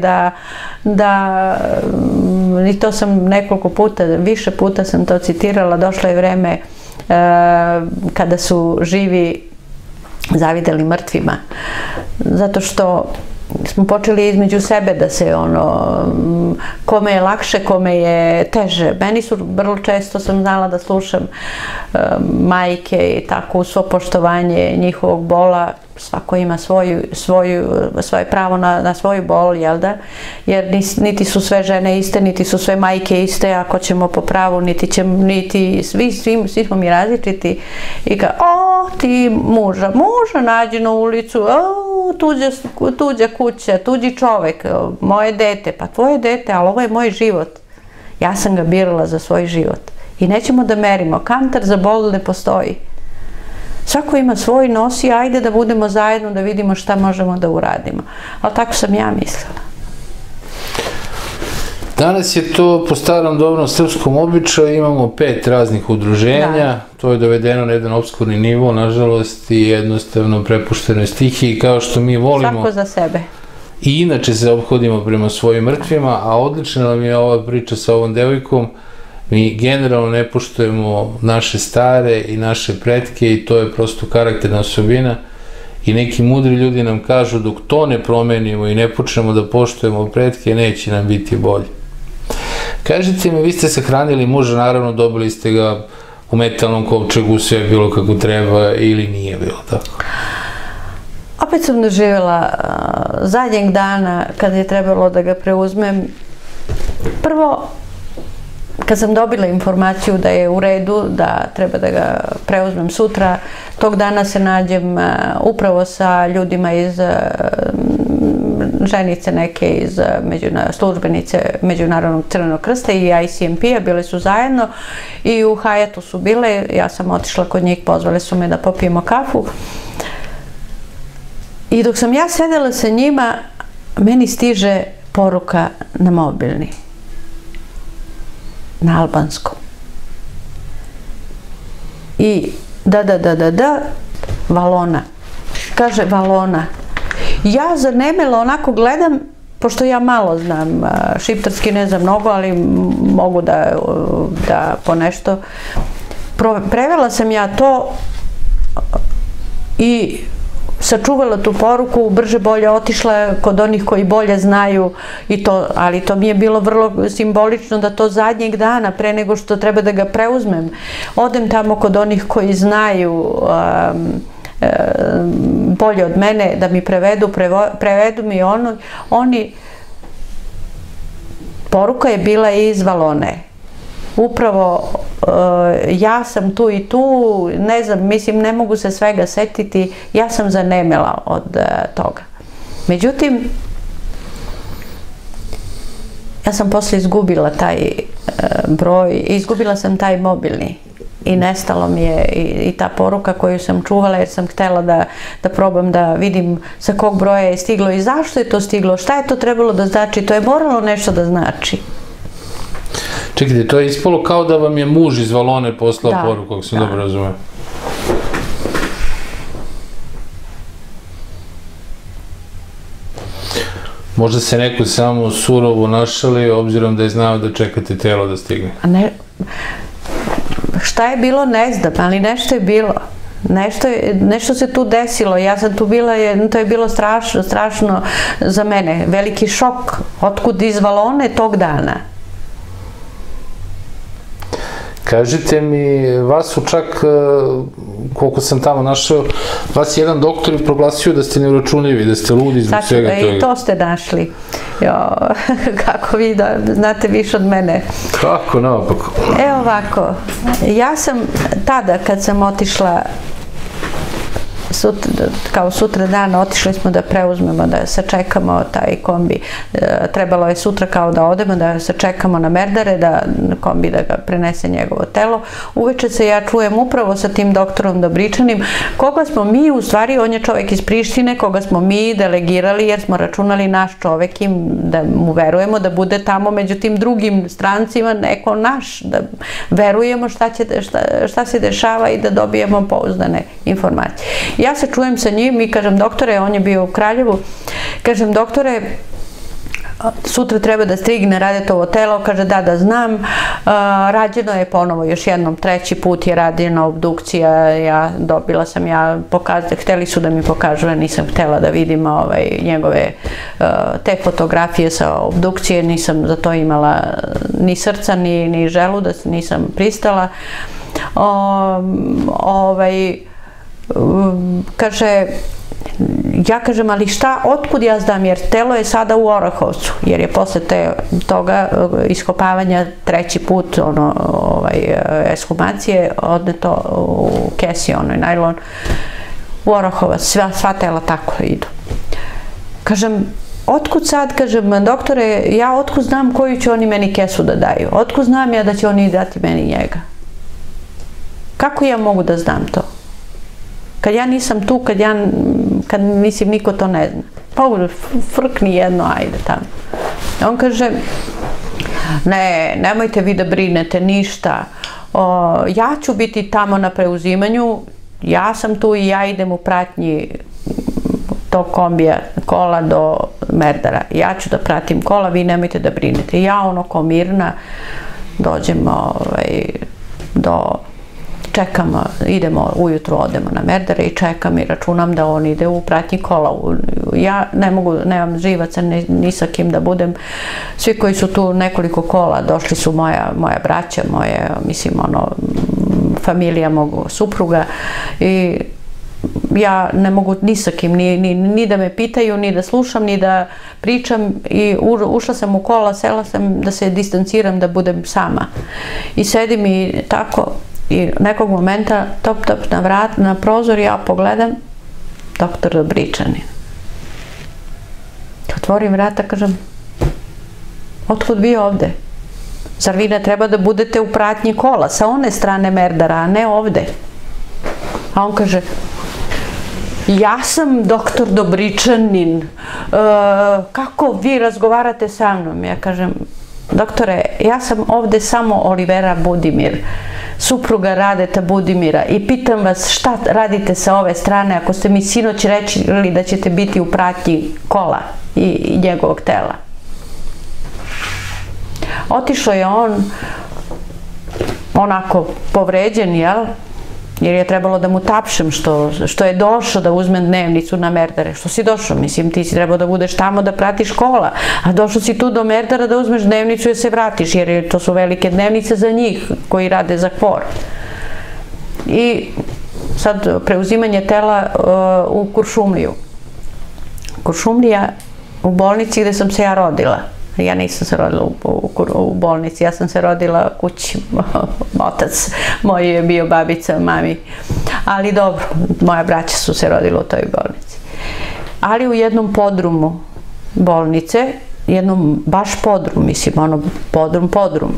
i to sam nekoliko puta, više puta sam to citirala, došlo je vreme kada su živi zavideli mrtvima. Zato što smo počeli između sebe da se kome je lakše, kome je teže. Meni su, vrlo često sam znala da slušam majke i tako, svo poštovanje njihovog bola, svako ima svoje pravo na svoju bol, jel da? Jer niti su sve žene iste, niti su sve majke iste, ako ćemo po pravu, svi smo mi različiti. I kao, ti muža nađi na ulicu, tuđa kuća, tuđi čovek, moje dete, pa tvoje dete, ali ovo je moj život. Ja sam ga birala za svoj život. I nećemo da merimo, kantar za bol ne postoji. Svako ima svoj nosi, ajde da budemo zajedno, da vidimo šta možemo da uradimo. Ali tako sam ja mislila. Danas je to po starom dobrom srpskom običaju, imamo 5 raznih udruženja, to je dovedeno na jedan opskurni nivo, nažalost, i jednostavno prepušteno stihiji, kao što mi volimo. Svako za sebe. I inače se ophodimo prema svojim mrtvima, a odlična nam je ova priča sa ovom devojkom. Mi generalno ne poštujemo naše stare i naše pretke i to je prosto karakterna osobina i neki mudri ljudi nam kažu dok to ne promenimo i ne počnemo da poštujemo pretke, neće nam biti bolje. Kažite mi, vi ste sahranili muža, naravno dobili ste ga u metalnom kovčegu, sve je bilo kako treba ili nije bilo tako? Opet sam doživjela zadnjeg dana kad je trebalo da ga preuzmem. Prvo, kad sam dobila informaciju da je u redu, da treba da ga preuzmem sutra, tog dana se nađem upravo sa ljudima iz ženice neke, iz službenice Međunarodnog crvenog krsta i ICMP-a, bile su zajedno i u Hajatu su bile, ja sam otišla kod njih, pozvali su me da popijemo kafu. I dok sam ja sedela sa njima, meni stiže poruka na mobilni. Na albanskom. I Valona. Kaže Valona. Ja zanemela onako gledam, pošto ja malo znam šiptarski, ne znam mnogo, ali mogu da ponešto. Prevela sam ja to i sačuvala tu poruku, brže bolje otišla kod onih koji bolje znaju i to, ali to mi je bilo vrlo simbolično da to zadnjeg dana, pre nego što treba da ga preuzmem, odem tamo kod onih koji znaju bolje od mene, da mi prevedu mi oni, poruka je bila iz Valone. Upravo ja sam tu i tu, ne znam, mislim, ne mogu se svega setiti, ja sam zanemela od toga. Međutim, ja sam posle izgubila taj broj, izgubila sam taj mobilni i nestalo mi je i ta poruka koju sam čuvala jer sam htela da probam da vidim sa kog broja je stiglo i zašto je to stiglo, šta je to trebalo da znači, to je moralo nešto da znači. Čekajte, to je ispalo kao da vam je muž iz Valone poslao poruku, ako sam dobro razumeo. Možda se neko samo surovo našalio, obzirom da je znao da čekate telo da stigne. Šta je bilo, ne znam, ali nešto je bilo. Nešto se tu desilo, ja sam tu bila, to je bilo strašno za mene, veliki šok, otkud iz Valone tog dana. Kažite mi, vas su čak, koliko sam tamo našao, vas je jedan doktor proglasio da ste neuračunljivi, da ste ludi zbog svega toga. I to ste našli. Kako vi znate više od mene. Kako naopako? Evo ovako, ja sam tada kad sam otišla, kao sutra dana otišli smo da preuzmemo, da sačekamo taj kombi. Trebalo je sutra kao da odemo, da sačekamo na Merdare, da kombi da ga prenese njegovo telo. Uveče se ja čujem upravo sa tim doktorom Dobričanim, koga smo mi, u stvari on je čovjek iz Prištine, koga smo mi delegirali jer smo računali naš čovjek da mu verujemo, da bude tamo među tim drugim strancima neko naš, da verujemo šta se dešava i da dobijemo pouzdane informacije. Ja se čujem sa njim i kažem, doktore, on je bio u Kraljevu, kažem, doktore, sutra treba da stigne Radetovo telo, kaže da znam, rađeno je ponovo još jednom, treći put je rađena obdukcija, dobila sam hteli su da mi pokažu, nisam htela da vidim njegove te fotografije sa obdukcije, nisam za to imala ni srca, ni želudac, nisam pristala. Kaže, ja kažem, ali šta, otkud ja znam, jer telo je sada u Orahovcu, jer je posle toga iskopavanja treći put, ekshumacije, odneto u kesi, najlon, u Orahovac, sva tela tako idu. Kažem, otkud sad, kažem, doktore, ja otkud znam koju će oni meni kesu da daju, otkud znam ja da će oni dati meni njega, kako ja mogu da znam to? Kad ja nisam tu, kad mislim niko to ne zna. Pa frkni jedno, ajde tamo. On kaže, ne, nemojte vi da brinete ništa. Ja ću biti tamo na preuzimanju, ja sam tu i ja idem u pratnji tog kombija, kola do Merdara. Ja ću da pratim kola, vi nemojte da brinete. Ja ko mirna dođemo čekamo, idemo ujutru, odemo na Merdare i čekam i računam da on ide u pratnji kola. Ja nemam živaca ni sa kim da budem. Svi koji su tu nekoliko kola, došli su moja braća, familija mog supruga i ja ne mogu ni sa kim, ni da me pitaju, ni da slušam, ni da pričam i ušla sam u kola, sela sam da se distanciram, da budem sama. I sedim i tako, i nekog momenta top na vrat, na prozor, ja pogledam doktor Dobričanin. Otvorim vrata, kažem, otkud vi ovde? Zar vi ne treba da budete u pratnji kola sa one strane Merdara, a ne ovde? A on kaže, ja sam doktor Dobričanin, kako vi razgovarate sa mnom? Ja kažem, doktore, ja sam ovde samo Olivera Budimir, supruga Radeta Budimira i pitam vas šta radite sa ove strane ako ste mi sinoć rekli da ćete biti u pratnji kola i njegovog tela. Otišao je on onako povređen, jel? Jer je trebalo da mu tapšem što je došao da uzme dnevnicu na Merdare. Što si došao? Mislim, ti si trebao da budeš tamo da pratiš kola, a došao si tu do Merdara da uzmeš dnevnicu i se vratiš, jer to su velike dnevnice za njih koji rade za KFOR. I sad preuzimanje tela u Kuršumliju. Kuršumlija u bolnici gde sam se ja rodila. Ja nisam se rodila u bolnici, ja sam se rodila kući, otac moj je bio babica mami, ali dobro, moja braća su se rodila u toj bolnici. Ali u jednom podrumu bolnice, jednom baš podrum, mislim, podrum,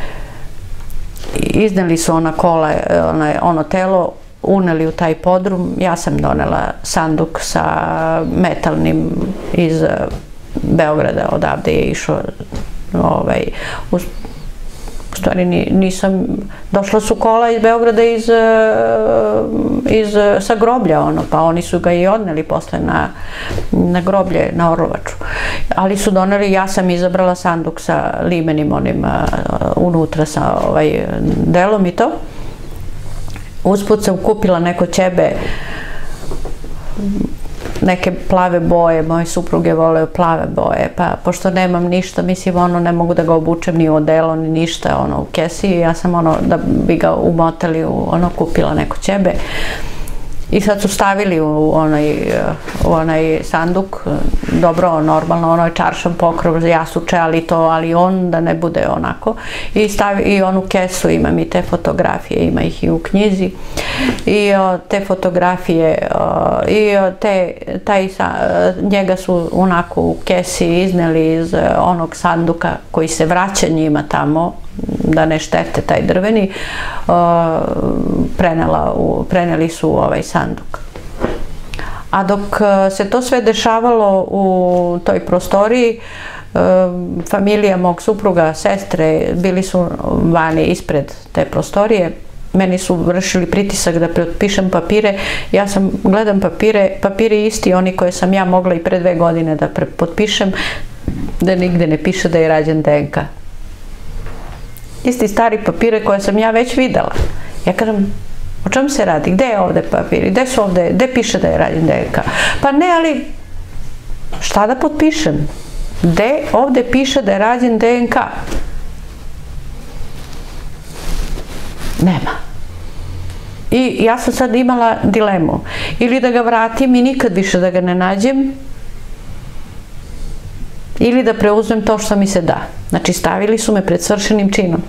izneli su ona kola, ono telo, uneli u taj podrum, ja sam donela sanduk sa metalnim iz Beograda, odavde je išao stvari nisam, došla su kola iz Beograda sa groblja, pa oni su ga i odneli posle na groblje na Orlovaču. Ali su doneli, ja sam izabrala sanduk sa limenim onim unutra sa delom i to. Usput sam kupila neko ćebe, neke plave boje, moje supruge vole plave boje, pa pošto nemam ništa, mislim, ne mogu da ga obučem ni u odelo, ni ništa, u kesi, ja sam da bi ga umotali kupila neko ćebe. I sad su stavili u onaj sanduk, dobro, normalno, ono je čaršav pokrov, jasuče, ali on da ne bude onako. I onu kesu, imam i te fotografije, ima ih i u knjizi. I te fotografije, njega su onako u kesi izneli iz onog sanduka koji se vraća njima tamo, da ne štete taj drveni, preneli su u ovaj sanduk. A dok se to sve dešavalo u toj prostoriji, familija mog supruga, sestre, bili su vani ispred te prostorije, meni su vršili pritisak da potpišem papire, ja sam, gledam papiri isti, oni koje sam ja mogla i pre 2 godine da potpišem, da nigde ne piše da je rađen DNK. Isti stari papire koje sam ja već videla. Ja kažem, o čemu se radi? Gde je ovde papiri? Gde piše da je rađen DNK? Pa ne, ali šta da potpišem? Gde ovde piše da je rađen DNK? Nema. I ja sam sad imala dilemu. Ili da ga vratim i nikad više da ga ne nađem, ili da preuzmem to što mi se da. Znači, stavili su me pred svršenim činom.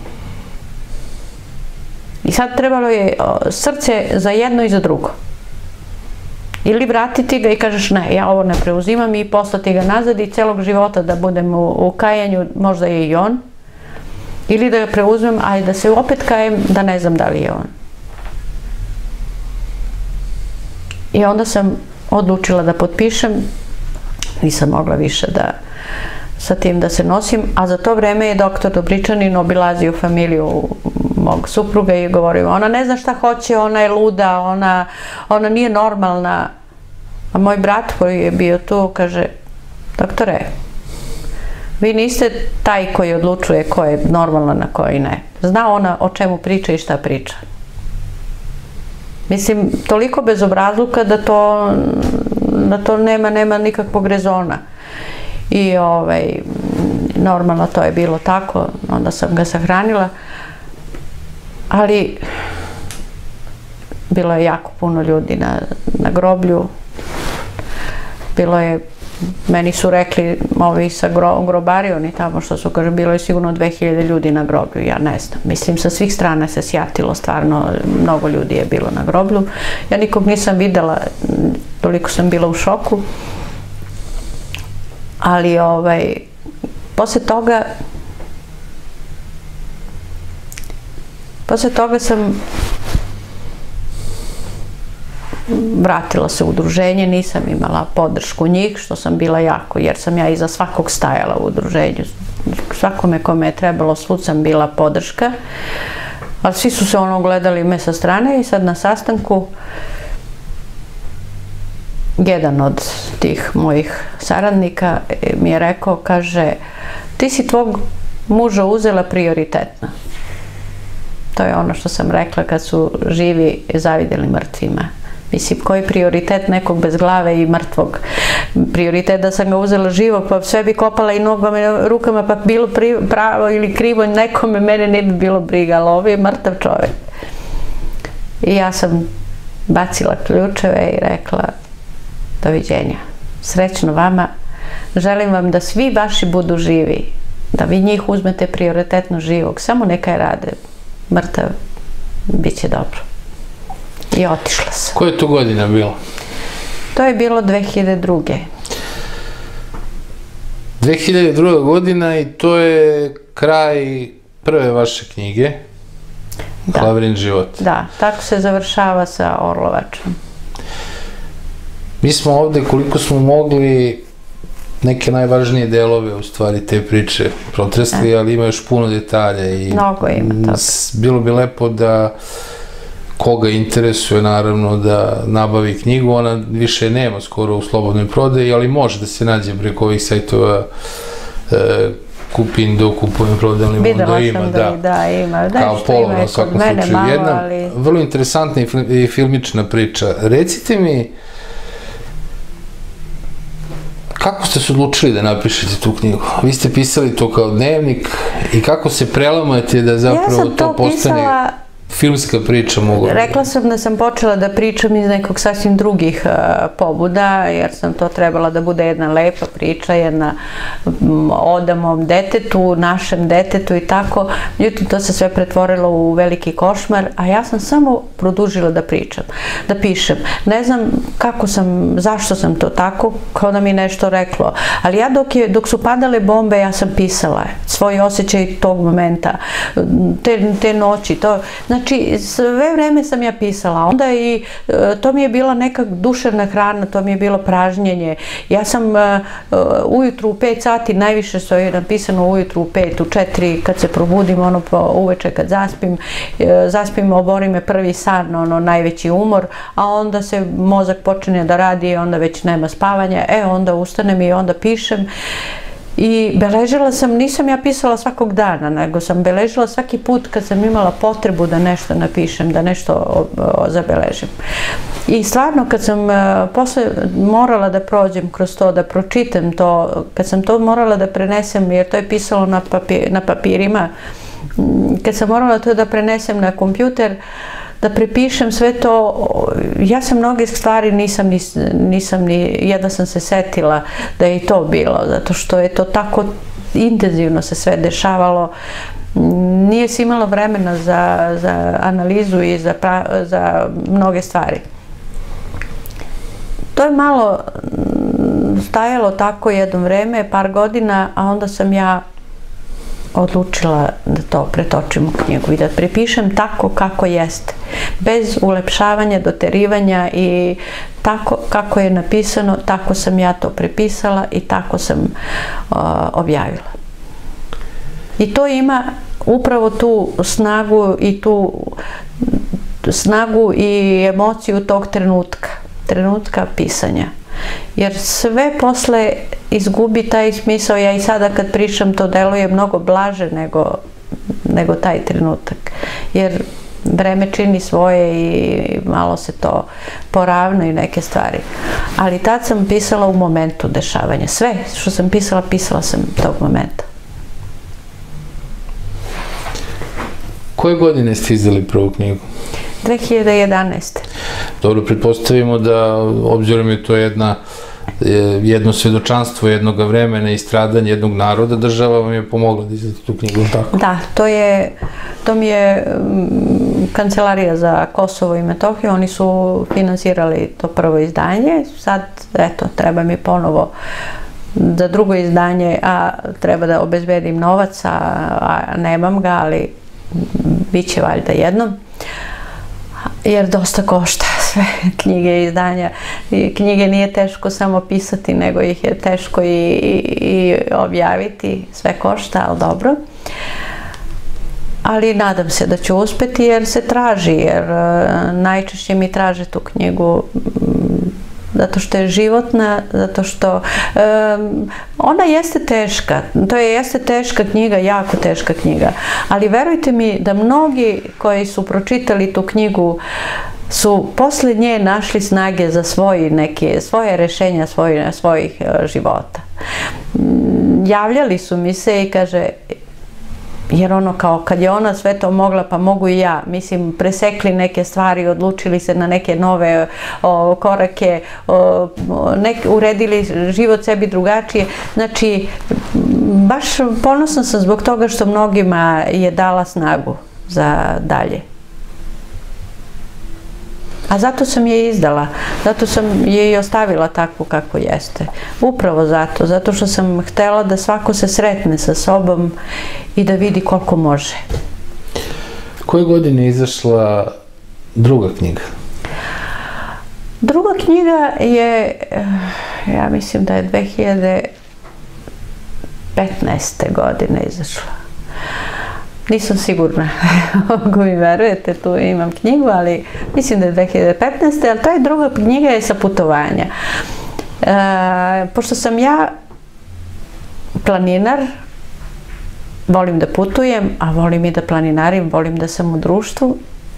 I sad trebalo je srce za jedno i za drugo. Ili vratiti ga i kažeš ne, ja ovo ne preuzimam i poslati ga nazad i celog života da budem u kajanju, možda je i on. Ili da ga preuzmem, ali da se opet kajem da ne znam da li je on. I onda sam odlučila da potpišem, nisam mogla više sa tim da se nosim, a za to vreme je doktor Dobričanin obilazio familiju mog supruga i govorio, ona ne zna šta hoće, ona je luda, ona nije normalna. A moj brat koji je bio tu kaže, doktore, vi niste taj koji odlučuje ko je normalna, a ko ne. Zna ona o čemu priča i šta priča. Mislim, toliko bezobrazluka da to nema nikakvog rezona. I normalno to je bilo tako, onda sam ga sahranila, ali bilo je jako puno ljudi na groblju. Bilo je, meni su rekli ovi sa grobari, oni tamo što su, kažem, bilo je sigurno 2000 ljudi na groblju, ja ne znam. Mislim, sa svih strana se sjatilo, stvarno, mnogo ljudi je bilo na groblju. Ja nikog nisam videla, toliko sam bila u šoku. Ali, posle toga sam vratila se u udruženje, nisam imala podršku njih, što sam bila jako, jer sam ja iza svakog stajala u udruženju. Svakome kome je trebalo, svud sam bila podrška, ali svi su se gledali me sa strane i sad na sastanku jedan od tih mojih saradnika mi je rekao, kaže, ti si tvog muža uzela prioritetno. To je ono što sam rekla kad su živi zavideli mrtvima. Mislim, koji prioritet nekog bez glave i mrtvog? Prioritet da sam ga uzela živog, pa sve bi kopala i nogama, rukama, pa bilo pravo ili krivo nekome, mene ne bi bilo briga, ali ovo je mrtav čovjek. I ja sam bacila ključeve i rekla, doviđenja. Srećno vama. Želim vam da svi vaši budu živi. Da vi njih uzmete prioritetno živog. Samo neka je rade. Mrtav. Biće dobro. I otišla sam. Koja je to godina bila? To je bilo 2002. 2002. godina i to je kraj prve vaše knjige. Hlavrin život. Da, tako se završava sa Orlovačom. Mi smo ovde, koliko smo mogli, neke najvažnije delove u stvari te priče protresli, ali ima još puno detalja i mnogo ima toga. Bilo bi lepo da koga interesuje naravno da nabavi knjigu, ona više nema skoro u slobodnoj prodaji, ali može da se nađe preko ovih sajtova Kupin, Dokupujem, Prodavnim, onda ima, ima. Kao polovno u svakom slučaju. Jedna vrlo interesantna i filmična priča. Recite mi, kako ste se odlučili da napišete tu knjigu? Vi ste pisali to kao dnevnik i kako se prelamate da zapravo to postane filmska priča mogla? Rekla sam da sam počela da pričam iz nekog sasvim drugih pobuda, jer sam to trebala da bude jedna lepa priča, jedna oda mom detetu, našem detetu i tako. Međutim, to se sve pretvorilo u veliki košmar, a ja sam samo produžila da pričam, da pišem. Ne znam zašto sam to tako, kao da mi nešto reklo, ali ja dok su padale bombe, ja sam pisala svoj osjećaj tog momenta, te noći, to. Znači, sve vreme sam ja pisala, onda i to mi je bila neka duševna hrana, to mi je bilo pražnjenje. Ja sam ujutru u 5 sati, najviše što je napisano ujutru u 5, u 4, kad se probudim, ono uveče kad zaspim, obori me prvi san, ono najveći umor, a onda se mozak počne da radi i onda već nema spavanja, onda ustanem i onda pišem. I beležila sam, nisam ja pisala svakog dana, nego sam beležila svaki put kad sam imala potrebu da nešto napišem, da nešto zabeležim. I stvarno kad sam posle morala da prođem kroz to, da pročitam to, kad sam to morala da prenesem, jer to je pisalo na papirima, kad sam morala to da prenesem na kompjuter, da prepišem sve to, ja sam mnoge stvari nisam ni, jedva sam se setila da je i to bilo, zato što je to tako intenzivno se sve dešavalo, nije si imala vremena za analizu i za mnoge stvari. To je malo stajalo tako jedno vreme, par godina, a onda sam ja odlučila da to pretočim u knjigu i da prepišem tako kako jeste, bez ulepšavanja, doterivanja i tako kako je napisano, tako sam ja to prepisala i tako sam objavila. I to ima upravo tu snagu i emociju tog trenutka pisanja. Jer sve posle izgubi taj smisao, ja i sada kad pričam to deluje mnogo blaže nego taj trenutak. Jer vreme čini svoje i malo se to poravna i neke stvari. Ali tad sam pisala u momentu dešavanja. Sve što sam pisala sam tog momenta. Koje godine ste izdali prvu knjigu? 2011. Dobro, pretpostavimo da, obzirom je to jedno svedočanstvo jednog vremena i stradanje jednog naroda, država vam je pomogla da izdate tu knjigu, tako? Da, to mi je Kancelarija za Kosovo i Metohiju, oni su finansirali to prvo izdanje, sad, eto, treba mi ponovo za drugo izdanje, a treba da obezbedim novac, a nemam ga, ali bit će valjda jednom. Jer dosta košta sve knjige i izdanja. Knjige nije teško samo pisati, nego ih je teško i objaviti. Sve košta, ali dobro. Ali nadam se da ću uspeti jer se traži, jer najčešće mi traže tu knjigu zato što je životna, zato što ona jeste teška, jeste teška knjiga, jako teška knjiga, ali verujte mi da mnogi koji su pročitali tu knjigu su posle nje našli snage za svoje rešenja svojih života. Javljali su mi se i kaže, jer ono kao kad je ona sve to mogla pa mogu i ja, mislim presekli neke stvari, odlučili se na neke nove korake, uredili život sebi drugačije, znači baš ponosna sam zbog toga što mnogima je dala snagu za dalje. A zato sam je izdala, zato sam je i ostavila takvu kako jeste. Upravo zato što sam htela da svako se sretne sa sobom i da vidi koliko može. Koje godine je izašla druga knjiga? Druga knjiga je, ja mislim da je 2015. godine izašla. Nisam sigurna, ako mi verujete, tu imam knjigu, ali mislim da je 2015. ali ta druga knjiga je sa putovanja. Pošto sam ja planinar, volim da putujem, a volim i da planinarim, volim da sam u društvu.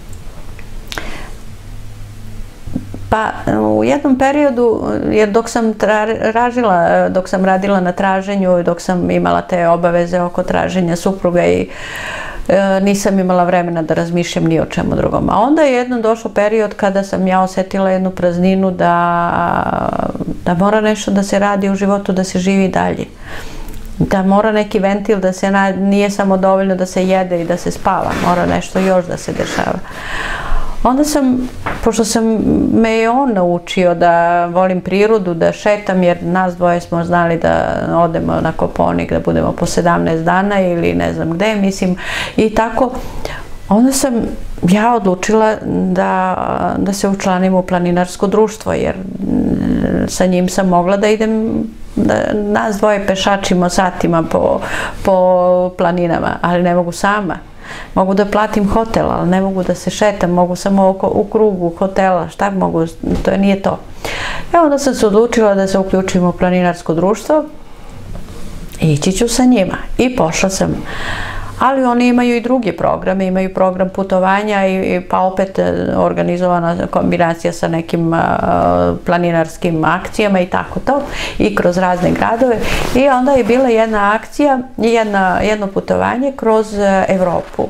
Pa u jednom periodu, jer dok sam radila na traženju, dok sam imala te obaveze oko traženja supruga i nisam imala vremena da razmišljam ni o čemu drugom. A onda je jednom došao period kada sam ja osetila jednu prazninu da mora nešto da se radi u životu, da se živi dalje. Da mora neki ventil, da se nije samo dovoljno da se jede i da se spava, mora nešto još da se dešava. Onda sam, pošto me je on naučio da volim prirodu, da šetam, jer nas dvoje smo znali da odemo na Kopaonik, da budemo po 17 dana ili ne znam gde, mislim, i tako. Onda sam ja odlučila da se učlanim u planinarsko društvo, jer sa njim sam mogla da idem, da nas dvoje pešačimo satima po planinama, ali ne mogu sama. Mogu da platim hotel, ali ne mogu da se šetam, mogu samo u krugu hotela, šta mogu, to nije to. Onda sam se odlučila da se uključim u planinarsko društvo i ići ću sa njima. I pošla sam. Ali oni imaju i druge programe, imaju program putovanja pa opet organizovana kombinacija sa nekim planinarskim akcijama i tako to, i kroz razne gradove. I onda je bila jedna akcija, jedno putovanje kroz Evropu.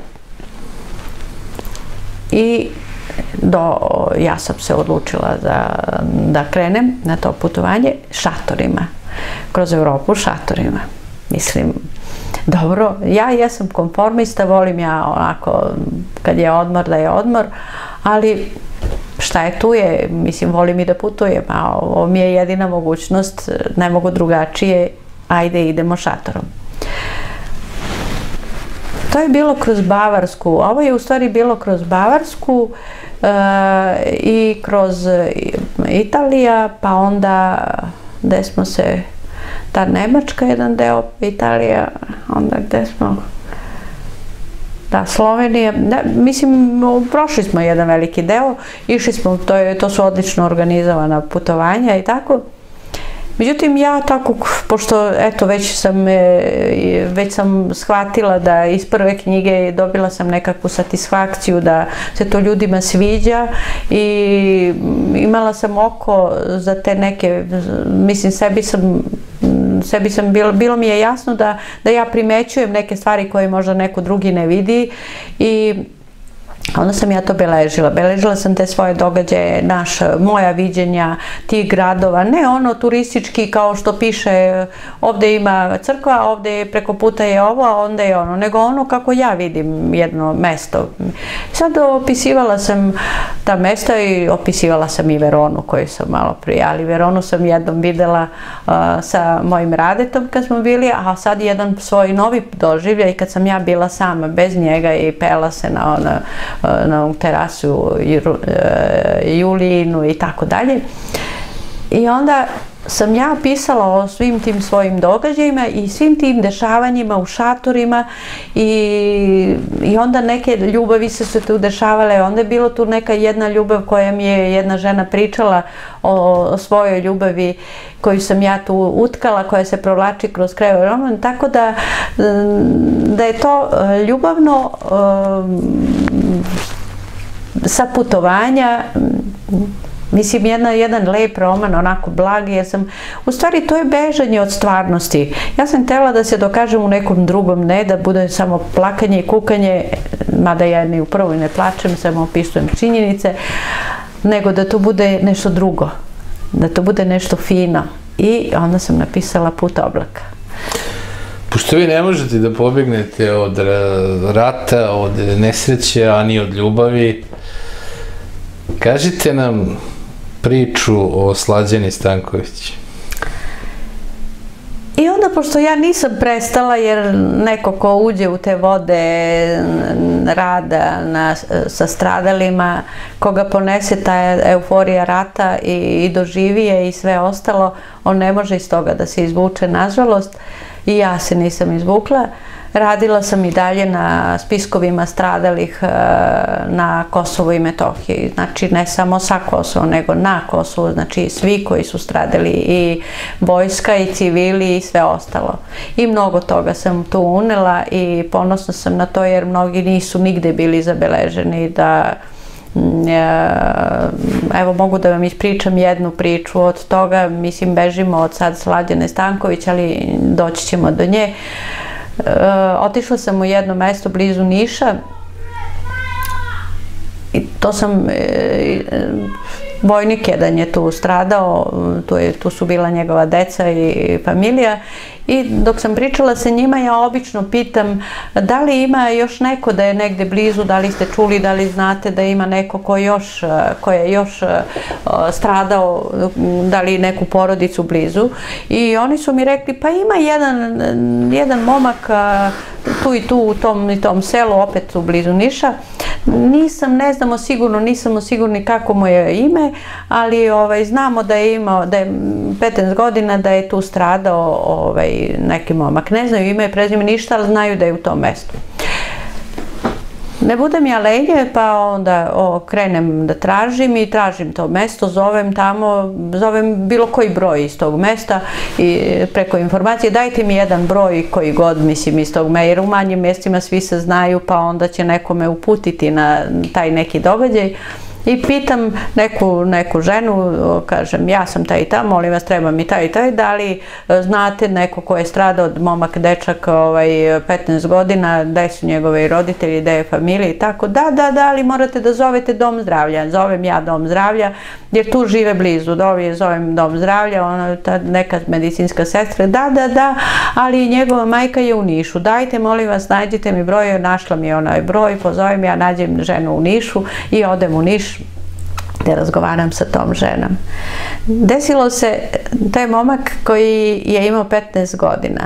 I ja sam se odlučila da krenem na to putovanje šatorima, kroz Evropu šatorima. Mislim, dobro, ja jesam konformista, volim ja onako, kad je odmor, da je odmor, ali šta je tu je, mislim, volim i da putujem, a ovo mi je jedina mogućnost, ne mogu drugačije, ajde idemo šatorom. To je bilo kroz Bavarsku, ovo je u stvari bilo kroz Bavarsku i kroz Italija, pa onda gde smo se, ta Nemačka jedan deo, Italija, onda gde smo, da, Slovenija, mislim, prošli smo jedan veliki deo, išli smo, to su odlično organizovana putovanja i tako. Međutim, ja tako, pošto, eto, već sam shvatila da iz prve knjige dobila sam nekakvu satisfakciju da se to ljudima sviđa i imala sam oko za te neke, mislim, bilo mi je jasno da ja primećujem neke stvari koje možda neko drugi ne vidi i onda sam ja to beležila sam te svoje događaje, moja viđenja tih gradova, ne ono turistički kao što piše ovde ima crkva, ovde preko puta je ovo, a onda je ono, nego ono kako ja vidim jedno mesto. Sad opisivala sam ta mesta i opisivala sam i Veronu koju sam malo prije, ali Veronu sam jednom videla sa mojim Radetom kad smo bili, a sad jedan svoj novi doživljaj kad sam ja bila sama bez njega i pela se na terasu Julijinu i tako dalje. I onda sam ja pisala o svim tim svojim događajima i svim tim dešavanjima u šatorima i onda neke ljubavi se tu dešavale, onda je bilo tu neka jedna ljubav koja mi je jedna žena pričala o svojoj ljubavi koju sam ja tu utkala, koja se provlači kroz kraj roman, tako da je to ljubavno sa putovanja, mislim, jedan lep roman, onako blag, jer u stvari to je bežanje od stvarnosti. Ja sam htjela da se dokažem u nekom drugom, ne da bude samo plakanje i kukanje, mada ja ni u prvoj ne plačem, samo opisujem činjenice, nego da to bude nešto drugo, da to bude nešto fino. I onda sam napisala Put oblaka. Pošto vi ne možete da pobegnete od rata, od nesreće, a ni od ljubavi, kažite nam priču o Slađani Stanković. I onda, pošto ja nisam prestala, jer neko ko uđe u te vode rada sa stradalima, koga ponese ta euforija rata i doživi je i sve ostalo, on ne može iz toga da se izvuče, nažalost. i ja se nisam izvukla. Radila sam i dalje na spiskovima stradalih na Kosovu i Metohiji, znači ne samo sa Kosovom, nego na Kosovu, znači svi koji su stradali, i vojska i civili i sve ostalo. I mnogo toga sam tu unela i ponosna sam na to, jer mnogi nisu nigde bili zabeleženi. Evo, mogu da vam ispričam jednu priču od toga, mislim, bežimo od sad Slađane Stanković, ali doći ćemo do nje. Otišla sam u jedno mesto blizu Niša i to sam, vojnik jedan je tu stradao, tu su bila njegova deca i familija, i dok sam pričala sa njima, ja obično pitam da li ima još neko da je negde blizu, da li ste čuli, da li znate da ima neko ko je još stradao, da li neku porodicu blizu, i oni su mi rekli pa ima jedan momak tu i tu u tom i tom selu, opet u blizu Niša. Ne znamo sigurno, nismo sigurni kako mu je ime, ali znamo da je imao, da je 15 godina, da je tu stradao neki momak. Ne znaju ime i prezime ništa, ali znaju da je u tom mestu. Ne bude mi alenje, pa onda krenem da tražim i tražim to mesto, zovem tamo, zovem bilo koji broj iz tog mesta i preko informacije dajte mi jedan broj koji god, mislim, iz tog mesta, jer u manjim mestima svi se znaju, pa onda će nekome uputiti na taj neki događaj. I pitam neku ženu, kažem ja sam taj i ta, molim vas, treba mi taj i taj, da li znate neko ko je stradao, momak, dečak, 15 godina, gde su njegove roditelji, gde je familija i tako, da, ali morate da zovete dom zdravlja. Zovem ja dom zdravlja, jer tu žive blizu, zovem dom zdravlja, neka medicinska sestra, da, ali njegova majka je u Nišu, dajte, molim vas, nađite mi broj, našla mi je onaj broj, pozovem ja, nađem ženu u Nišu i odem u Niš da razgovaram sa tom ženom. Desilo se, taj momak koji je imao 15 godina,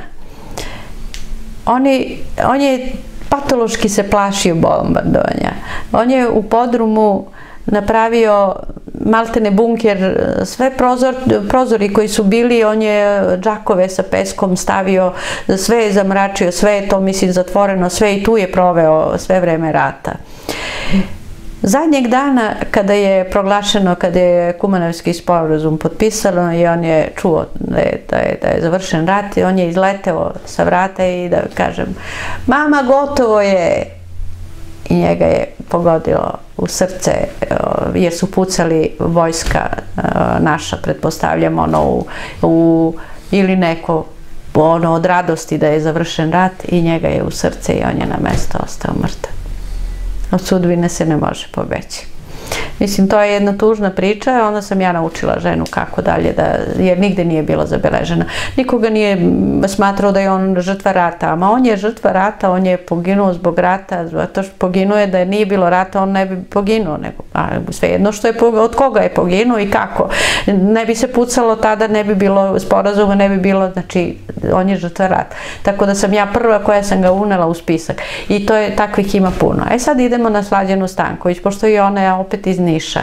on je patološki se plašio bombardovanja. On je u podrumu napravio maltene bunker, sve prozori koji su bili, on je džakove sa peskom stavio, sve je zamračio, sve je to, mislim, zatvoreno, sve, i tu je proveo sve vreme rata. Zadnjeg dana kada je proglašeno, kada je Kumanovski sporazum potpisano i on je čuo da je završen rat, i on je izleteo sa vrata i da kažem mama, gotovo je, i njega je pogodilo u srce, jer su pucali vojska naša, pretpostavljam, ili neko od radosti da je završen rat, i njega je u srce i on je na mesto ostao mrtav. Od sudbine se ne može pobeći. Mislim, to je jedna tužna priča, onda sam ja naučila ženu kako dalje, jer nigde nije bilo zabeležena. Nikoga nije smatrao da je on žrtva rata, a on je žrtva rata, on je poginuo zbog rata, zato što poginuo je, da nije bilo rata, on ne bi poginuo, svejedno od koga je poginuo i kako. Ne bi se pucalo tada, ne bi bilo sporazuma, ne bi bilo, znači, on je žrtva rata. Tako da sam ja prva koja sam ga unela u spisak. I to je, takvih ima puno. Sad idemo na Slađanu Stanković, pošto je ona opet iz Niša.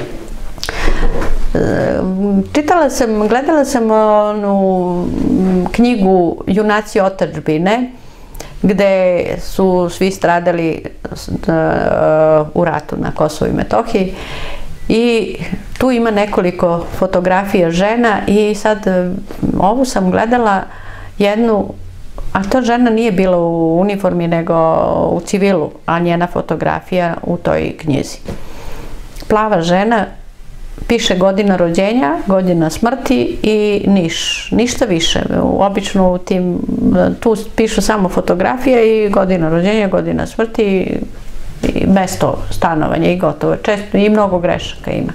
Gledala sam onu knjigu Junaci otadžbine, gde su svi stradali u ratu na Kosovu i Metohiji, i tu ima nekoliko fotografija žena, i sad ovu sam gledala jednu, a ta žena nije bila u uniformi nego u civilu, a njena fotografija u toj knjizi. Plava žena, piše godina rođenja, godina smrti i Niš. Ništa više. Obično u tim, tu pišu samo fotografija i godina rođenja, godina smrti i mesto stanovanja i gotovo. Često i mnogo grešaka ima.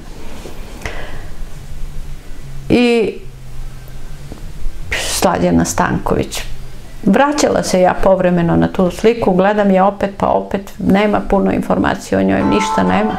I Slađana Stanković. Vraćala se ja povremeno na tu sliku, gledam je opet, pa opet, nema puno informacije o njoj, ništa nema.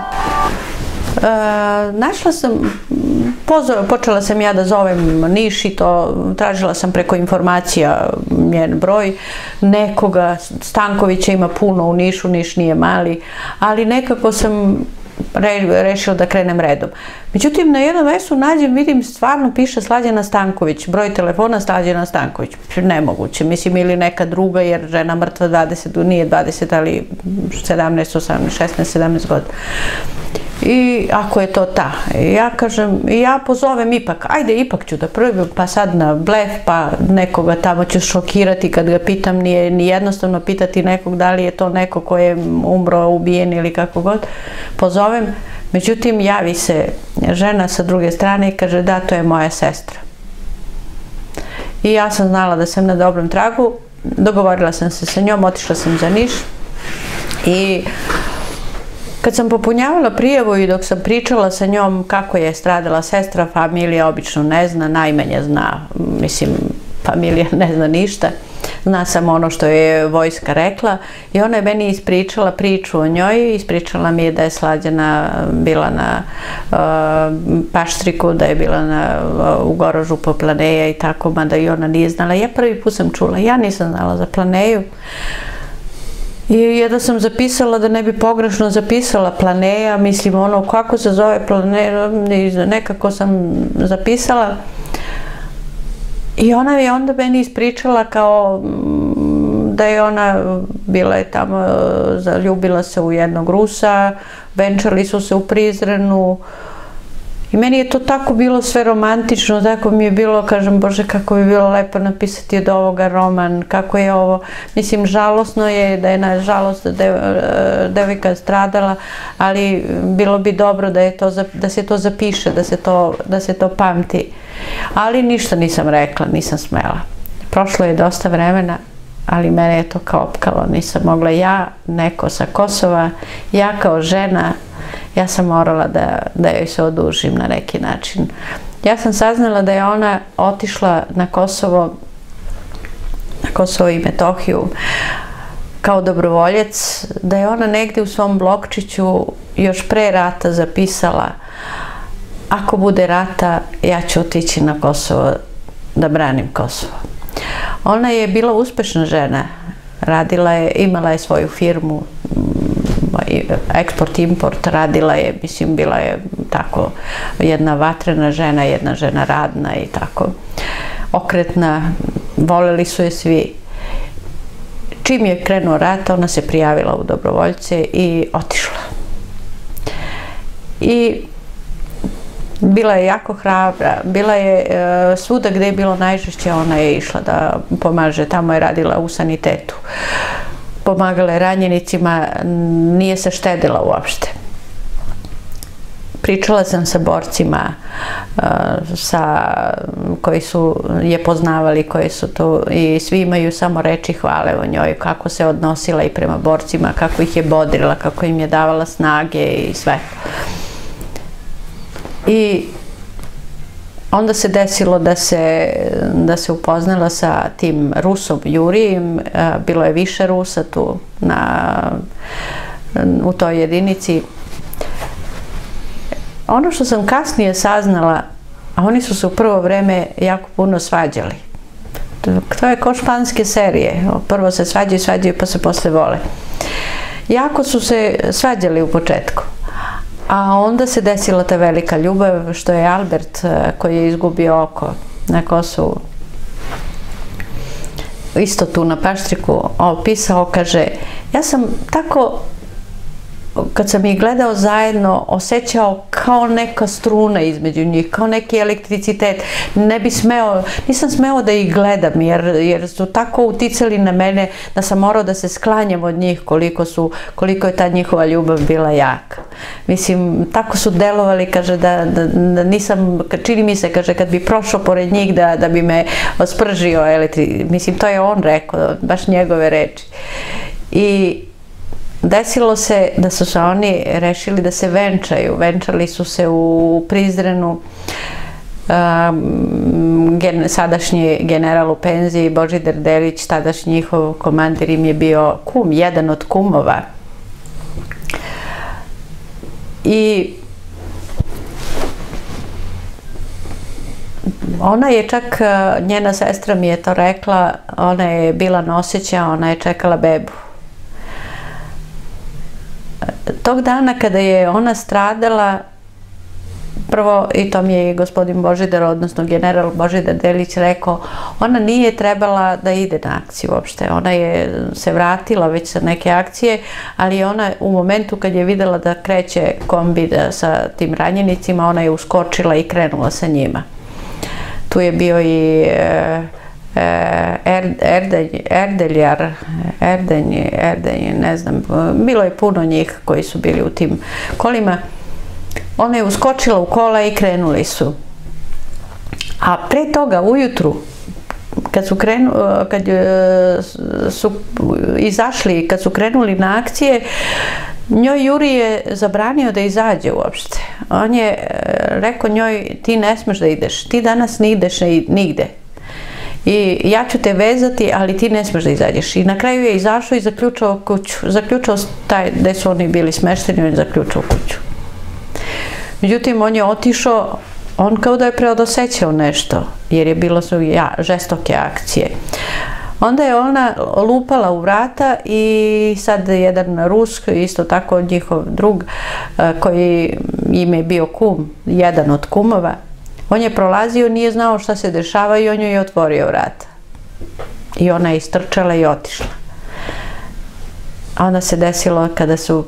Našla sam, počela sam ja da zovem Niš i to, tražila sam preko informacija njen broj, nekoga, Stankovića ima puno u Nišu, Niš nije mali, ali nekako sam rešila da krenem redom. Međutim, na jednom mestu nađem, vidim, stvarno piše Slađana Stanković, broj telefona Slađana Stanković. Nemoguće, mislim, ili neka druga, jer žena mrtva 20, nije 20, ali 17, 18, 16, 17 godina. I ako je to ta, ja kažem, ja pozovem ipak, ajde ipak ću da probam, pa sad na blef, pa nekoga tamo ću šokirati kad ga pitam, nije ni jednostavno pitati nekog da li je to neko ko je umro, ubijen ili kako god, pozovem, međutim javi se žena sa druge strane i kaže da, to je moja sestra. I ja sam znala da sam na dobrom tragu, dogovorila sam se sa njom, otišla sam za Niš i kad sam popunjavala prijavu i dok sam pričala sa njom kako je stradala sestra, familija obično ne zna, najmanje zna, mislim, familija ne zna ništa, zna samo ono što je vojska rekla i ona je meni ispričala priču o njoj, ispričala mi je da je Slađana bila na Paštriku, da je bila u Gorožu po Planeja i tako, mada i ona nije znala. Ja prvi put sam čula, ja nisam znala za Planeju. I jedno sam zapisala da ne bi pogrešno zapisala Planeja, mislim ono kako se zove Planeja, nekako sam zapisala. I ona je onda meni ispričala kao da je ona bila je tamo, zaljubila se u jednog Rusa, venčali su se u Prizrenu. I meni je to tako bilo sve romantično, tako mi je bilo, kažem, Bože, kako bi bilo lepo napisati od ovoga roman, kako je ovo, mislim, žalosno je da je nažalost devojka stradala, ali bilo bi dobro da se to zapiše, da se to pamti. Ali ništa nisam rekla, nisam smela. Prošlo je dosta vremena, ali mene je to kopkalo, nisam mogla ja, neko sa Kosova, ja kao žena, ja sam morala da joj se odužim na neki način. Ja sam saznala da je ona otišla na Kosovo i Metohiju kao dobrovoljac, da je ona negde u svom blokčiću još pre rata zapisala: ako bude rata, ja ću otići na Kosovo da branim Kosovo. Ona je bila uspešna žena, radila je, imala je svoju firmu, eksport-import, radila je, mislim, bila je tako jedna vatrena žena, jedna žena radna i tako okretna, voleli su je svi. Čim je krenuo rat, ona se prijavila u dobrovoljce i otišla. I bila je jako hrabra, bila je svuda gde je bilo najžešće, ona je išla da pomaže, tamo je radila u sanitetu. Pomagala je ranjenicima, nije se štedila uopšte. Pričala sam sa borcima koji su je poznavali, koji su tu, i svi imaju samo reči hvale o njoj, kako se odnosila i prema borcima, kako ih je bodrila, kako im je davala snage i sve. I onda se desilo da se upoznala sa tim Rusom Jurijem, bilo je više Rusa tu u toj jedinici. Ono što sam kasnije saznala, a oni su se u prvo vreme jako puno svađali. To je kao španske serije, prvo se svađaju pa se posle vole. Jako su se svađali u početku. A onda se desila ta velika ljubav, što je Albert, koji je izgubio oko na Kosovu, isto tu na Paštriku, opisao, kaže, ja sam tako, kad sam ih gledao zajedno, osjećao kao neka struna između njih, kao neki elektricitet. Nisam smeo da ih gledam, jer su tako uticali na mene da sam morao da se sklanjam od njih, koliko je ta njihova ljubav bila jaka. Mislim, tako su delovali, kaže, da nisam, čini mi se, kaže, kad bi prošao pored njih da bi me spržio mislim, to je on rekao, baš njegove reči. I desilo se da su se oni rešili da se venčaju. Venčali su se u Prizrenu. Sadašnji general u penziji, Božidar Delić, tadašnji njihov komandir, im je bio kum, jedan od kumova. I ona je čak, njena sestra mi je to rekla, ona je bila noseća, ona je čekala bebu. tog dana kada je ona stradala, prvo, i to mi je gospodin Božidar, odnosno general Božidar Delić rekao, ona nije trebala da ide na akciju uopšte. Ona je se vratila već sa neke akcije, ali ona u momentu kad je videla da kreće kombi sa tim ranjenicima, ona je uskočila i krenula sa njima. Tu je bio i Erdenj, ne znam, bilo je puno njih koji su bili u tim kolima. Ona je uskočila u kola i krenuli su. A pre toga, ujutru, kad su izašli, kad su krenuli na akcije, njoj Juri je zabranio da izađe uopšte. On je rekao njoj, ti ne smeš da ideš, ti danas ne ideš nigde. I ja ću te vezati, ali ti ne smeš da izađeš. I na kraju je izašao i zaključao kuću. Zaključao taj, gde su oni bili smešteni, on je zaključao kuću. Međutim, on je otišao, on kao da je preodosećao nešto, jer je bilo su žestoke akcije. Onda je ona lupala u vrata i sad jedan Rus, isto tako njihov drug, koji im je bio kum, jedan od kumova, on je prolazio, nije znao šta se dešava i on joj je otvorio vrata. I ona je istrčala i otišla. A onda se desilo kada su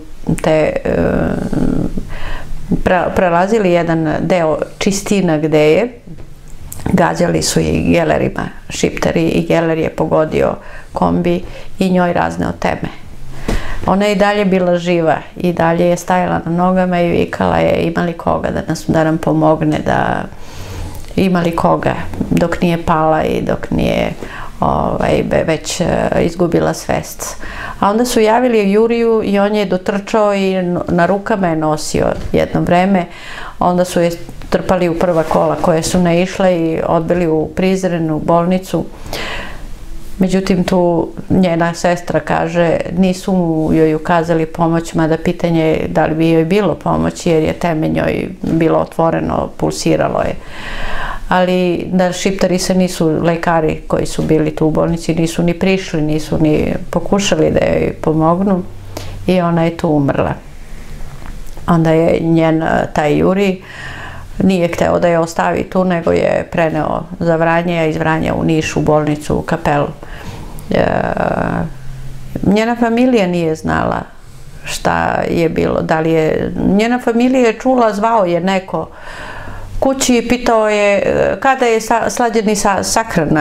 prelazili jedan deo Čistina gde je, gađali su je i gelerima, šiptari, i geler je pogodio kombi i njoj razneo teme. Ona je i dalje bila živa i dalje je stajala na nogama i vikala je ima li koga da nam pomogne, da ima li koga, dok nije pala i dok nije već izgubila svest. A onda su javili Juriju i on je dotrčao i na rukama je nosio jedno vreme. Onda su je trpali u prva kola koje su naišle i odbili u Prizren, u bolnicu. Međutim, tu njena sestra kaže, nisu joj ukazali pomoć, mada pitanje je da li bi joj bilo pomoći, jer je teme njoj bilo otvoreno, pulsiralo je. Ali da šiptari se nisu, lekari koji su bili tu u bolnici, nisu ni prišli, nisu ni pokušali da joj pomognu i ona je tu umrla. Onda je njen, taj Juri, nije hteo da je ostavi tu, nego je preneo za Vranje, a iz Vranja u Niš, u bolnicu, u Kapelu. Njena familija nije znala šta je bilo, da li je, njena familija je čula, zvao je neko kući i pitao je kada je slađeni sahrana.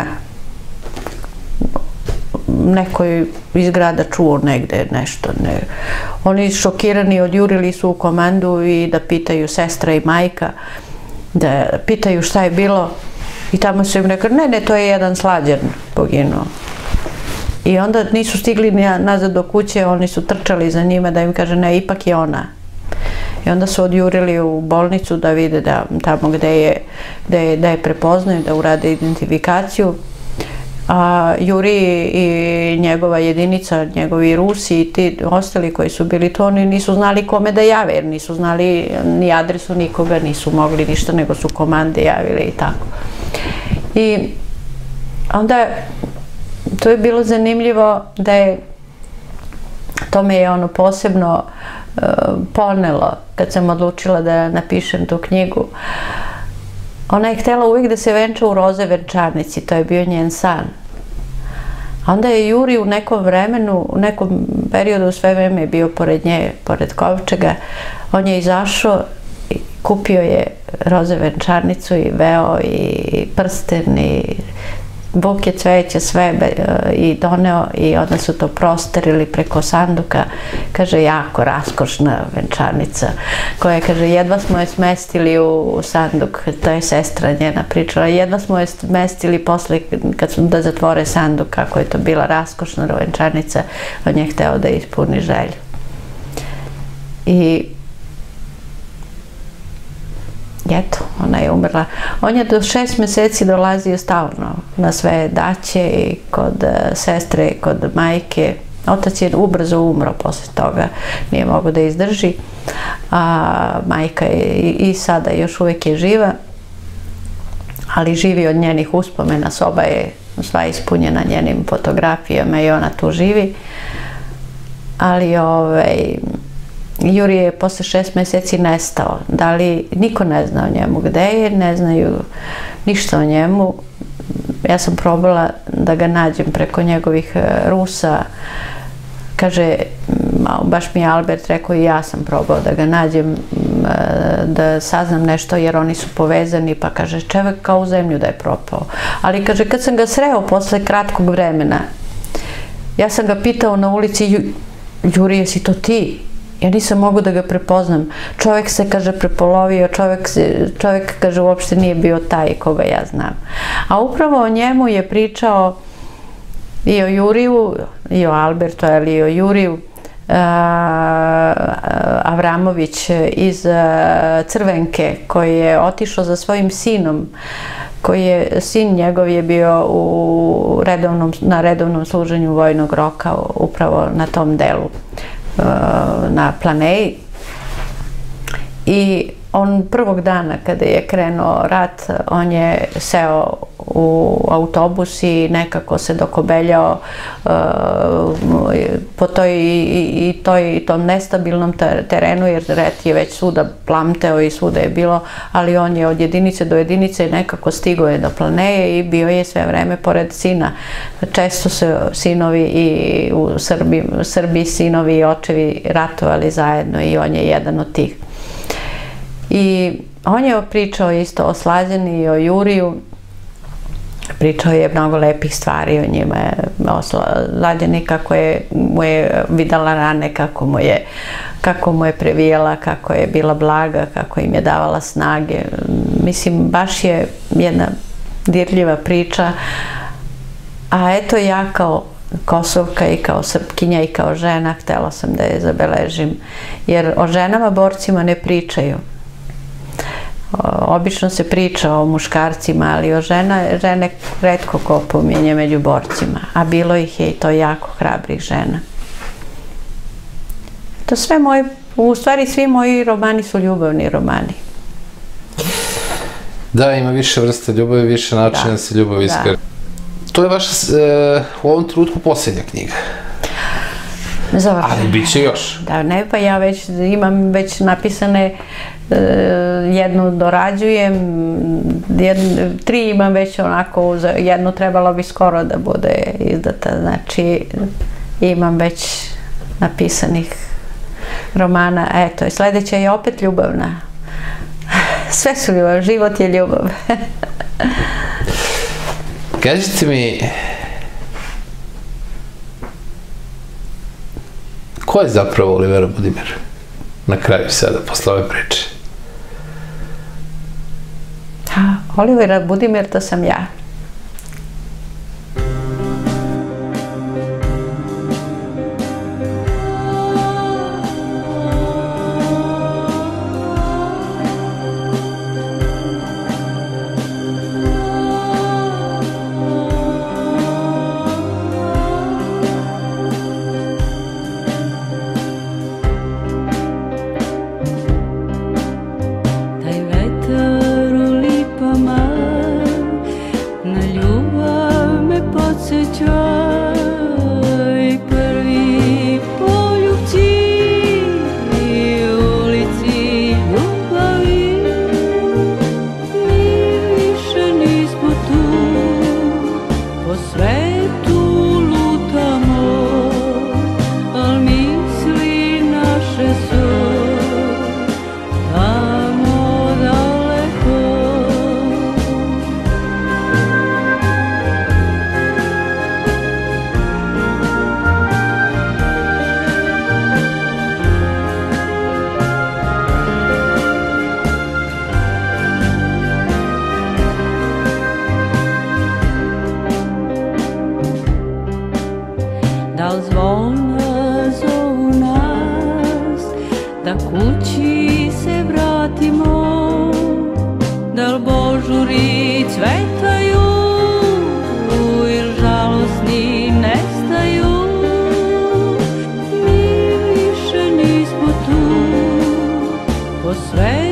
Neko je iz grada čuo negde nešto. Oni šokirani odjurili su u komandu i da pitaju sestra i majka, da pitaju šta je bilo i tamo su im rekli, ne, to je jedan slađan poginuo. I onda nisu stigli nazad do kuće, oni su trčali za njima da im kaže, ne, ipak je ona. I onda su odjurili u bolnicu da vide da tamo da je prepoznaju, da urade identifikaciju. A Juri i njegova jedinica, njegovi Rusi i ti ostali koji su bili tu, oni nisu znali kome da jave, jer nisu znali ni adresu nikoga, nisu mogli ništa, nego su komande javile i tako. I onda to je bilo zanimljivo da je, to me je ono posebno ponelo kad sam odlučila da napišem tu knjigu. Ona je htjela uvijek da se venča u roze venčanici, to je bio njen san. A onda je Juri u nekom vremenu, u nekom periodu sve vreme je bio pored nje, pored kovčega. On je izašao i kupio je roze venčanicu i veo i prsten i buket cveća, sve i doneo i onda su to prosterili preko sanduka. Kaže, jako raskošna venčanica koja, kaže, jedva smo je smestili u sanduk, to je sestra njena pričala, jedva smo je smestili posle kad su da zatvore sanduk, kako je to bila raskošna venčanica, on je hteo da ispuni želju. I eto, ona je umrla. On je do 6 meseci dolazio stalno na sve daće i kod sestre, kod majke. Otac je ubrzo umro posle toga, nije mogao da izdrži. A majka je i sada još uvijek je živa, ali živi od njenih uspomena. Soba je sva ispunjena njenim fotografijama i ona tu živi. Ali Jurije je posle 6 meseci nestao. Da li niko ne zna o njemu gde je, ne znaju ništa o njemu. Ja sam probala da ga nađem preko njegovih Rusa. Kaže, baš mi je Albert rekao, i ja sam probao da ga nađem, da saznam nešto, jer oni su povezani, pa kaže, čovek kao u zemlju da je propao. Ali kaže, kad sam ga sreo posle kratkog vremena, ja sam ga pitao na ulici, Juri, jesi to ti? Ja nisam mogu da ga prepoznam. Čovek se, kaže, prepolovio, čovek, kaže, uopšte nije bio taj koga ja znam. A upravo o njemu je pričao i o Juriju, i o Albertu, ali i o Juriju, Avramović iz Crvenke, koji je otišao za svojim sinom, sin njegov je bio na redovnom služenju vojnog roka, upravo na tom delu, na Planeji. I on prvog dana kada je krenuo rat, on je seo u autobus i nekako se dokobeljao po tom nestabilnom terenu, jer rat je već svuda plamteo i svuda je bilo, ali on je od jedinice do jedinice nekako stigao je do Planeje i bio je sve vreme pored sina. Često se sinovi i u Srbiji sinovi i očevi ratovali zajedno i on je jedan od tih. I on je pričao isto o Slađani i o Juriju, pričao je mnogo lepih stvari o njima, o Slađani, kako mu je videla rane, kako mu je previjala, kako je bila blaga, kako im je davala snage. Mislim, baš je jedna dirljiva priča, a eto ja kao Kosovka i kao Srpkinja i kao žena htela sam da je zabeležim, jer o ženama borcima ne pričaju. Obično se priča o muškarcima, ali o žene retko ko pominje među borcima, a bilo ih je i to jako hrabrih žena. To sve moji, u stvari svi moji romani su ljubavni romani. Da, ima više vrsta ljubavi, više načina da se ljubav iskara. To je vaša u ovom trenutku posljednja knjiga. Ali bit će još. Da, ne, pa ja imam već napisane, jednu dorađujem, 3 imam već onako, jednu trebalo bi skoro da bude izdata, znači imam već napisanih romana, eto, i sledeća je opet ljubavna. Sve su ljubav, život je ljubav. Kažite mi, ko je zapravo Olivera Budimir? Na kraju sada, posle ove priče. Olivera Budimir, to sam ja. Sve